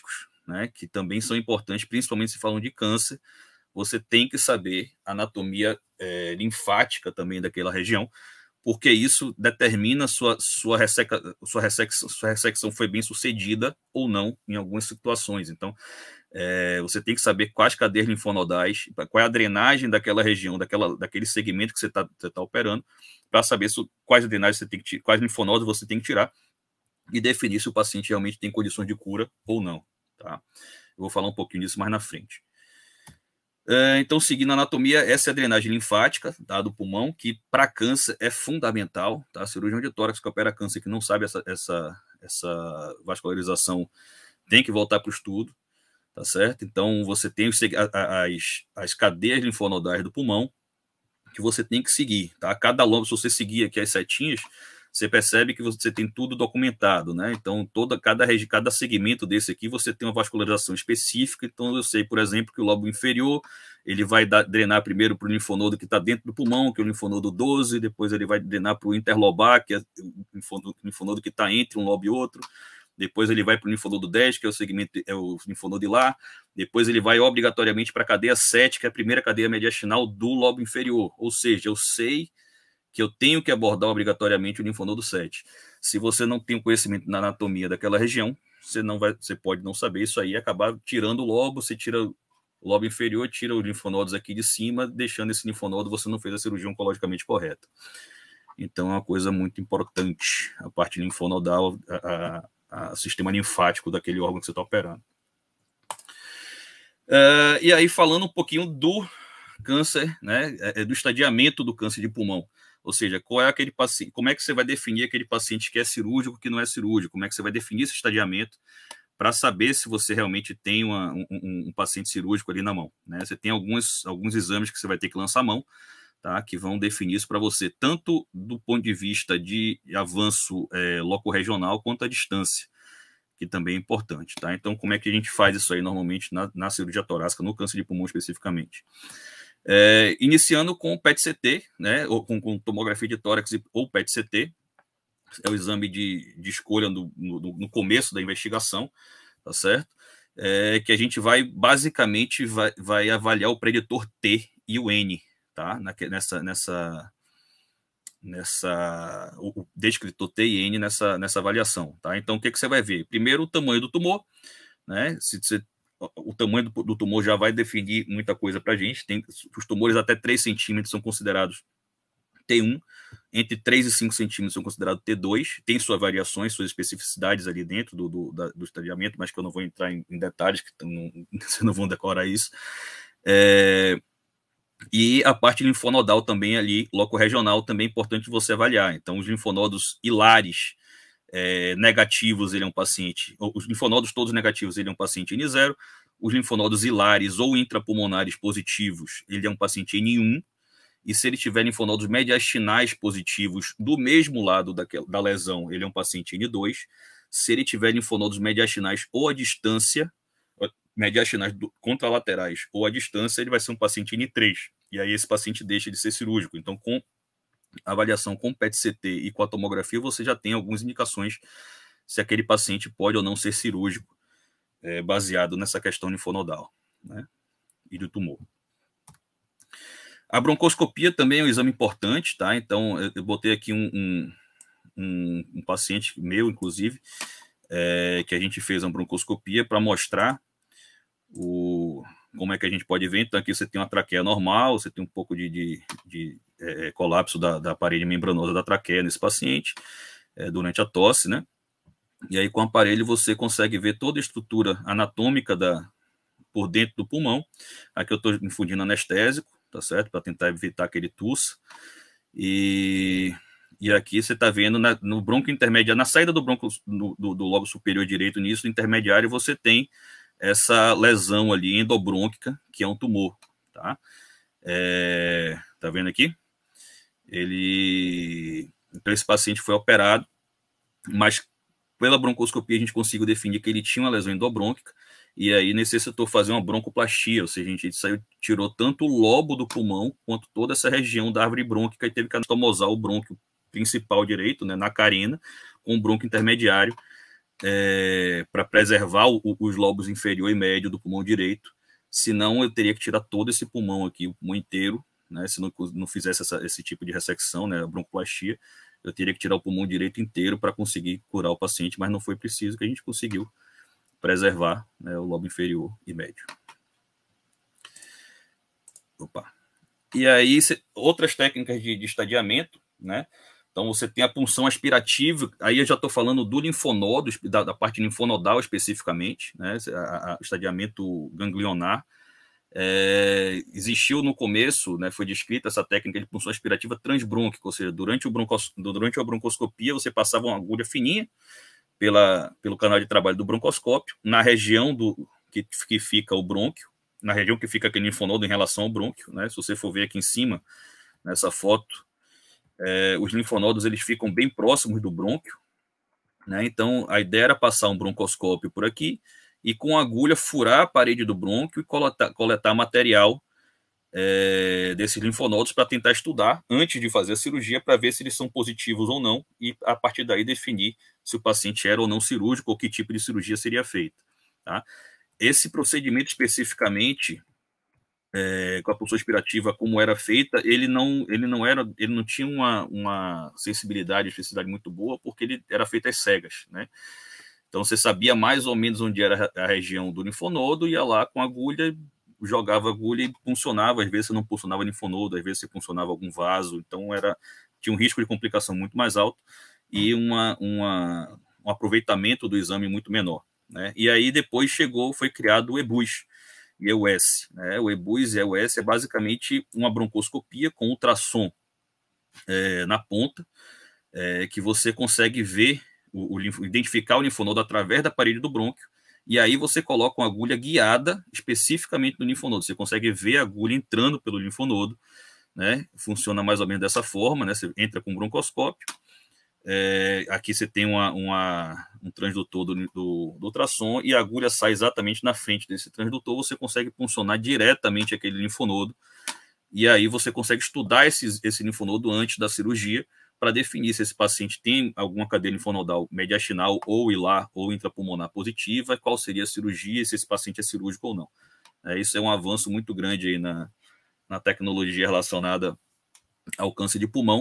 né, que também são importantes, principalmente se falam de câncer. Você tem que saber a anatomia linfática também daquela região, porque isso determina sua ressecção foi bem sucedida ou não em algumas situações. Então, você tem que saber quais cadeias linfonodais, qual é a drenagem daquela região, daquele segmento que você tá operando, para saber quais drenagens você tem que tirar, quais linfonodos você tem que tirar, e definir se o paciente realmente tem condições de cura ou não. Tá? Eu vou falar um pouquinho disso mais na frente. Então, seguindo a anatomia, essa é a drenagem linfática, tá, do pulmão, que para câncer é fundamental. Tá? Cirurgião de tórax que opera câncer que não sabe essa vascularização tem que voltar para o estudo, tá certo? Então, você tem as cadeias linfonodais do pulmão que você tem que seguir. Tá? Cada lombo, se você seguir aqui as setinhas, você percebe que você tem tudo documentado, né? Então, cada segmento desse aqui, você tem uma vascularização específica. Então, eu sei, por exemplo, que o lobo inferior, ele vai drenar primeiro para o linfonodo que está dentro do pulmão, que é o linfonodo 12, depois ele vai drenar para o interlobar, que é o linfonodo que está entre um lobo e outro, depois ele vai para o linfonodo 10, que é o linfonodo hilar, depois ele vai obrigatoriamente para a cadeia 7, que é a primeira cadeia mediastinal do lobo inferior, ou seja, eu sei que eu tenho que abordar obrigatoriamente o linfonodo 7. Se você não tem o conhecimento na anatomia daquela região, você pode não saber isso aí e acabar tirando o lobo, você tira o lobo inferior, tira os linfonodos aqui de cima, deixando esse linfonodo, você não fez a cirurgia oncologicamente correta. Então é uma coisa muito importante, a parte linfonodal, o sistema linfático daquele órgão que você está operando. E aí, falando um pouquinho do câncer, né, do estadiamento do câncer de pulmão. Ou seja, qual é aquele paciente, como é que você vai definir aquele paciente que é cirúrgico, que não é cirúrgico? Como é que você vai definir esse estadiamento para saber se você realmente tem um paciente cirúrgico ali na mão? Né? Você tem alguns exames que você vai ter que lançar a mão, tá? Que vão definir isso para você, tanto do ponto de vista de avanço loco-regional, quanto a distância, que também é importante. Tá? Então, como é que a gente faz isso aí normalmente na cirurgia torácica, no câncer de pulmão especificamente? Iniciando com o PET-CT, né, ou com tomografia de tórax ou PET-CT, é o exame de escolha no começo da investigação, tá certo? Que a gente vai, basicamente, vai avaliar o preditor T e o N, tá? O descritor T e N nessa avaliação, tá? Então, o que você vai ver? Primeiro, o tamanho do tumor, né? O tamanho do tumor já vai definir muita coisa para a gente. Os tumores até 3 centímetros são considerados T1, entre 3 e 5 centímetros são considerados T2, tem suas variações, suas especificidades ali dentro do estadiamento, mas que eu não vou entrar em detalhes, que vocês não vão decorar isso. E a parte linfonodal também ali, loco-regional, também é importante você avaliar. Então, os linfonodos hilares negativos, ele é um paciente, os linfonodos todos negativos, ele é um paciente N0, os linfonodos hilares ou intrapulmonares positivos, ele é um paciente N1, e se ele tiver linfonodos mediastinais positivos do mesmo lado da lesão, ele é um paciente N2, se ele tiver linfonodos mediastinais ou à distância, mediastinais contralaterais ou à distância, ele vai ser um paciente N3, e aí esse paciente deixa de ser cirúrgico. Então, com avaliação com PET-CT e com a tomografia, você já tem algumas indicações se aquele paciente pode ou não ser cirúrgico, baseado nessa questão linfonodal, né, e do tumor. A broncoscopia também é um exame importante, tá? Então, eu botei aqui um paciente meu, inclusive, que a gente fez uma broncoscopia para mostrar como é que a gente pode ver. Então, aqui você tem uma traqueia normal, você tem um pouco de colapso da parede membranosa da traqueia nesse paciente, durante a tosse, né? E aí, com o aparelho, você consegue ver toda a estrutura anatômica por dentro do pulmão. Aqui eu estou infundindo anestésico, tá certo? Para tentar evitar aquele tussa. E aqui você está vendo no bronco intermediário, na saída do bronco do lobo superior direito, nisso, intermediário, você tem essa lesão ali endobrônquica, que é um tumor, tá? Tá vendo aqui? Então, esse paciente foi operado, mas pela broncoscopia a gente conseguiu definir que ele tinha uma lesão endobrônquica, e aí necessitou fazer uma broncoplastia, ou seja, a gente tirou tanto o lobo do pulmão, quanto toda essa região da árvore brônquica, e teve que anastomosar o brônquio principal direito, né, na carina, com o bronco intermediário, para preservar os lobos inferior e médio do pulmão direito, senão eu teria que tirar todo esse pulmão aqui, o pulmão inteiro, né? Se não fizesse esse tipo de ressecção, né, a broncoplastia, eu teria que tirar o pulmão direito inteiro para conseguir curar o paciente, mas não foi preciso, que a gente conseguiu preservar, né, o lobo inferior e médio. Opa. E aí, outras técnicas de estadiamento, né? Então, você tem a punção aspirativa, aí eu já estou falando do linfonodo, da parte linfonodal especificamente, né? O estadiamento ganglionar. Existiu no começo, né, foi descrita essa técnica de punção aspirativa transbrônquica, ou seja, durante a broncoscopia, você passava uma agulha fininha pelo canal de trabalho do broncoscópio, na região que fica o brônquio, na região que fica aquele linfonodo em relação ao brônquio, né? Se você for ver aqui em cima, nessa foto, os linfonodos eles ficam bem próximos do brônquio, né? Então, a ideia era passar um broncoscópio por aqui e com a agulha furar a parede do brônquio e coletar material desses linfonodos para tentar estudar antes de fazer a cirurgia para ver se eles são positivos ou não e a partir daí definir se o paciente era ou não cirúrgico ou que tipo de cirurgia seria feita, tá? Esse procedimento especificamente com a punção aspirativa como era feita, ele não tinha uma sensibilidade, especificidade muito boa, porque ele era feito às cegas, né? Então você sabia mais ou menos onde era a região do linfonodo, ia lá com a agulha, jogava a agulha e puncionava, às vezes você não puncionava linfonodo, às vezes você puncionava algum vaso, então tinha um risco de complicação muito mais alto e um aproveitamento do exame muito menor, né? E aí depois foi criado o EBUS e EUS, né? O EBUS e EUS é basicamente uma broncoscopia com ultrassom na ponta, que você consegue ver, identificar o linfonodo através da parede do brônquio, e aí você coloca uma agulha guiada especificamente no linfonodo, você consegue ver a agulha entrando pelo linfonodo, né? Funciona mais ou menos dessa forma, né? Você entra com um broncoscópio, aqui você tem um transdutor do ultrassom e a agulha sai exatamente na frente desse transdutor, você consegue puncionar diretamente aquele linfonodo e aí você consegue estudar esse linfonodo antes da cirurgia para definir se esse paciente tem alguma cadeia linfonodal mediastinal ou hilar ou intrapulmonar positiva, qual seria a cirurgia, se esse paciente é cirúrgico ou não. Isso é um avanço muito grande aí na tecnologia relacionada ao câncer de pulmão,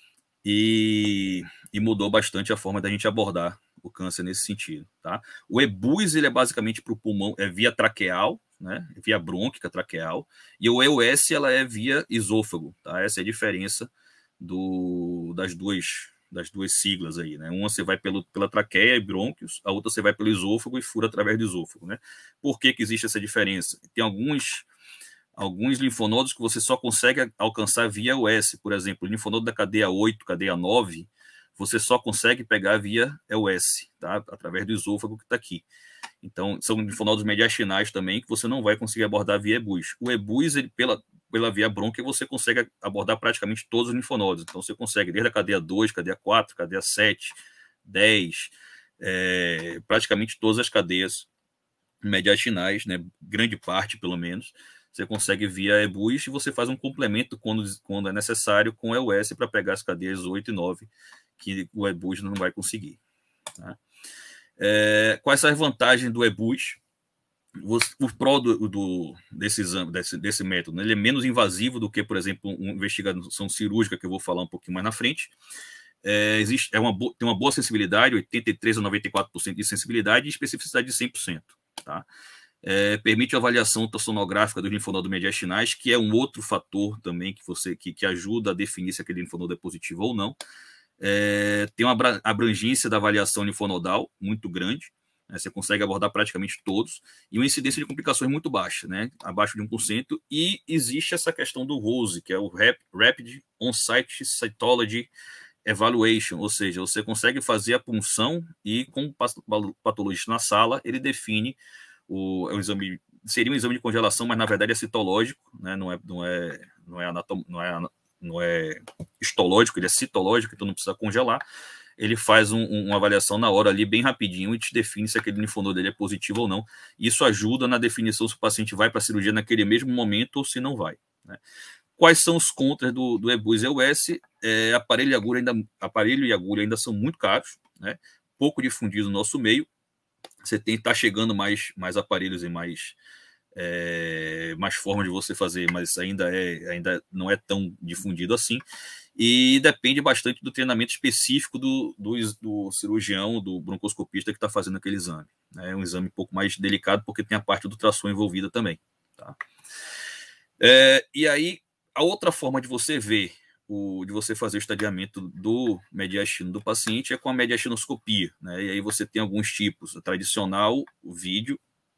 e mudou bastante a forma da gente abordar o câncer nesse sentido, tá? O EBUS, ele é basicamente para o pulmão, via traqueal, né? Via brônquica traqueal, e o EUS, ela é via esôfago, tá? Essa é a diferença das duas siglas aí, né? Uma você vai pela traqueia e brônquios, a outra você vai pelo esôfago e fura através do esôfago, né? Por que existe essa diferença? Tem alguns linfonodos que você só consegue alcançar via EUS, por exemplo, o linfonodo da cadeia 8, cadeia 9, você só consegue pegar via EUS, tá? Através do esôfago que está aqui. Então, são linfonodos mediastinais também que você não vai conseguir abordar via EBUS. O EBUS, ele, pela via brônquia, você consegue abordar praticamente todos os linfonodos. Então, você consegue desde a cadeia 2, cadeia 4, cadeia 7, 10, praticamente todas as cadeias mediastinais, né? Grande parte, pelo menos, você consegue via EBUS e você faz um complemento quando é necessário com o EUS para pegar as cadeias 8 e 9, que o EBUS não vai conseguir, tá? Quais são as vantagens do EBUS? O pró desse método, né? Ele é menos invasivo do que, por exemplo, uma investigação cirúrgica, que eu vou falar um pouquinho mais na frente. Tem uma boa sensibilidade, 83% a 94% de sensibilidade e especificidade de 100%, tá? Permite a avaliação ultrassonográfica dos linfonodos mediastinais, que é um outro fator também que ajuda a definir se aquele linfonodo é positivo ou não. Tem uma abrangência da avaliação linfonodal muito grande, né? Você consegue abordar praticamente todos, e uma incidência de complicações muito baixa, né? Abaixo de 1%, e existe essa questão do ROSE, que é o Rapid On-Site Cytology Evaluation, ou seja, você consegue fazer a punção e com o patologista na sala, ele define o exame, seria um exame de congelação, mas na verdade é citológico, né? Não é histológico, ele é citológico, então não precisa congelar. Ele faz uma avaliação na hora ali, bem rapidinho, e te define se aquele linfonodo dele é positivo ou não. Isso ajuda na definição se o paciente vai para a cirurgia naquele mesmo momento ou se não vai, né? Quais são os contras do EBUS e EUS? Aparelho e agulha ainda são muito caros, né? pouco difundido no nosso meio. Você está chegando mais aparelhos e mais formas de você fazer, mas ainda não é tão difundido assim. E depende bastante do treinamento específico do cirurgião, do broncoscopista que está fazendo aquele exame. É um exame um pouco mais delicado, porque tem a parte do ultrassom envolvida também. Tá? E aí, a outra forma de você ver, de você fazer o estadiamento do mediastino do paciente é com a mediastinoscopia. Né? E aí você tem alguns tipos: a tradicional, o vídeo,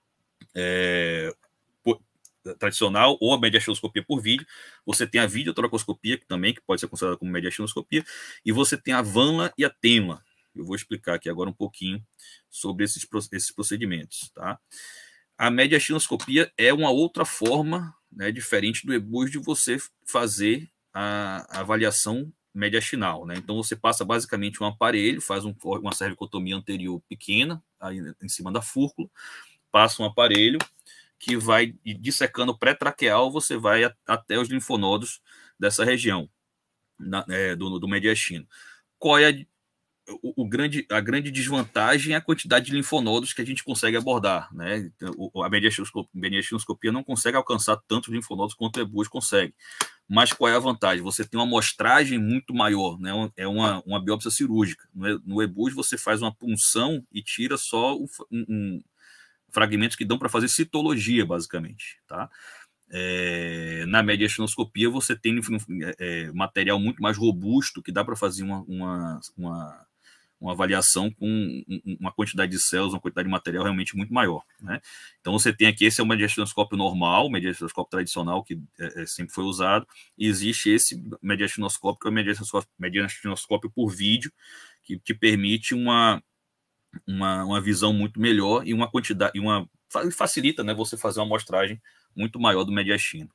tradicional ou a mediastinoscopia por vídeo. Você tem a videotoracoscopia, que pode ser considerada como mediastinoscopia, e você tem a vanla e a tenla. Eu vou explicar aqui agora um pouquinho sobre esses procedimentos. Tá? A mediastinoscopia é uma outra forma, né, diferente do EBUS, de você fazer a avaliação mediastinal. Né? Então, você passa basicamente um aparelho, faz uma cervicotomia anterior pequena, aí em cima da fúrcula, passa um aparelho que vai dissecando o pré-traqueal, você vai até os linfonodos dessa região do mediastino. Qual é a grande desvantagem? É a quantidade de linfonodos que a gente consegue abordar. Né? A mediastinoscopia não consegue alcançar tantos linfonodos quanto o EBUS consegue. Mas qual é a vantagem? Você tem uma amostragem muito maior, né? É uma biópsia cirúrgica. No EBUS você faz uma punção e tira só fragmentos que dão para fazer citologia, basicamente. Tá? Na mediastinoscopia você tem material muito mais robusto, que dá para fazer uma avaliação com uma quantidade de células, uma quantidade de material realmente muito maior. Né? Então você tem aqui, esse é o mediastinoscópio normal, o mediastinoscópio tradicional, que sempre foi usado, e existe esse mediastinoscópio, que é o mediastinoscópio por vídeo, que permite uma visão muito melhor e uma quantidade, facilita, né, você fazer uma amostragem muito maior do mediastino.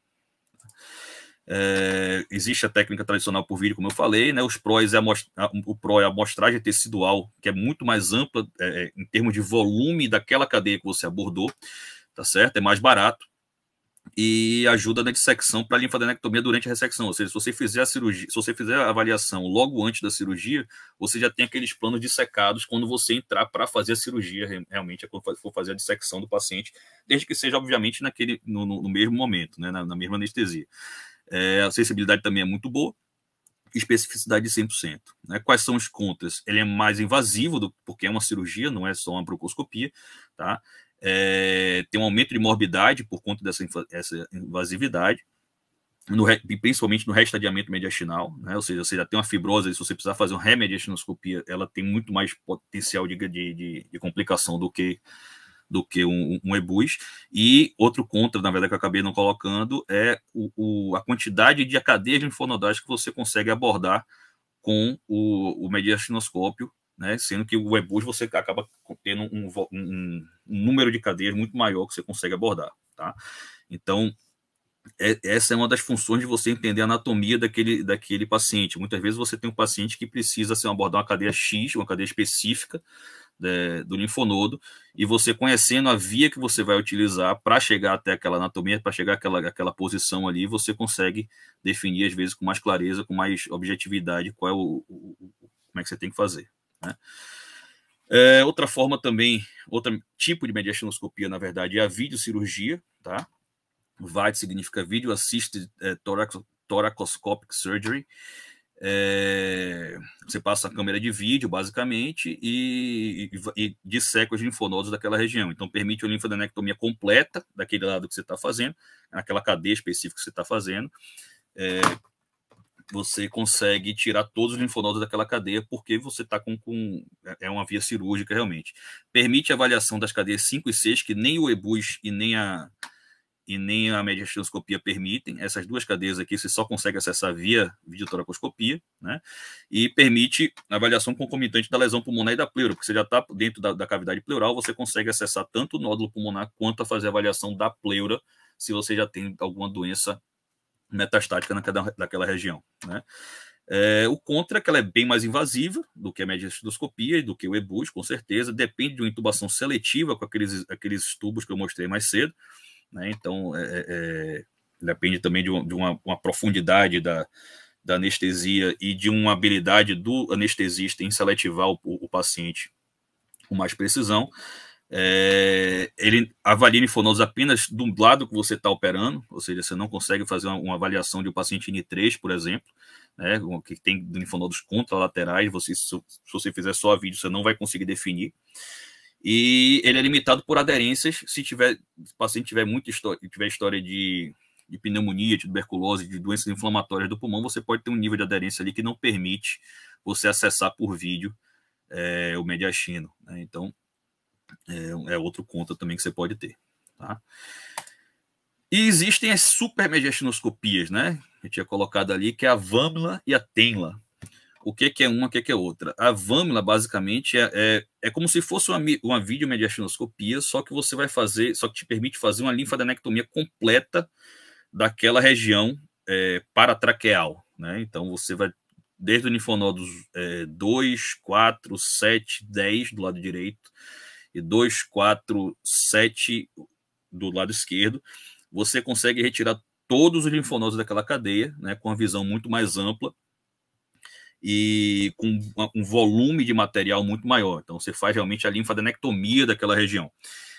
Existe a técnica tradicional por vídeo, como eu falei, né? O PRO é a amostragem tecidual, que é muito mais ampla em termos de volume daquela cadeia que você abordou, tá certo? É mais barato e ajuda na dissecção para a linfadenectomia durante a ressecção. Ou seja, se você fizer a cirurgia, se você fizer a avaliação logo antes da cirurgia, você já tem aqueles planos dissecados quando você entrar para fazer a cirurgia, realmente, quando for fazer a dissecção do paciente, desde que seja, obviamente, no mesmo momento, né? na mesma anestesia. A sensibilidade também é muito boa, especificidade de 100%. Né? Quais são os contras? Ele é mais invasivo, porque é uma cirurgia, não é só uma broncoscopia, tá? Tem um aumento de morbidade por conta dessa invasividade, principalmente no restadiamento mediastinal, né? Ou seja, você já tem uma fibrose, se você precisar fazer uma remediastinoscopia, ela tem muito mais potencial de complicação do que um EBUS. E outro contra, na verdade, que eu acabei não colocando, é a quantidade de cadeias linfonodais que você consegue abordar com o mediastinoscópio, né? Sendo que o EBUS você acaba tendo um número de cadeias muito maior que você consegue abordar. Tá? Então, essa é uma das funções de você entender a anatomia daquele paciente. Muitas vezes você tem um paciente que precisa abordar uma cadeia X, uma cadeia específica do linfonodo, e você conhecendo a via que você vai utilizar para chegar até aquela anatomia, para chegar àquela posição ali, você consegue definir, às vezes, com mais clareza, com mais objetividade, como é que você tem que fazer. Né? Outra forma também, outro tipo de mediastinoscopia, na verdade, é a videocirurgia. Tá? VAD significa Video Assisted Thoracoscopic Surgery. Você passa a câmera de vídeo, basicamente, e disseca os linfonodos daquela região. Então, permite a linfadenectomia completa daquele lado que você está fazendo, naquela cadeia específica que você está fazendo. Você consegue tirar todos os linfonodos daquela cadeia, porque você está é uma via cirúrgica, realmente. Permite a avaliação das cadeias 5 e 6, que nem o EBUS e nem a mediastinoscopia permitem. Essas duas cadeias aqui você só consegue acessar via videotoracoscopia, né? E permite a avaliação concomitante da lesão pulmonar e da pleura, porque você já está dentro da cavidade pleural, você consegue acessar tanto o nódulo pulmonar quanto a fazer a avaliação da pleura, se você já tem alguma doença metastática naquela região. Né? O contra é que ela é bem mais invasiva do que a mediastinoscopia e do que o EBUS, com certeza. Depende de uma intubação seletiva com aqueles tubos que eu mostrei mais cedo. Né? Então, depende também de uma profundidade da anestesia e de uma habilidade do anestesista em seletivar o paciente com mais precisão. Ele avalia linfonodos apenas do lado que você está operando, ou seja, você não consegue fazer uma avaliação de um paciente N3, por exemplo, né, que tem linfonodos contralaterais. Se você fizer só a vídeo, você não vai conseguir definir. E ele é limitado por aderências. Se o paciente tiver história de pneumonia, de tuberculose, de doenças inflamatórias do pulmão, você pode ter um nível de aderência ali que não permite você acessar por vídeo o mediastino, né? Então, é outro conta também que você pode ter, tá? E existem as supermediastinoscopias, né? Eu tinha colocado ali, que é a VAMLA e a TENLA. O que é uma, o que é outra? A VAMLA, basicamente, é como se fosse uma videomediastinoscopia, só que você vai fazer, só que te permite fazer uma linfadenectomia completa daquela região paratraqueal, né? Então, você vai desde o linfonodos 2, 4, 7, 10 do lado direito, e 2, 4, 7 do lado esquerdo, você consegue retirar todos os linfonodos daquela cadeia, né, com uma visão muito mais ampla e com um volume de material muito maior. Então, você faz realmente a linfadenectomia daquela região.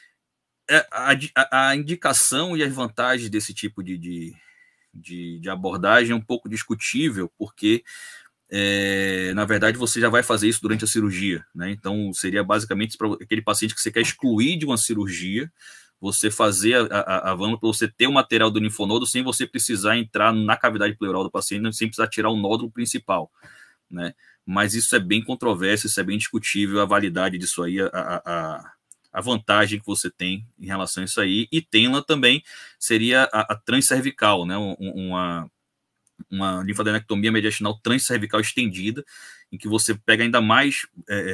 A indicação e as vantagens desse tipo de abordagem é um pouco discutível, porque na verdade, você já vai fazer isso durante a cirurgia, né? Então, seria basicamente para aquele paciente que você quer excluir de uma cirurgia, você fazer a VAMLA para você ter o material do linfonodo sem você precisar entrar na cavidade pleural do paciente, sem precisar tirar o nódulo principal, né? Mas isso é bem controverso, isso é bem discutível, a validade disso aí, a vantagem que você tem em relação a isso aí. E TENLA também seria a transcervical, né? Uma linfadenectomia mediastinal transcervical estendida, em que você pega ainda mais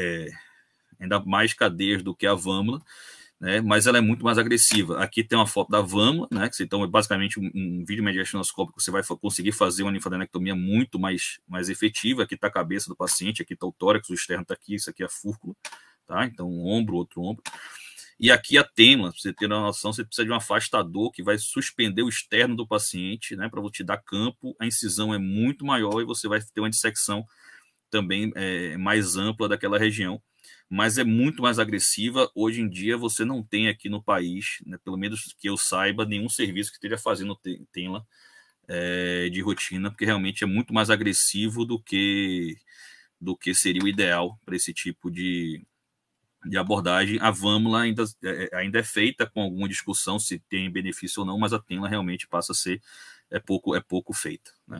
cadeias do que a VAMLA, né, mas ela é muito mais agressiva. Aqui tem uma foto da VAMLA, né, então é basicamente um vídeo mediastinoscópico, você vai conseguir fazer uma linfadenectomia muito mais efetiva. Aqui está a cabeça do paciente, aqui está o tórax, o externo está aqui, isso aqui é a fúrcula, tá? Então um ombro, outro ombro. E aqui a TENLA, para você ter uma noção, você precisa de um afastador que vai suspender o externo do paciente, né, para te dar campo. A incisão é muito maior e você vai ter uma dissecção também mais ampla daquela região, mas é muito mais agressiva. Hoje em dia você não tem aqui no país, né, pelo menos que eu saiba, nenhum serviço que esteja fazendo TENLA de rotina, porque realmente é muito mais agressivo do que seria o ideal para esse tipo de abordagem. A VAMLA ainda é feita com alguma discussão se tem benefício ou não, mas a TENLA realmente passa a ser pouco feita, né?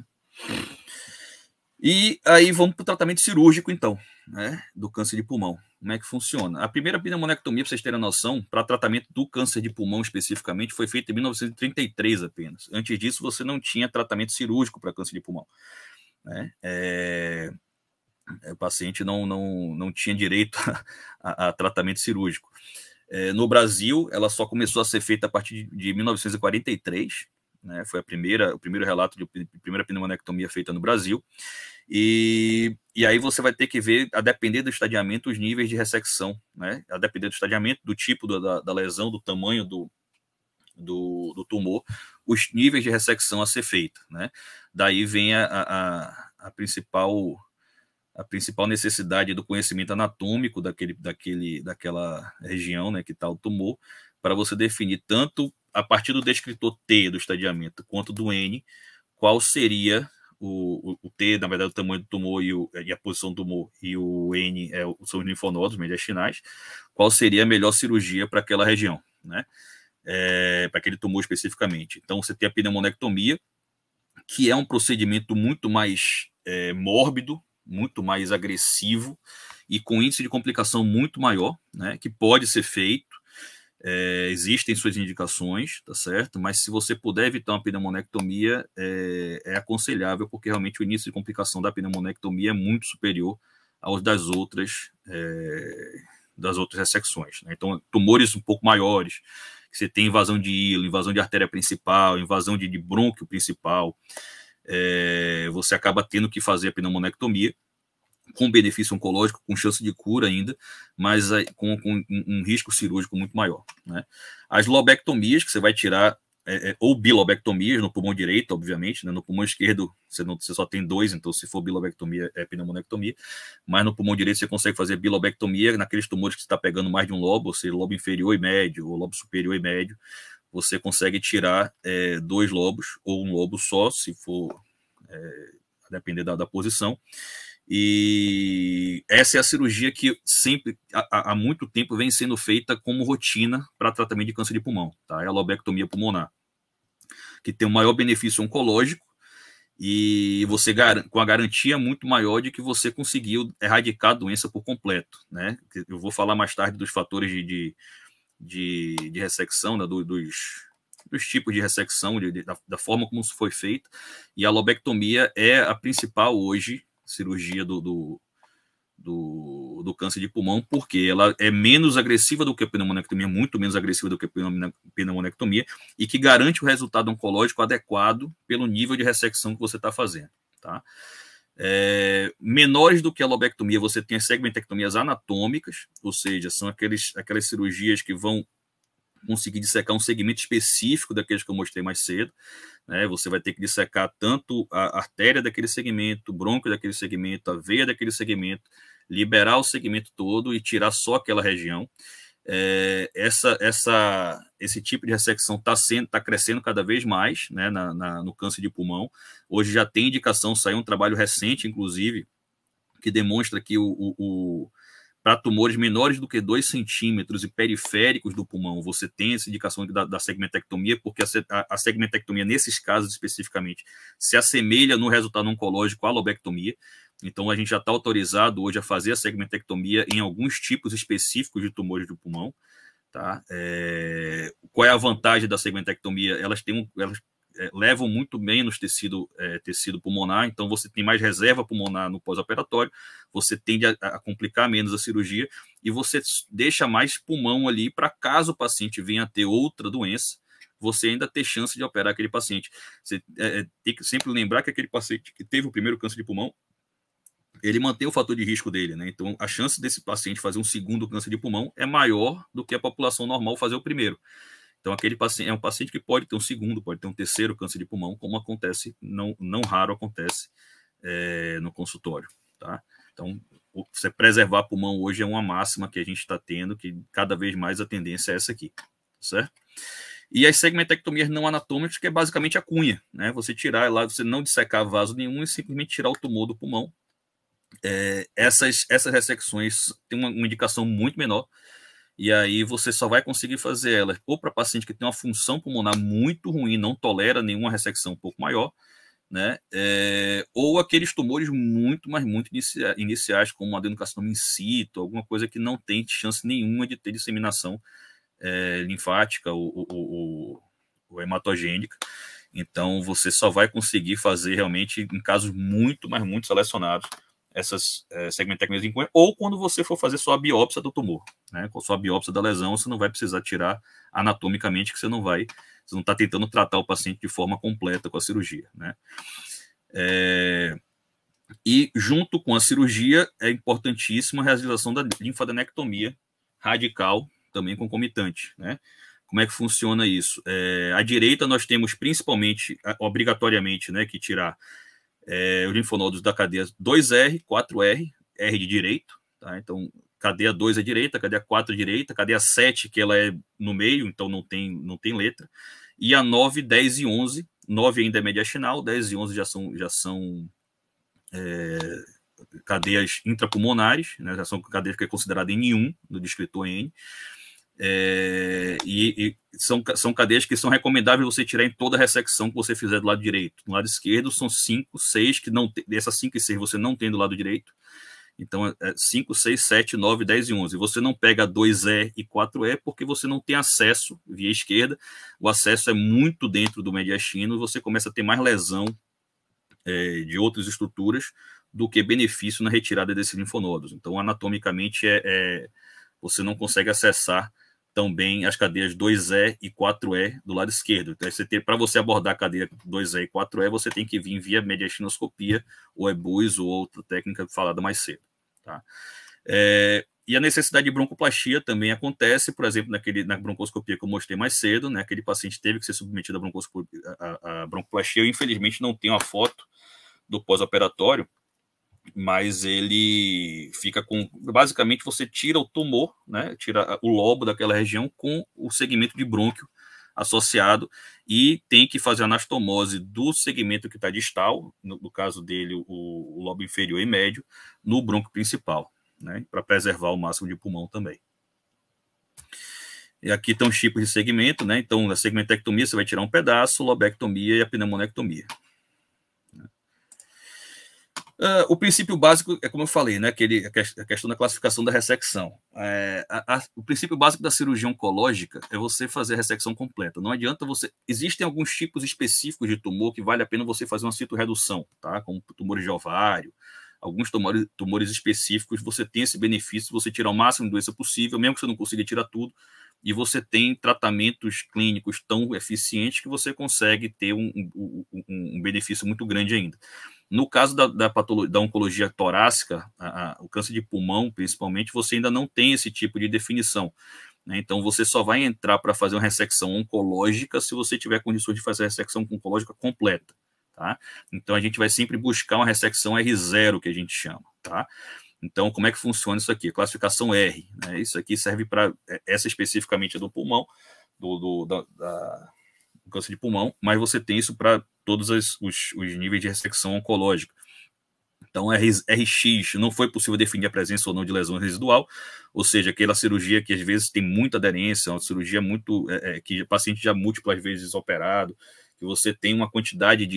E aí vamos para o tratamento cirúrgico, então, né, do câncer de pulmão. Como é que funciona? A primeira pneumonectomia, para vocês terem noção, para tratamento do câncer de pulmão especificamente, foi feita em 1933 apenas. Antes disso, você não tinha tratamento cirúrgico para câncer de pulmão, né? O paciente não tinha direito a tratamento cirúrgico. No Brasil, ela só começou a ser feita a partir de 1943, né? Foi o primeiro relato de primeira pneumonectomia feita no Brasil. E aí você vai ter que ver, a depender do estadiamento, os níveis de ressecção, né? A depender do estadiamento, do tipo da lesão, do tamanho do tumor, os níveis de ressecção a ser feita, né? Daí vem a principal necessidade do conhecimento anatômico daquela região, né, que está o tumor, para você definir tanto a partir do descritor T do estadiamento quanto do N, qual seria o T, na verdade, o tamanho do tumor e a posição do tumor, e o N são os linfonodos mediastinais, qual seria a melhor cirurgia para aquela região, né, para aquele tumor especificamente. Então, você tem a pneumonectomia, que é um procedimento muito mais mórbido, muito mais agressivo e com índice de complicação muito maior, né, que pode ser feito. Existem suas indicações, tá certo? Mas se você puder evitar uma pneumonectomia, é aconselhável, porque realmente o início de complicação da pneumonectomia é muito superior aos das outras ressecções, né? Então, tumores um pouco maiores, que você tem invasão de hilo, invasão de artéria principal, invasão de brônquio principal, você acaba tendo que fazer a pneumonectomia com benefício oncológico, com chance de cura ainda, mas com um risco cirúrgico muito maior, né? As lobectomias, que você vai tirar ou bilobectomias no pulmão direito, obviamente, né? No pulmão esquerdo você só tem 2, então se for bilobectomia é pneumonectomia, mas no pulmão direito você consegue fazer bilobectomia naqueles tumores que você está pegando mais de um lobo, ou seja, lobo inferior e médio, ou lobo superior e médio, você consegue tirar 2 lobos, ou um lobo só, se for a depender da posição. E essa é a cirurgia que sempre, há muito tempo, vem sendo feita como rotina para tratamento de câncer de pulmão, tá? É a lobectomia pulmonar, que tem um maior benefício oncológico e você com a garantia muito maior de que você conseguiu erradicar a doença por completo, né? Eu vou falar mais tarde dos fatores de ressecção, né? dos tipos de ressecção, da forma como isso foi feito, e a lobectomia é a principal hoje cirurgia do câncer de pulmão, porque ela é menos agressiva do que a pneumonectomia, muito menos agressiva do que a pneumonectomia, e que garante o resultado oncológico adequado pelo nível de ressecção que você está fazendo, tá? Menores do que a lobectomia, você tem as segmentectomias anatômicas, ou seja, são aquelas cirurgias que vão conseguir dissecar um segmento específico daqueles que eu mostrei mais cedo, né? Você vai ter que dissecar tanto a artéria daquele segmento, o brônquio daquele segmento, a veia daquele segmento, liberar o segmento todo e tirar só aquela região. Esse tipo de ressecção está crescendo cada vez mais, né, no câncer de pulmão. Hoje já tem indicação, saiu um trabalho recente, inclusive, que demonstra que para tumores menores do que 2 centímetros e periféricos do pulmão, você tem essa indicação da segmentectomia, porque a segmentectomia, nesses casos especificamente, se assemelha no resultado oncológico à lobectomia. Então, a gente já está autorizado hoje a fazer a segmentectomia em alguns tipos específicos de tumores do pulmão. Tá? Qual é a vantagem da segmentectomia? Elas levam muito menos tecido pulmonar, então você tem mais reserva pulmonar no pós-operatório, você tende a complicar menos a cirurgia e você deixa mais pulmão ali para caso o paciente venha a ter outra doença, você ainda ter chance de operar aquele paciente. Você tem que sempre lembrar que aquele paciente que teve o primeiro câncer de pulmão, ele mantém o fator de risco dele, né? Então a chance desse paciente fazer um segundo câncer de pulmão é maior do que a população normal fazer o primeiro. Então, aquele paciente é um paciente que pode ter um segundo, pode ter um terceiro câncer de pulmão, como acontece, não raro acontece no consultório, tá? Então, você preservar pulmão hoje é uma máxima que a gente está tendo, que cada vez mais a tendência é essa aqui, certo? E as segmentectomias não anatômicas, que é basicamente a cunha, né? Você tirar lá, você não dissecar vaso nenhum e simplesmente tirar o tumor do pulmão. Essas ressecções têm uma indicação muito menor, e aí você só vai conseguir fazer elas ou para paciente que tem uma função pulmonar muito ruim, não tolera nenhuma ressecção um pouco maior, né? Ou aqueles tumores muito iniciais, como um adenocarcinoma in situ, alguma coisa que não tem chance nenhuma de ter disseminação linfática ou hematogênica. Então, você só vai conseguir fazer realmente em casos muito, mas muito selecionados essas segmentectomias em cunha, ou quando você for fazer só a biópsia do tumor, né? Com a sua biópsia da lesão, você não vai precisar tirar anatomicamente, que você não está tentando tratar o paciente de forma completa com a cirurgia, né? E junto com a cirurgia é importantíssima a realização da linfadenectomia radical, também concomitante, né? Como é que funciona isso? À direita nós temos principalmente, obrigatoriamente, né, que tirar os linfonodos da cadeia 2R, 4R, R de direito, tá? Então, cadeia 2 é direita, cadeia 4 é direita, cadeia 7, que ela é no meio, então não tem letra, e a 9, 10 e 11, 9 ainda é mediastinal, 10 e 11 já são cadeias intrapulmonares, né? Já são cadeias que é considerada N1, do descritor N, e são cadeias que são recomendáveis você tirar em toda a ressecção que você fizer do lado direito. No lado esquerdo são 5, 6, que não tem, dessas 5 e 6 você não tem do lado direito. Então, 5, 6, 7, 9, 10 e 11. Você não pega 2E e 4E porque você não tem acesso via esquerda. O acesso é muito dentro do mediastino e você começa a ter mais lesão de outras estruturas do que benefício na retirada desses linfonodos. Então, anatomicamente, você não consegue acessar também as cadeias 2E e 4E do lado esquerdo. Então, para você abordar a cadeia 2E e 4E, você tem que vir via mediastinoscopia, ou EBUS, ou outra técnica falada mais cedo. Tá? E a necessidade de broncoplastia também acontece, por exemplo, na broncoscopia que eu mostrei mais cedo, né? Aquele paciente teve que ser submetido à broncoplastia. Eu, infelizmente, não tenho a foto do pós-operatório, mas ele fica com... Basicamente, você tira o tumor, né? Tira o lobo daquela região com o segmento de brônquio associado e tem que fazer a anastomose do segmento que está distal, no caso dele, o lobo inferior e médio, no brônquio principal, né, para preservar o máximo de pulmão também. E aqui estão os tipos de segmento, né? Então, na segmentectomia você vai tirar um pedaço, lobectomia e a pneumonectomia. O princípio básico é como eu falei, né? A questão da classificação da ressecção. O princípio básico da cirurgia oncológica é você fazer a ressecção completa. Não adianta você... Existem alguns tipos específicos de tumor que vale a pena você fazer uma citorredução, tá? Como tumores de ovário, alguns tumores específicos, você tem esse benefício de você tirar o máximo de doença possível, mesmo que você não consiga tirar tudo, e você tem tratamentos clínicos tão eficientes que você consegue ter um benefício muito grande ainda. No caso da oncologia torácica, o câncer de pulmão, principalmente, você ainda não tem esse tipo de definição, né? Então, você só vai entrar para fazer uma ressecção oncológica se você tiver condições de fazer a ressecção oncológica completa. Tá? Então, a gente vai sempre buscar uma ressecção R0, que a gente chama. Tá? Então, como é que funciona isso aqui? Classificação R. Né? Isso aqui serve para... Essa especificamente é do pulmão, do câncer de pulmão, mas você tem isso para todos os níveis de ressecção oncológica. Então, RX, não foi possível definir a presença ou não de lesão residual, ou seja, aquela cirurgia que às vezes tem muita aderência, uma cirurgia muito... que o paciente já múltiplas vezes operado, que você tem uma quantidade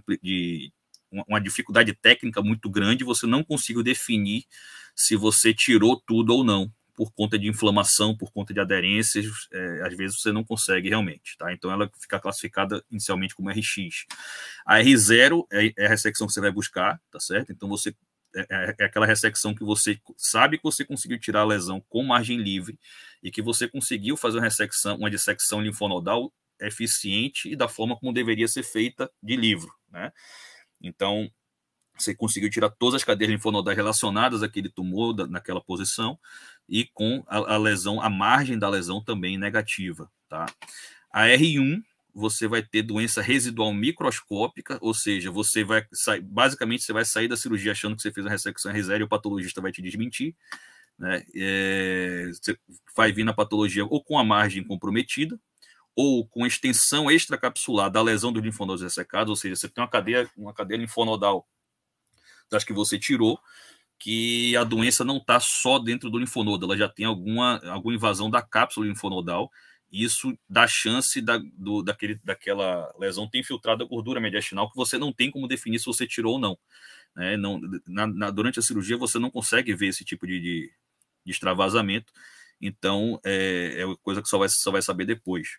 uma dificuldade técnica muito grande, você não conseguiu definir se você tirou tudo ou não, por conta de inflamação, por conta de aderências, às vezes você não consegue realmente, tá? Então ela fica classificada inicialmente como RX. A R0 é a ressecção que você vai buscar, tá certo? Então você é aquela ressecção que você sabe que você conseguiu tirar a lesão com margem livre e que você conseguiu fazer uma dissecção linfonodal eficiente e da forma como deveria ser feita de livro, né? Então, você conseguiu tirar todas as cadeias linfonodais relacionadas àquele tumor naquela posição e com a lesão, a margem da lesão também negativa, tá? A R1, você vai ter doença residual microscópica, ou seja, você vai basicamente você vai sair da cirurgia achando que você fez a ressecção R0 e o patologista vai te desmentir, né? Você vai vir na patologia ou com a margem comprometida, ou com extensão extracapsular da lesão dos linfonodos ressecados, ou seja, você tem uma cadeia linfonodal das que você tirou, que a doença não está só dentro do linfonodo, ela já tem alguma invasão da cápsula linfonodal, e isso dá chance daquela lesão ter infiltrado a gordura mediastinal, que você não tem como definir se você tirou ou não. Né? Durante a cirurgia você não consegue ver esse tipo de extravasamento, então é coisa que só vai saber depois.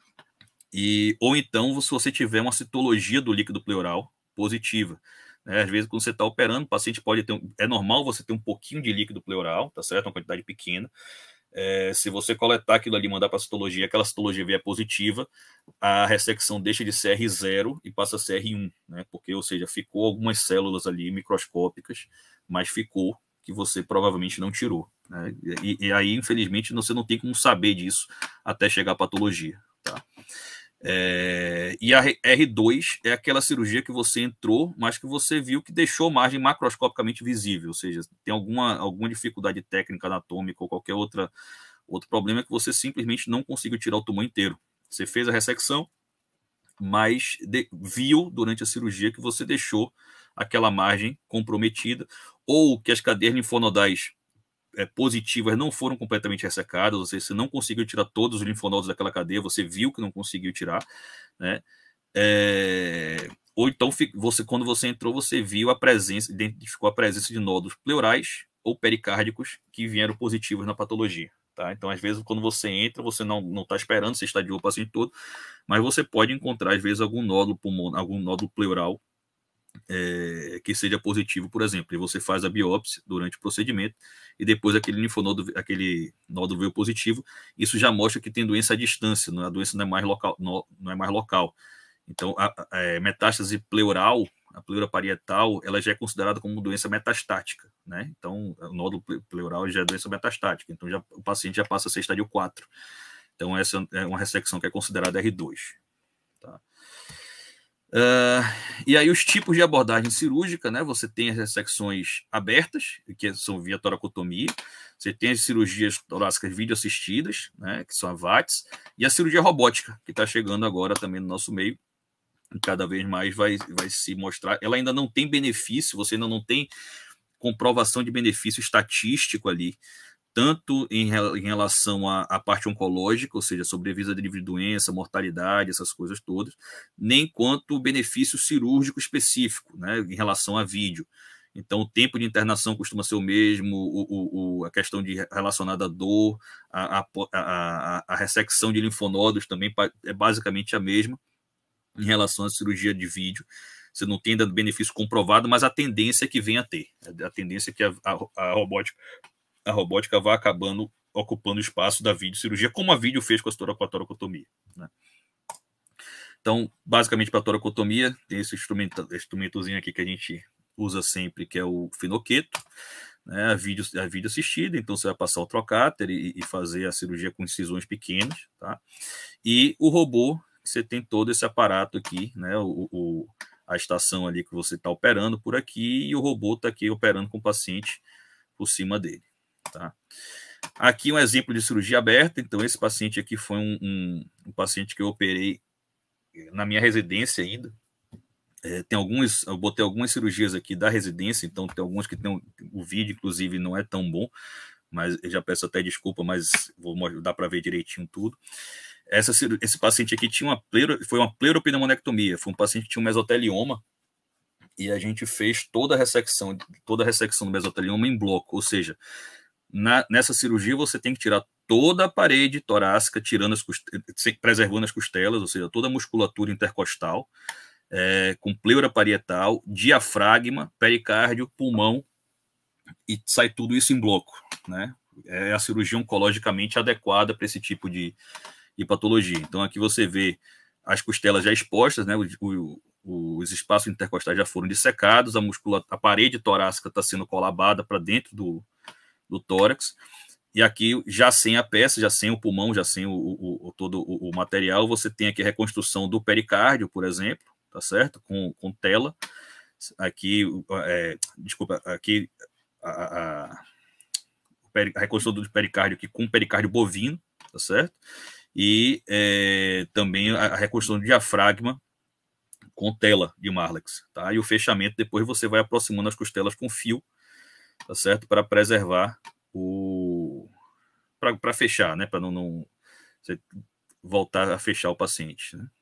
Ou então, se você tiver uma citologia do líquido pleural positiva, né? Às vezes, quando você está operando, o paciente pode ter... É normal você ter um pouquinho de líquido pleural, tá certo? Uma quantidade pequena. Se você coletar aquilo ali e mandar para a citologia, aquela citologia vier positiva, a ressecção deixa de ser R0 e passa a ser R1, né? Porque, ou seja, ficou algumas células ali microscópicas, mas ficou que você provavelmente não tirou, né? E aí, infelizmente, você não tem como saber disso até chegar à patologia, tá? E a R2 é aquela cirurgia que você entrou, mas que você viu que deixou margem macroscopicamente visível, ou seja, tem alguma dificuldade técnica anatômica ou qualquer outro problema que você simplesmente não conseguiu tirar o tumor inteiro. Você fez a ressecção, mas viu durante a cirurgia que você deixou aquela margem comprometida, ou que as cadeias linfonodais positivas não foram completamente ressecadas, ou seja, você não conseguiu tirar todos os linfonodos daquela cadeia, você viu que não conseguiu tirar, né? Ou então, quando você entrou, você viu identificou a presença de nódulos pleurais ou pericárdicos que vieram positivos na patologia, tá? Então, às vezes, quando você entra, você não está esperando, você estadiou o paciente todo, mas você pode encontrar, às vezes, algum nódulo pulmonar, algum nódulo pleural que seja positivo, por exemplo, e você faz a biópsia durante o procedimento e depois aquele nódulo veio positivo, isso já mostra que tem doença à distância, a doença não é mais local. Então, a metástase pleural, a pleura parietal, ela já é considerada como doença metastática, né? Então, o nódulo pleural já é doença metastática, então o paciente já passa a ser estádio 4. Então, essa é uma ressecção que é considerada R2. Tá? E aí, os tipos de abordagem cirúrgica, né? Você tem as ressecções abertas, que são via toracotomia, você tem as cirurgias torácicas videoassistidas, né? Que são a VATS, e a cirurgia robótica, que está chegando agora também no nosso meio, e cada vez mais vai se mostrar. Ela ainda não tem benefício, você ainda não tem comprovação de benefício estatístico ali, tanto em relação à parte oncológica, ou seja, sobrevida livre de doença, mortalidade, essas coisas todas, nem quanto benefício cirúrgico específico, né, em relação a vídeo. Então, o tempo de internação costuma ser o mesmo, a questão relacionada à dor, a ressecção de linfonodos também é basicamente a mesma em relação à cirurgia de vídeo. Você não tem ainda benefício comprovado, mas a tendência é que venha a ter. A tendência é que a robótica vai acabando ocupando o espaço da videocirurgia, como a vídeo fez com a toracotomia, né? Então, basicamente, para a toracotomia, tem esse instrumentozinho aqui que a gente usa sempre, que é o finoqueto, né? A vídeo assistida, então você vai passar o trocáter e fazer a cirurgia com incisões pequenas, tá? E o robô, você tem todo esse aparato aqui, né? A estação ali que você está operando por aqui, e o robô está aqui operando com o paciente por cima dele. Tá? Aqui um exemplo de cirurgia aberta. Então, esse paciente aqui foi um paciente que eu operei na minha residência ainda. Eu botei algumas cirurgias aqui da residência, então tem alguns que tem o vídeo, inclusive, não é tão bom, mas eu já peço até desculpa, mas dar para ver direitinho tudo. Esse paciente aqui foi uma pleuropneumonectomia, foi um paciente que tinha um mesotelioma, e a gente fez toda a ressecção do mesotelioma em bloco, ou seja, nessa cirurgia você tem que tirar toda a parede torácica, preservando as costelas, ou seja, toda a musculatura intercostal, com pleura parietal, diafragma, pericárdio, pulmão, e sai tudo isso em bloco, né? É a cirurgia oncologicamente adequada para esse tipo de patologia. Então aqui você vê as costelas já expostas, né? Os espaços intercostais já foram dissecados, a parede torácica está sendo colabada para dentro do tórax, e aqui já sem a peça, já sem o pulmão, já sem todo o material, você tem aqui a reconstrução do pericárdio, por exemplo, tá certo? Com tela. Aqui, aqui a reconstrução do pericárdio aqui com pericárdio bovino, tá certo? E também a reconstrução do diafragma com tela de Marlex, tá? E o fechamento, depois você vai aproximando as costelas com fio, tá certo? Para preservar para fechar, né? Para não você voltar a fechar o paciente, né?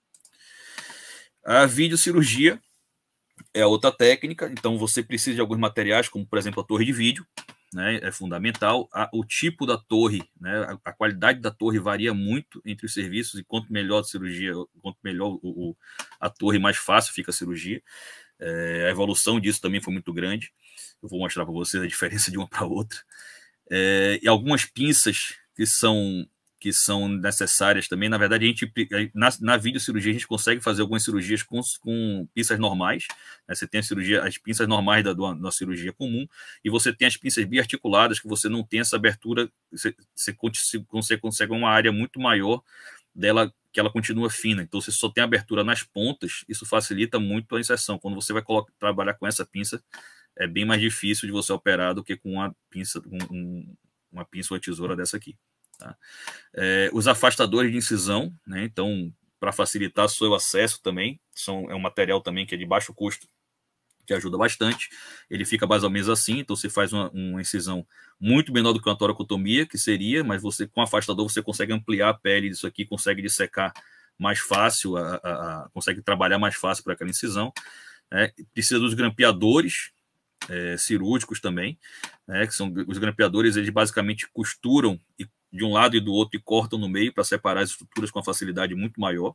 A videocirurgia é outra técnica, então você precisa de alguns materiais, como por exemplo a torre de vídeo, né? É fundamental. O tipo da torre, né? A qualidade da torre varia muito entre os serviços, e quanto melhor a cirurgia, quanto melhor a torre, mais fácil fica a cirurgia. A evolução disso também foi muito grande. Eu vou mostrar para vocês a diferença de uma para outra. E algumas pinças que são necessárias também. Na verdade, na videocirurgia a gente consegue fazer algumas cirurgias com pinças normais, né? Você tem as pinças normais da cirurgia comum, e você tem as pinças biarticuladas, que você não tem essa abertura, você consegue uma área muito maior dela, que ela continua fina, então você só tem abertura nas pontas. Isso facilita muito a inserção. Quando você vai trabalhar com essa pinça, é bem mais difícil de você operar do que com uma pinça ou uma tesoura dessa aqui, tá? Os afastadores de incisão, né? Então, para facilitar o seu acesso também, é um material também que é de baixo custo, que ajuda bastante. Ele fica mais ou menos assim, então você faz uma incisão muito menor do que uma toracotomia, que seria, mas você com afastador você consegue ampliar a pele disso aqui, consegue dissecar mais fácil, consegue trabalhar mais fácil para aquela incisão. Precisa dos grampeadores cirúrgicos também, que são os grampeadores. Eles basicamente costuram de um lado e do outro e cortam no meio para separar as estruturas com uma facilidade muito maior.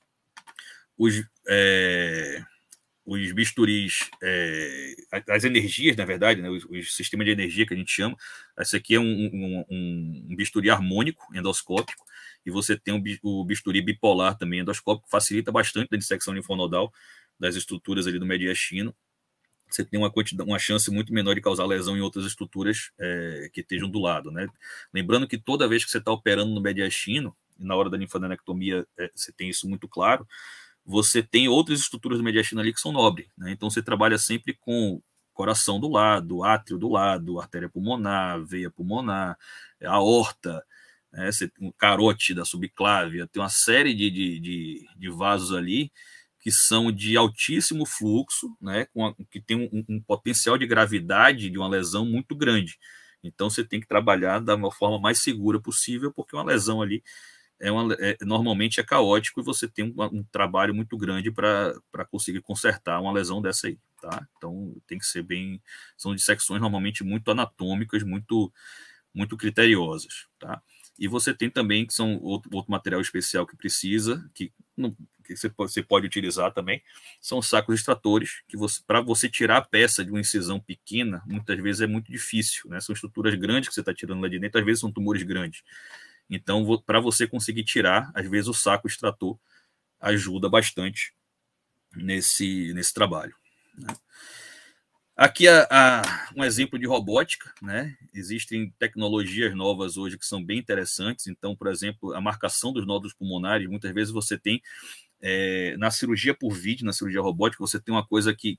Os bisturis, as energias, na verdade, né, os sistemas de energia que a gente chama. Esse aqui é um bisturi harmônico endoscópico, e você tem o bisturi bipolar também endoscópico, facilita bastante a dissecção linfonodal das estruturas ali do mediastino. você tem uma chance muito menor de causar lesão em outras estruturas que estejam do lado, né? Lembrando que toda vez que você está operando no mediastino, e na hora da linfadenectomia você tem isso muito claro, você tem outras estruturas do mediastino ali que são nobres, né? Então você trabalha sempre com coração do lado, átrio do lado, artéria pulmonar, veia pulmonar, aorta, carótida, subclávia, tem uma série de vasos ali que são de altíssimo fluxo, né, que tem um potencial de gravidade de uma lesão muito grande. Então, você tem que trabalhar da forma mais segura possível, porque uma lesão ali normalmente é caótico e você tem um trabalho muito grande para conseguir consertar uma lesão dessa aí. Tá? Então, tem que ser bem... São dissecções normalmente muito anatômicas, muito criteriosas. Tá? E você tem também, que são outro material especial que precisa, que você pode utilizar também, são sacos extratores, que para você tirar a peça de uma incisão pequena, muitas vezes é muito difícil, né? São estruturas grandes que você está tirando lá de dentro, às vezes são tumores grandes. Então, para você conseguir tirar, às vezes o saco extrator ajuda bastante nesse trabalho, né? Aqui um exemplo de robótica, né? Existem tecnologias novas hoje que são bem interessantes. Então, por exemplo, a marcação dos nódulos pulmonares, muitas vezes você tem na cirurgia por vídeo, na cirurgia robótica, você tem uma coisa que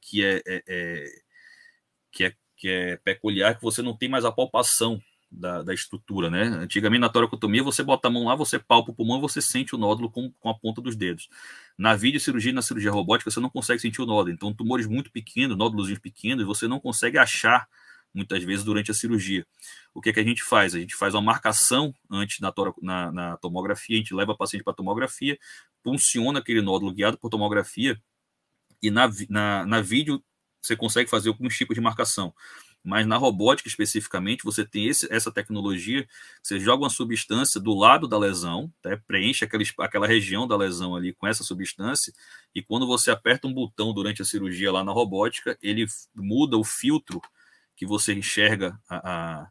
é peculiar, que você não tem mais a palpação da estrutura, né? Antigamente, na toracotomia, você bota a mão lá, você palpa o pulmão e você sente o nódulo com a ponta dos dedos. Na videocirurgia e na cirurgia robótica, você não consegue sentir o nódulo. Então, tumores muito pequenos, nódulos pequenos, você não consegue achar, muitas vezes, durante a cirurgia. O que a gente faz? A gente faz uma marcação antes na tomografia, a gente leva o paciente para a tomografia, funciona aquele nódulo guiado por tomografia, e na vídeo você consegue fazer alguns tipos de marcação. Mas na robótica, especificamente, você tem essa tecnologia, você joga uma substância do lado da lesão, tá? Preenche aquela região da lesão ali com essa substância, e quando você aperta um botão durante a cirurgia lá na robótica, ele muda o filtro que você enxerga a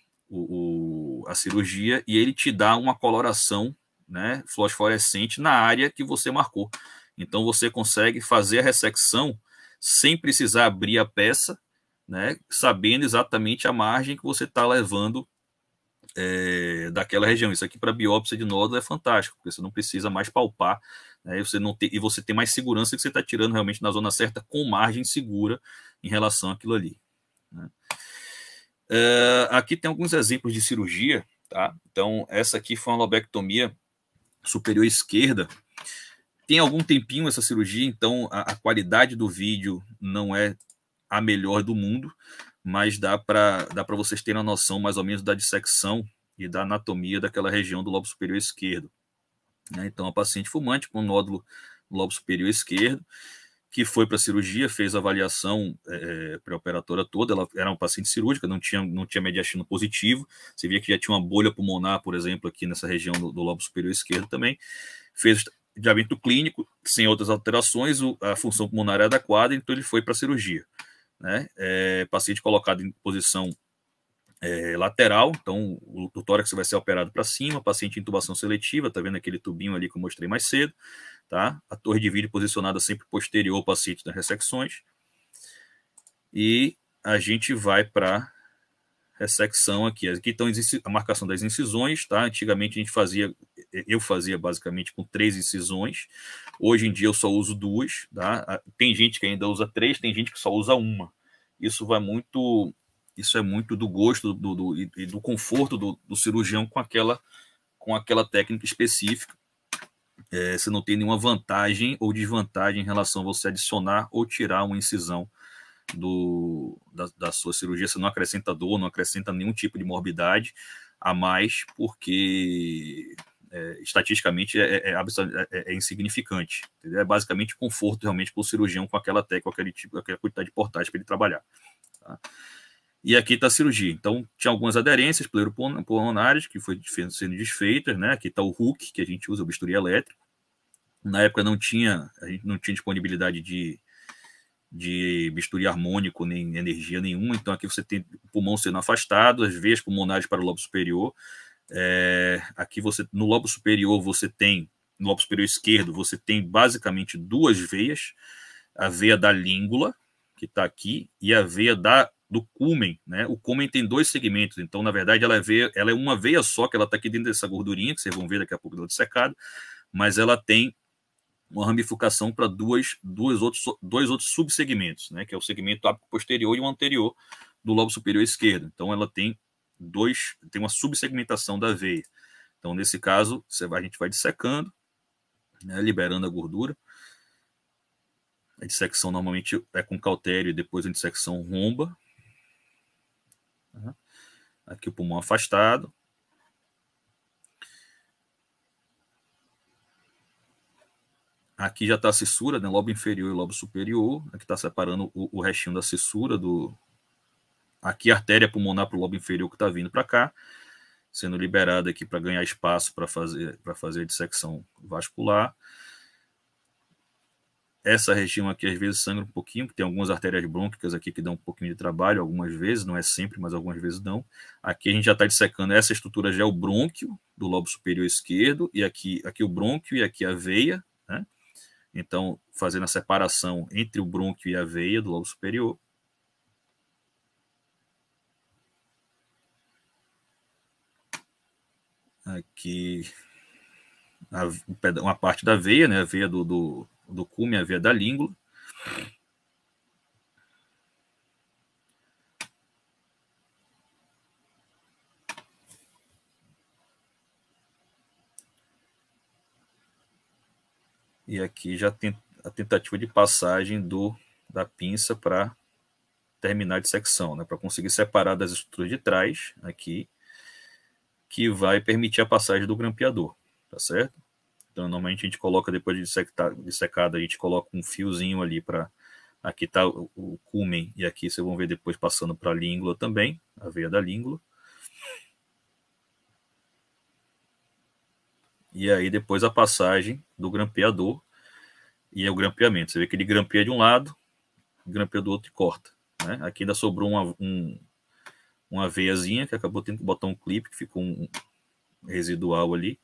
cirurgia, e ele te dá uma coloração, né, fluorescente na área que você marcou. Então você consegue fazer a ressecção sem precisar abrir a peça, né, sabendo exatamente a margem que você está levando daquela região. Isso aqui para biópsia de nódulo é fantástico, porque você não precisa mais palpar, né, e você tem mais segurança que você está tirando realmente na zona certa, com margem segura em relação àquilo ali, né. Aqui tem alguns exemplos de cirurgia, tá? Então, essa aqui foi uma lobectomia superior esquerda. Tem algum tempinho essa cirurgia, então a qualidade do vídeo não é a melhor do mundo, mas dá para vocês terem uma noção mais ou menos da dissecção e da anatomia daquela região do lobo superior esquerdo, né? Então, a paciente fumante com nódulo no lobo superior esquerdo, que foi para a cirurgia, fez a avaliação pré-operatória toda, ela era uma paciente cirúrgica, não tinha mediastino positivo, você via que já tinha uma bolha pulmonar, por exemplo, aqui nessa região do lobo superior esquerdo também, fez diagnóstico clínico, sem outras alterações, a função pulmonar é adequada, então ele foi para a cirurgia, né? Paciente colocado em posição lateral, então o tórax vai ser operado para cima, paciente em intubação seletiva, tá vendo aquele tubinho ali que eu mostrei mais cedo, tá? A torre de vídeo posicionada sempre posterior ao paciente nas ressecções, e a gente vai para ressecção aqui. Aqui estão a marcação das incisões, tá? Antigamente eu fazia basicamente com 3 incisões, hoje em dia eu só uso 2, tá? Tem gente que ainda usa 3, tem gente que só usa 1. Isso é muito do gosto e do conforto do cirurgião com aquela técnica específica. Você não tem nenhuma vantagem ou desvantagem em relação a você adicionar ou tirar uma incisão da sua cirurgia. Você não acrescenta dor, não acrescenta nenhum tipo de morbidade a mais, porque estatisticamente é insignificante, entendeu? É basicamente conforto realmente para o cirurgião com aquela técnica, aquela quantidade de portais para ele trabalhar, tá? E aqui está a cirurgia. Então, tinha algumas aderências pleuropulmonares que foi sendo desfeitas, né? Aqui está o hook, que a gente usa, o bisturi elétrico. Na época a gente não tinha disponibilidade de bisturi harmônico, nem energia nenhuma. Então, aqui você tem o pulmão sendo afastado, as veias pulmonares para o lobo superior. Aqui no lobo superior no lobo superior esquerdo, você tem basicamente 2 veias. A veia da língula, que está aqui, e a veia do cúmen, né? O cúmen tem 2 segmentos, então, na verdade, ela é uma veia só, que ela está aqui dentro dessa gordurinha, que vocês vão ver daqui a pouco dela dissecada, mas ela tem uma ramificação para dois outros subsegmentos, né? Que é o segmento ápico posterior e o anterior do lobo superior esquerdo. Então, ela tem uma subsegmentação da veia. Então, nesse caso, a gente vai dissecando, né? Liberando a gordura. A dissecção normalmente é com cautério e depois a dissecção romba. Aqui o pulmão afastado. Aqui já está a cissura, né? Lobo inferior e lobo superior. Aqui está separando o restinho da cissura Aqui a artéria pulmonar para o lobo inferior que está vindo para cá, sendo liberada aqui para ganhar espaço para fazer a dissecção vascular. Essa região aqui às vezes sangra um pouquinho, porque tem algumas artérias brônquicas aqui que dão um pouquinho de trabalho, algumas vezes, não é sempre, mas algumas vezes dão. Aqui a gente já está dissecando, essa estrutura já é o brônquio do lobo superior esquerdo, e aqui o brônquio e aqui a veia, né? Então, fazendo a separação entre o brônquio e a veia do lobo superior. Aqui uma parte da veia, né? A veia do cume, a veia da língula. E aqui já tem a tentativa de passagem da pinça para terminar a dissecção, né? Para conseguir separar das estruturas de trás, aqui, que vai permitir a passagem do grampeador, tá certo? Então, normalmente a gente coloca, depois de dissecada, a gente coloca um fiozinho ali para... Aqui está o cúmen, e aqui vocês vão ver depois passando para a língula também, a veia da língula. E aí depois a passagem do grampeador e o grampeamento. Você vê que ele grampeia de um lado, grampeia do outro e corta, né? Aqui ainda sobrou uma veiazinha, que acabou tendo que botar um clipe, que ficou um residual ali.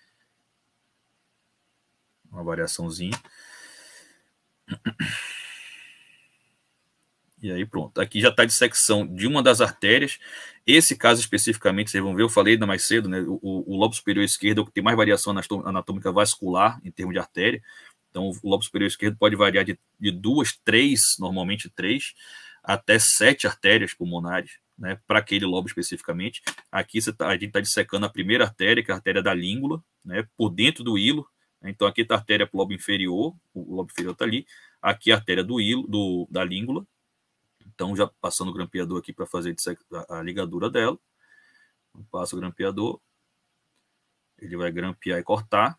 Uma variaçãozinha. E aí pronto. Aqui já está a dissecção de uma das artérias. Esse caso especificamente, vocês vão ver, eu falei ainda mais cedo, né? O lobo superior esquerdo é o que tem mais variação anatômica vascular em termos de artéria. Então o lobo superior esquerdo pode variar de 2, 3, normalmente 3, até 7 artérias pulmonares, né? Para aquele lobo especificamente. Aqui a gente está dissecando a primeira artéria, que é a artéria da língula, né? Por dentro do hilo. Então aqui está a artéria para o lobo inferior, o lobo inferior está ali. Aqui a artéria da língula. Então já passando o grampeador aqui para fazer a ligadura dela. Passa o grampeador. Ele vai grampear e cortar.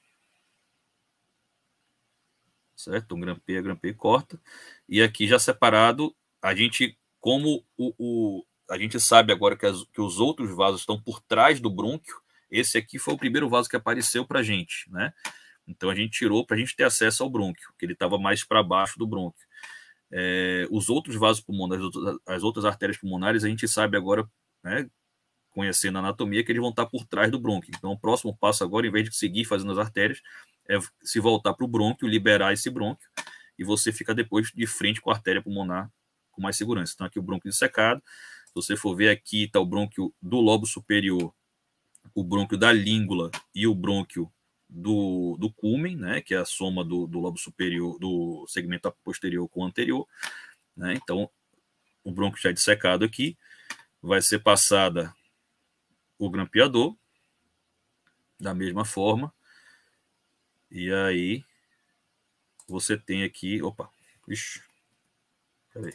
Certo? Então grampeia e corta. E aqui já separado, a gente, como a gente sabe agora que os outros vasos estão por trás do brônquio, esse aqui foi o primeiro vaso que apareceu para a gente, né? Então a gente tirou para a gente ter acesso ao brônquio, que ele estava mais para baixo do brônquio. Os outros vasos pulmonares, as outras artérias pulmonares, a gente sabe agora, né, conhecendo a anatomia, que eles vão estar por trás do brônquio. Então o próximo passo agora, em vez de seguir fazendo as artérias, é se voltar para o brônquio, liberar esse brônquio, e você fica depois de frente com a artéria pulmonar com mais segurança. Então aqui o brônquio dissecado. Se você for ver aqui, está o brônquio do lobo superior, o brônquio da língula e o brônquio do cúmen, né, que é a soma do lobo superior, do segmento posterior com o anterior, né? Então o brônquio já dissecado aqui, vai ser passada o grampeador da mesma forma, e aí você tem aqui, opa, ixi, peraí,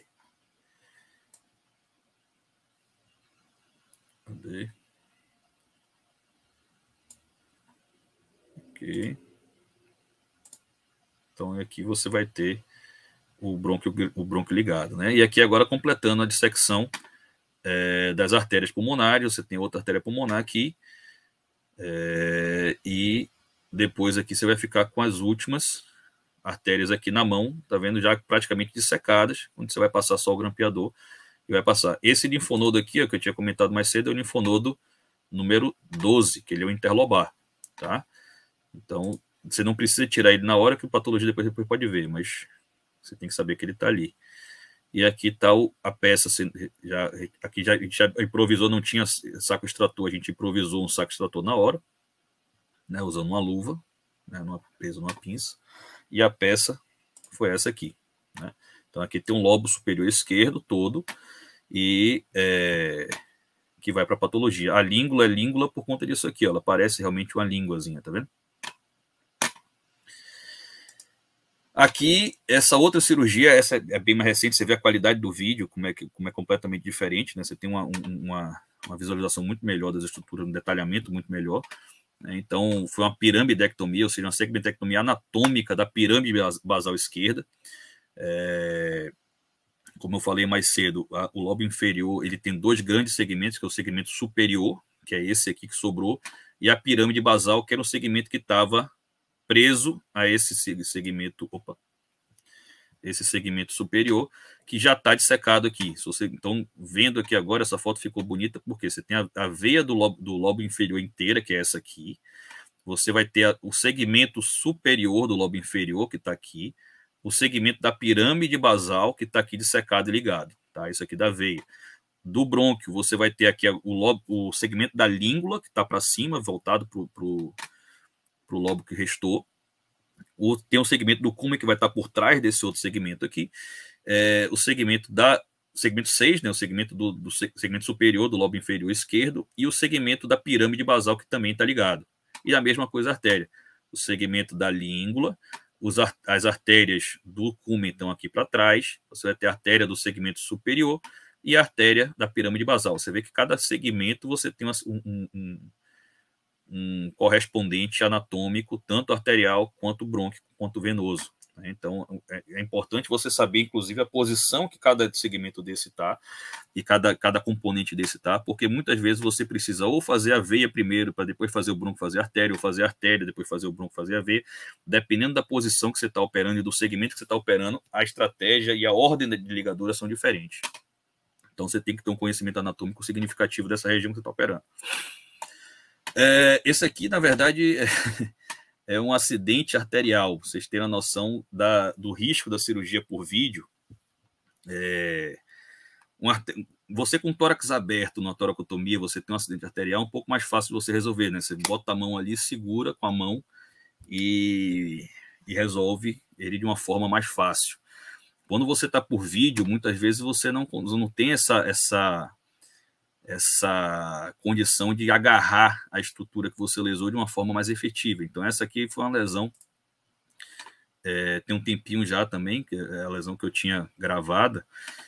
cadê? Ok. Então aqui você vai ter o brônquio ligado, né? E aqui agora completando a dissecção das artérias pulmonares, você tem outra artéria pulmonar aqui, e depois aqui você vai ficar com as últimas artérias aqui na mão, tá vendo, já praticamente dissecadas, onde você vai passar só o grampeador e vai passar. Esse linfonodo aqui, ó, que eu tinha comentado mais cedo, é o linfonodo número 12, que ele é o interlobar, tá? Então, você não precisa tirar ele na hora, que o patologista depois pode ver, mas você tem que saber que ele está ali. E aqui está a peça, aqui a gente já improvisou, não tinha saco extrator, a gente improvisou um saco extrator na hora, né, usando uma luva, né, preso numa pinça, e a peça foi essa aqui, né? Então aqui tem um lobo superior esquerdo todo, e que vai para a patologia. A língula é língula por conta disso aqui, ó, ela parece realmente uma línguazinha, tá vendo? Aqui, essa outra cirurgia, essa é bem mais recente, você vê a qualidade do vídeo, como é completamente diferente, né? Você tem uma visualização muito melhor das estruturas, um detalhamento muito melhor, né? Então, foi uma piramidectomia, ou seja, uma segmentectomia anatômica da pirâmide basal esquerda. Como eu falei mais cedo, o lobo inferior ele tem dois grandes segmentos, que é o segmento superior, que é esse aqui que sobrou, e a pirâmide basal, que era um segmento que estava preso a esse segmento, esse segmento superior, que já está dissecado aqui. Então, vendo aqui agora, essa foto ficou bonita, porque você tem a veia do lobo inferior inteira, que é essa aqui. Você vai ter o segmento superior do lobo inferior, que está aqui. O segmento da pirâmide basal, que está aqui dissecado e ligado. Tá? Isso aqui da veia. Do brônquio, você vai ter aqui o segmento da língula, que está para cima, voltado para o lobo que restou. Tem um segmento do cúmen que vai estar por trás desse outro segmento aqui. O segmento 6, né, o segmento do segmento superior do lobo inferior esquerdo, e o segmento da pirâmide basal, que também está ligado. E a mesma coisa a artéria. O segmento da língula, as artérias do cúmen estão aqui para trás. Você vai ter a artéria do segmento superior e a artéria da pirâmide basal. Você vê que cada segmento você tem um correspondente anatômico, tanto arterial, quanto brônquico, quanto venoso. Então, é importante você saber, inclusive, a posição que cada segmento desse está e cada componente desse está, porque muitas vezes você precisa ou fazer a veia primeiro, para depois fazer o brônquio, fazer a artéria, ou fazer a artéria, depois fazer o brônquio, fazer a veia. Dependendo da posição que você está operando e do segmento que você está operando, a estratégia e a ordem de ligadura são diferentes. Então, você tem que ter um conhecimento anatômico significativo dessa região que você está operando. Esse aqui, na verdade, é um acidente arterial. Vocês terem a noção do risco da cirurgia por vídeo. Você com tórax aberto na toracotomia, você tem um acidente arterial, é um pouco mais fácil de você resolver, né? Você bota a mão ali, segura com a mão e resolve ele de uma forma mais fácil. Quando você está por vídeo, muitas vezes você não tem essa condição de agarrar a estrutura que você lesou de uma forma mais efetiva. Então, essa aqui foi uma lesão, tem um tempinho já também, que é a lesão que eu tinha gravada.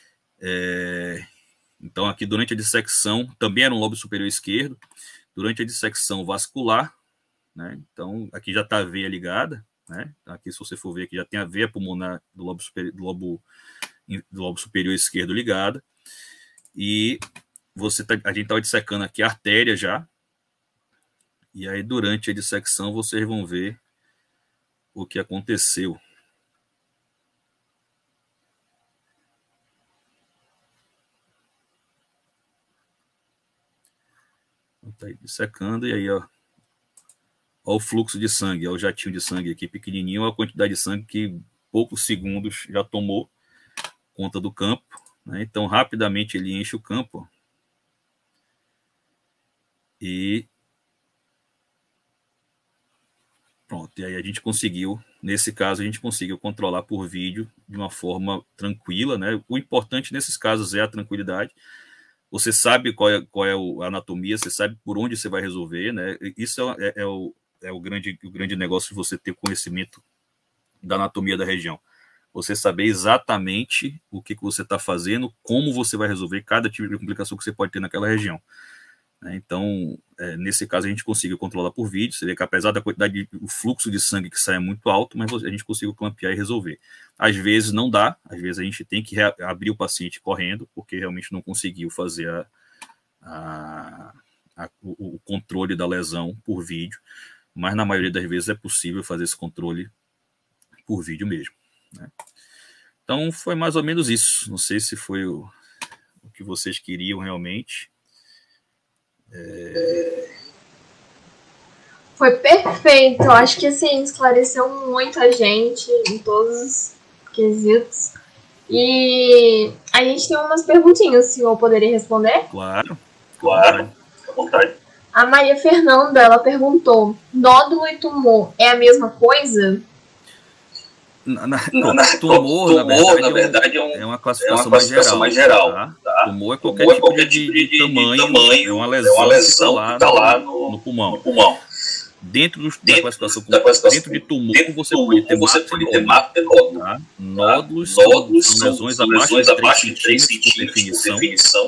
Então, aqui durante a dissecção, também era um lobo superior esquerdo, durante a dissecção vascular, né? Então, aqui já está a veia ligada, né? Aqui, se você for ver, aqui já tem a veia pulmonar do lobo superior esquerdo ligada, e a gente estava dissecando aqui a artéria já, e aí durante a dissecção vocês vão ver o que aconteceu. Está aí dissecando, e aí, ó o fluxo de sangue, ó, o jatinho de sangue aqui pequenininho, ó, a quantidade de sangue que em poucos segundos já tomou conta do campo, né? Então, rapidamente ele enche o campo, ó. E pronto, e aí a gente conseguiu, nesse caso, a gente conseguiu controlar por vídeo de uma forma tranquila, né? O importante nesses casos é a tranquilidade. Você sabe qual é a anatomia, você sabe por onde você vai resolver, né? Isso é o grande negócio de você ter conhecimento da anatomia da região. Você saber exatamente o que você está fazendo, como você vai resolver cada tipo de complicação que você pode ter naquela região. Então, nesse caso, a gente conseguiu controlar por vídeo. Você vê que apesar da quantidade o fluxo de sangue que sai é muito alto, mas a gente conseguiu clampear e resolver. Às vezes não dá, às vezes a gente tem que abrir o paciente correndo, porque realmente não conseguiu fazer o controle da lesão por vídeo, mas na maioria das vezes é possível fazer esse controle por vídeo mesmo, né? Então, foi mais ou menos isso. Não sei se foi o que vocês queriam realmente. Foi perfeito. Eu acho que assim, esclareceu muito a gente em todos os quesitos. E a gente tem umas perguntinhas, se eu poderia responder? Claro, à vontade. A Maria Fernanda, ela perguntou, nódulo e tumor é a mesma coisa? Tumor, na verdade, é uma classificação mais geral. Tá? Tumor é qualquer tipo de tamanho, é uma lesão que está lá no pulmão. Dentro da classificação, dentro de tumor, você pode ter mácula e nódulo. Tá? Nódulos são lesões abaixo de 3 centímetros por definição.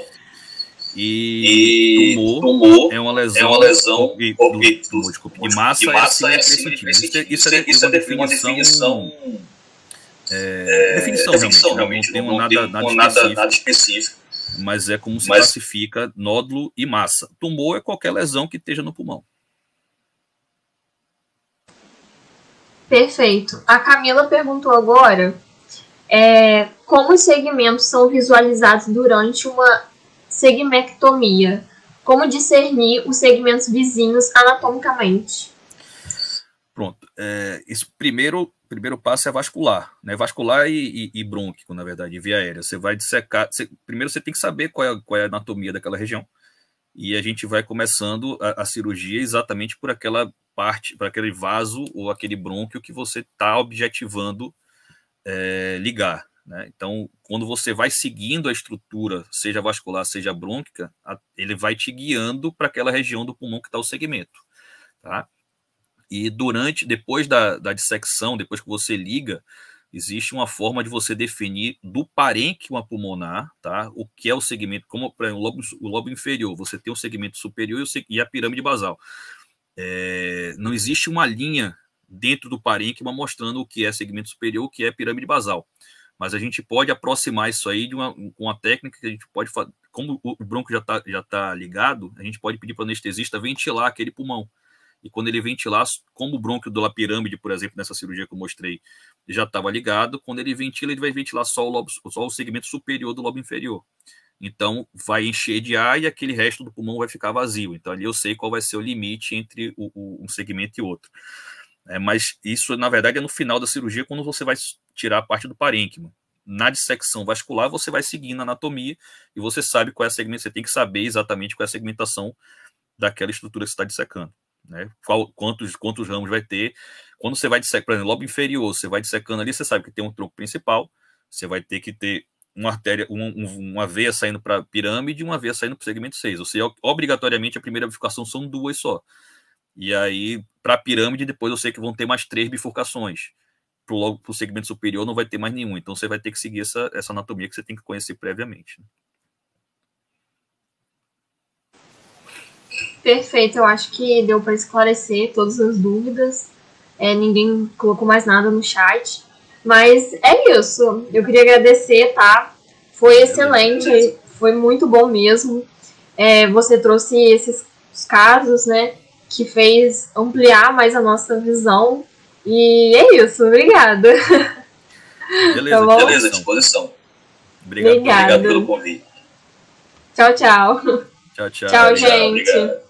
E tumor é uma lesão de massa é acima de 3 centímetros. Isso é uma definição realmente. Não tem nada específico. Mas é como se classifica nódulo e massa. Tumor é qualquer lesão que esteja no pulmão. Perfeito. A Camila perguntou agora como os segmentos são visualizados durante uma segmectomia. Como discernir os segmentos vizinhos anatomicamente? Pronto. Esse primeiro passo é vascular, né? Vascular e brônquico, na verdade, via aérea. Você vai dissecar. Primeiro você tem que saber qual é a anatomia daquela região. E a gente vai começando a cirurgia exatamente por aquela parte, por aquele vaso ou aquele brônquio que você está objetivando ligar. Né? Então, quando você vai seguindo a estrutura, seja vascular, seja brônquica, ele vai te guiando para aquela região do pulmão que está o segmento. Tá? E depois da dissecção, depois que você liga, existe uma forma de você definir do parênquima pulmonar, tá? O que é o segmento, como para o lobo inferior, você tem o segmento superior e a pirâmide basal. Não existe uma linha dentro do parênquima mostrando o que é segmento superior, o que é pirâmide basal. Mas a gente pode aproximar isso aí com uma técnica que a gente pode fazer. Como o brônquio já tá ligado, a gente pode pedir para o anestesista ventilar aquele pulmão. E quando ele ventilar, como o brônquio da pirâmide, por exemplo, nessa cirurgia que eu mostrei, já estava ligado, quando ele ventila, ele vai ventilar só o segmento superior do lobo inferior. Então, vai encher de ar e aquele resto do pulmão vai ficar vazio. Então, ali eu sei qual vai ser o limite entre um segmento e outro. Mas isso, na verdade, é no final da cirurgia, quando você vai tirar a parte do parênquima. Na dissecção vascular, você vai seguindo a anatomia e você sabe qual é a segmentação. Você tem que saber exatamente qual é a segmentação daquela estrutura que você está dissecando. Né? Quantos ramos vai ter. Quando você vai dissecar, por exemplo, lobo inferior, você vai dissecando ali, você sabe que tem um tronco principal, você vai ter que ter uma artéria, uma veia saindo para a pirâmide e uma veia saindo para o segmento 6. Ou seja, obrigatoriamente a primeira bifurcação são 2 só. E aí, para a pirâmide, depois eu sei que vão ter mais 3 bifurcações. Para o segmento superior não vai ter mais nenhum. Então você vai ter que seguir essa anatomia que você tem que conhecer previamente. Perfeito, eu acho que deu para esclarecer todas as dúvidas. Ninguém colocou mais nada no chat. Mas é isso. Eu queria agradecer, tá? Foi excelente, foi muito bom mesmo. Você trouxe esses casos, né? Que fez ampliar mais a nossa visão. E é isso, obrigada. Beleza, tá beleza, à disposição. Obrigado pelo convite. Tchau, tchau. Tchau, tchau. Tchau, gente. Obrigado.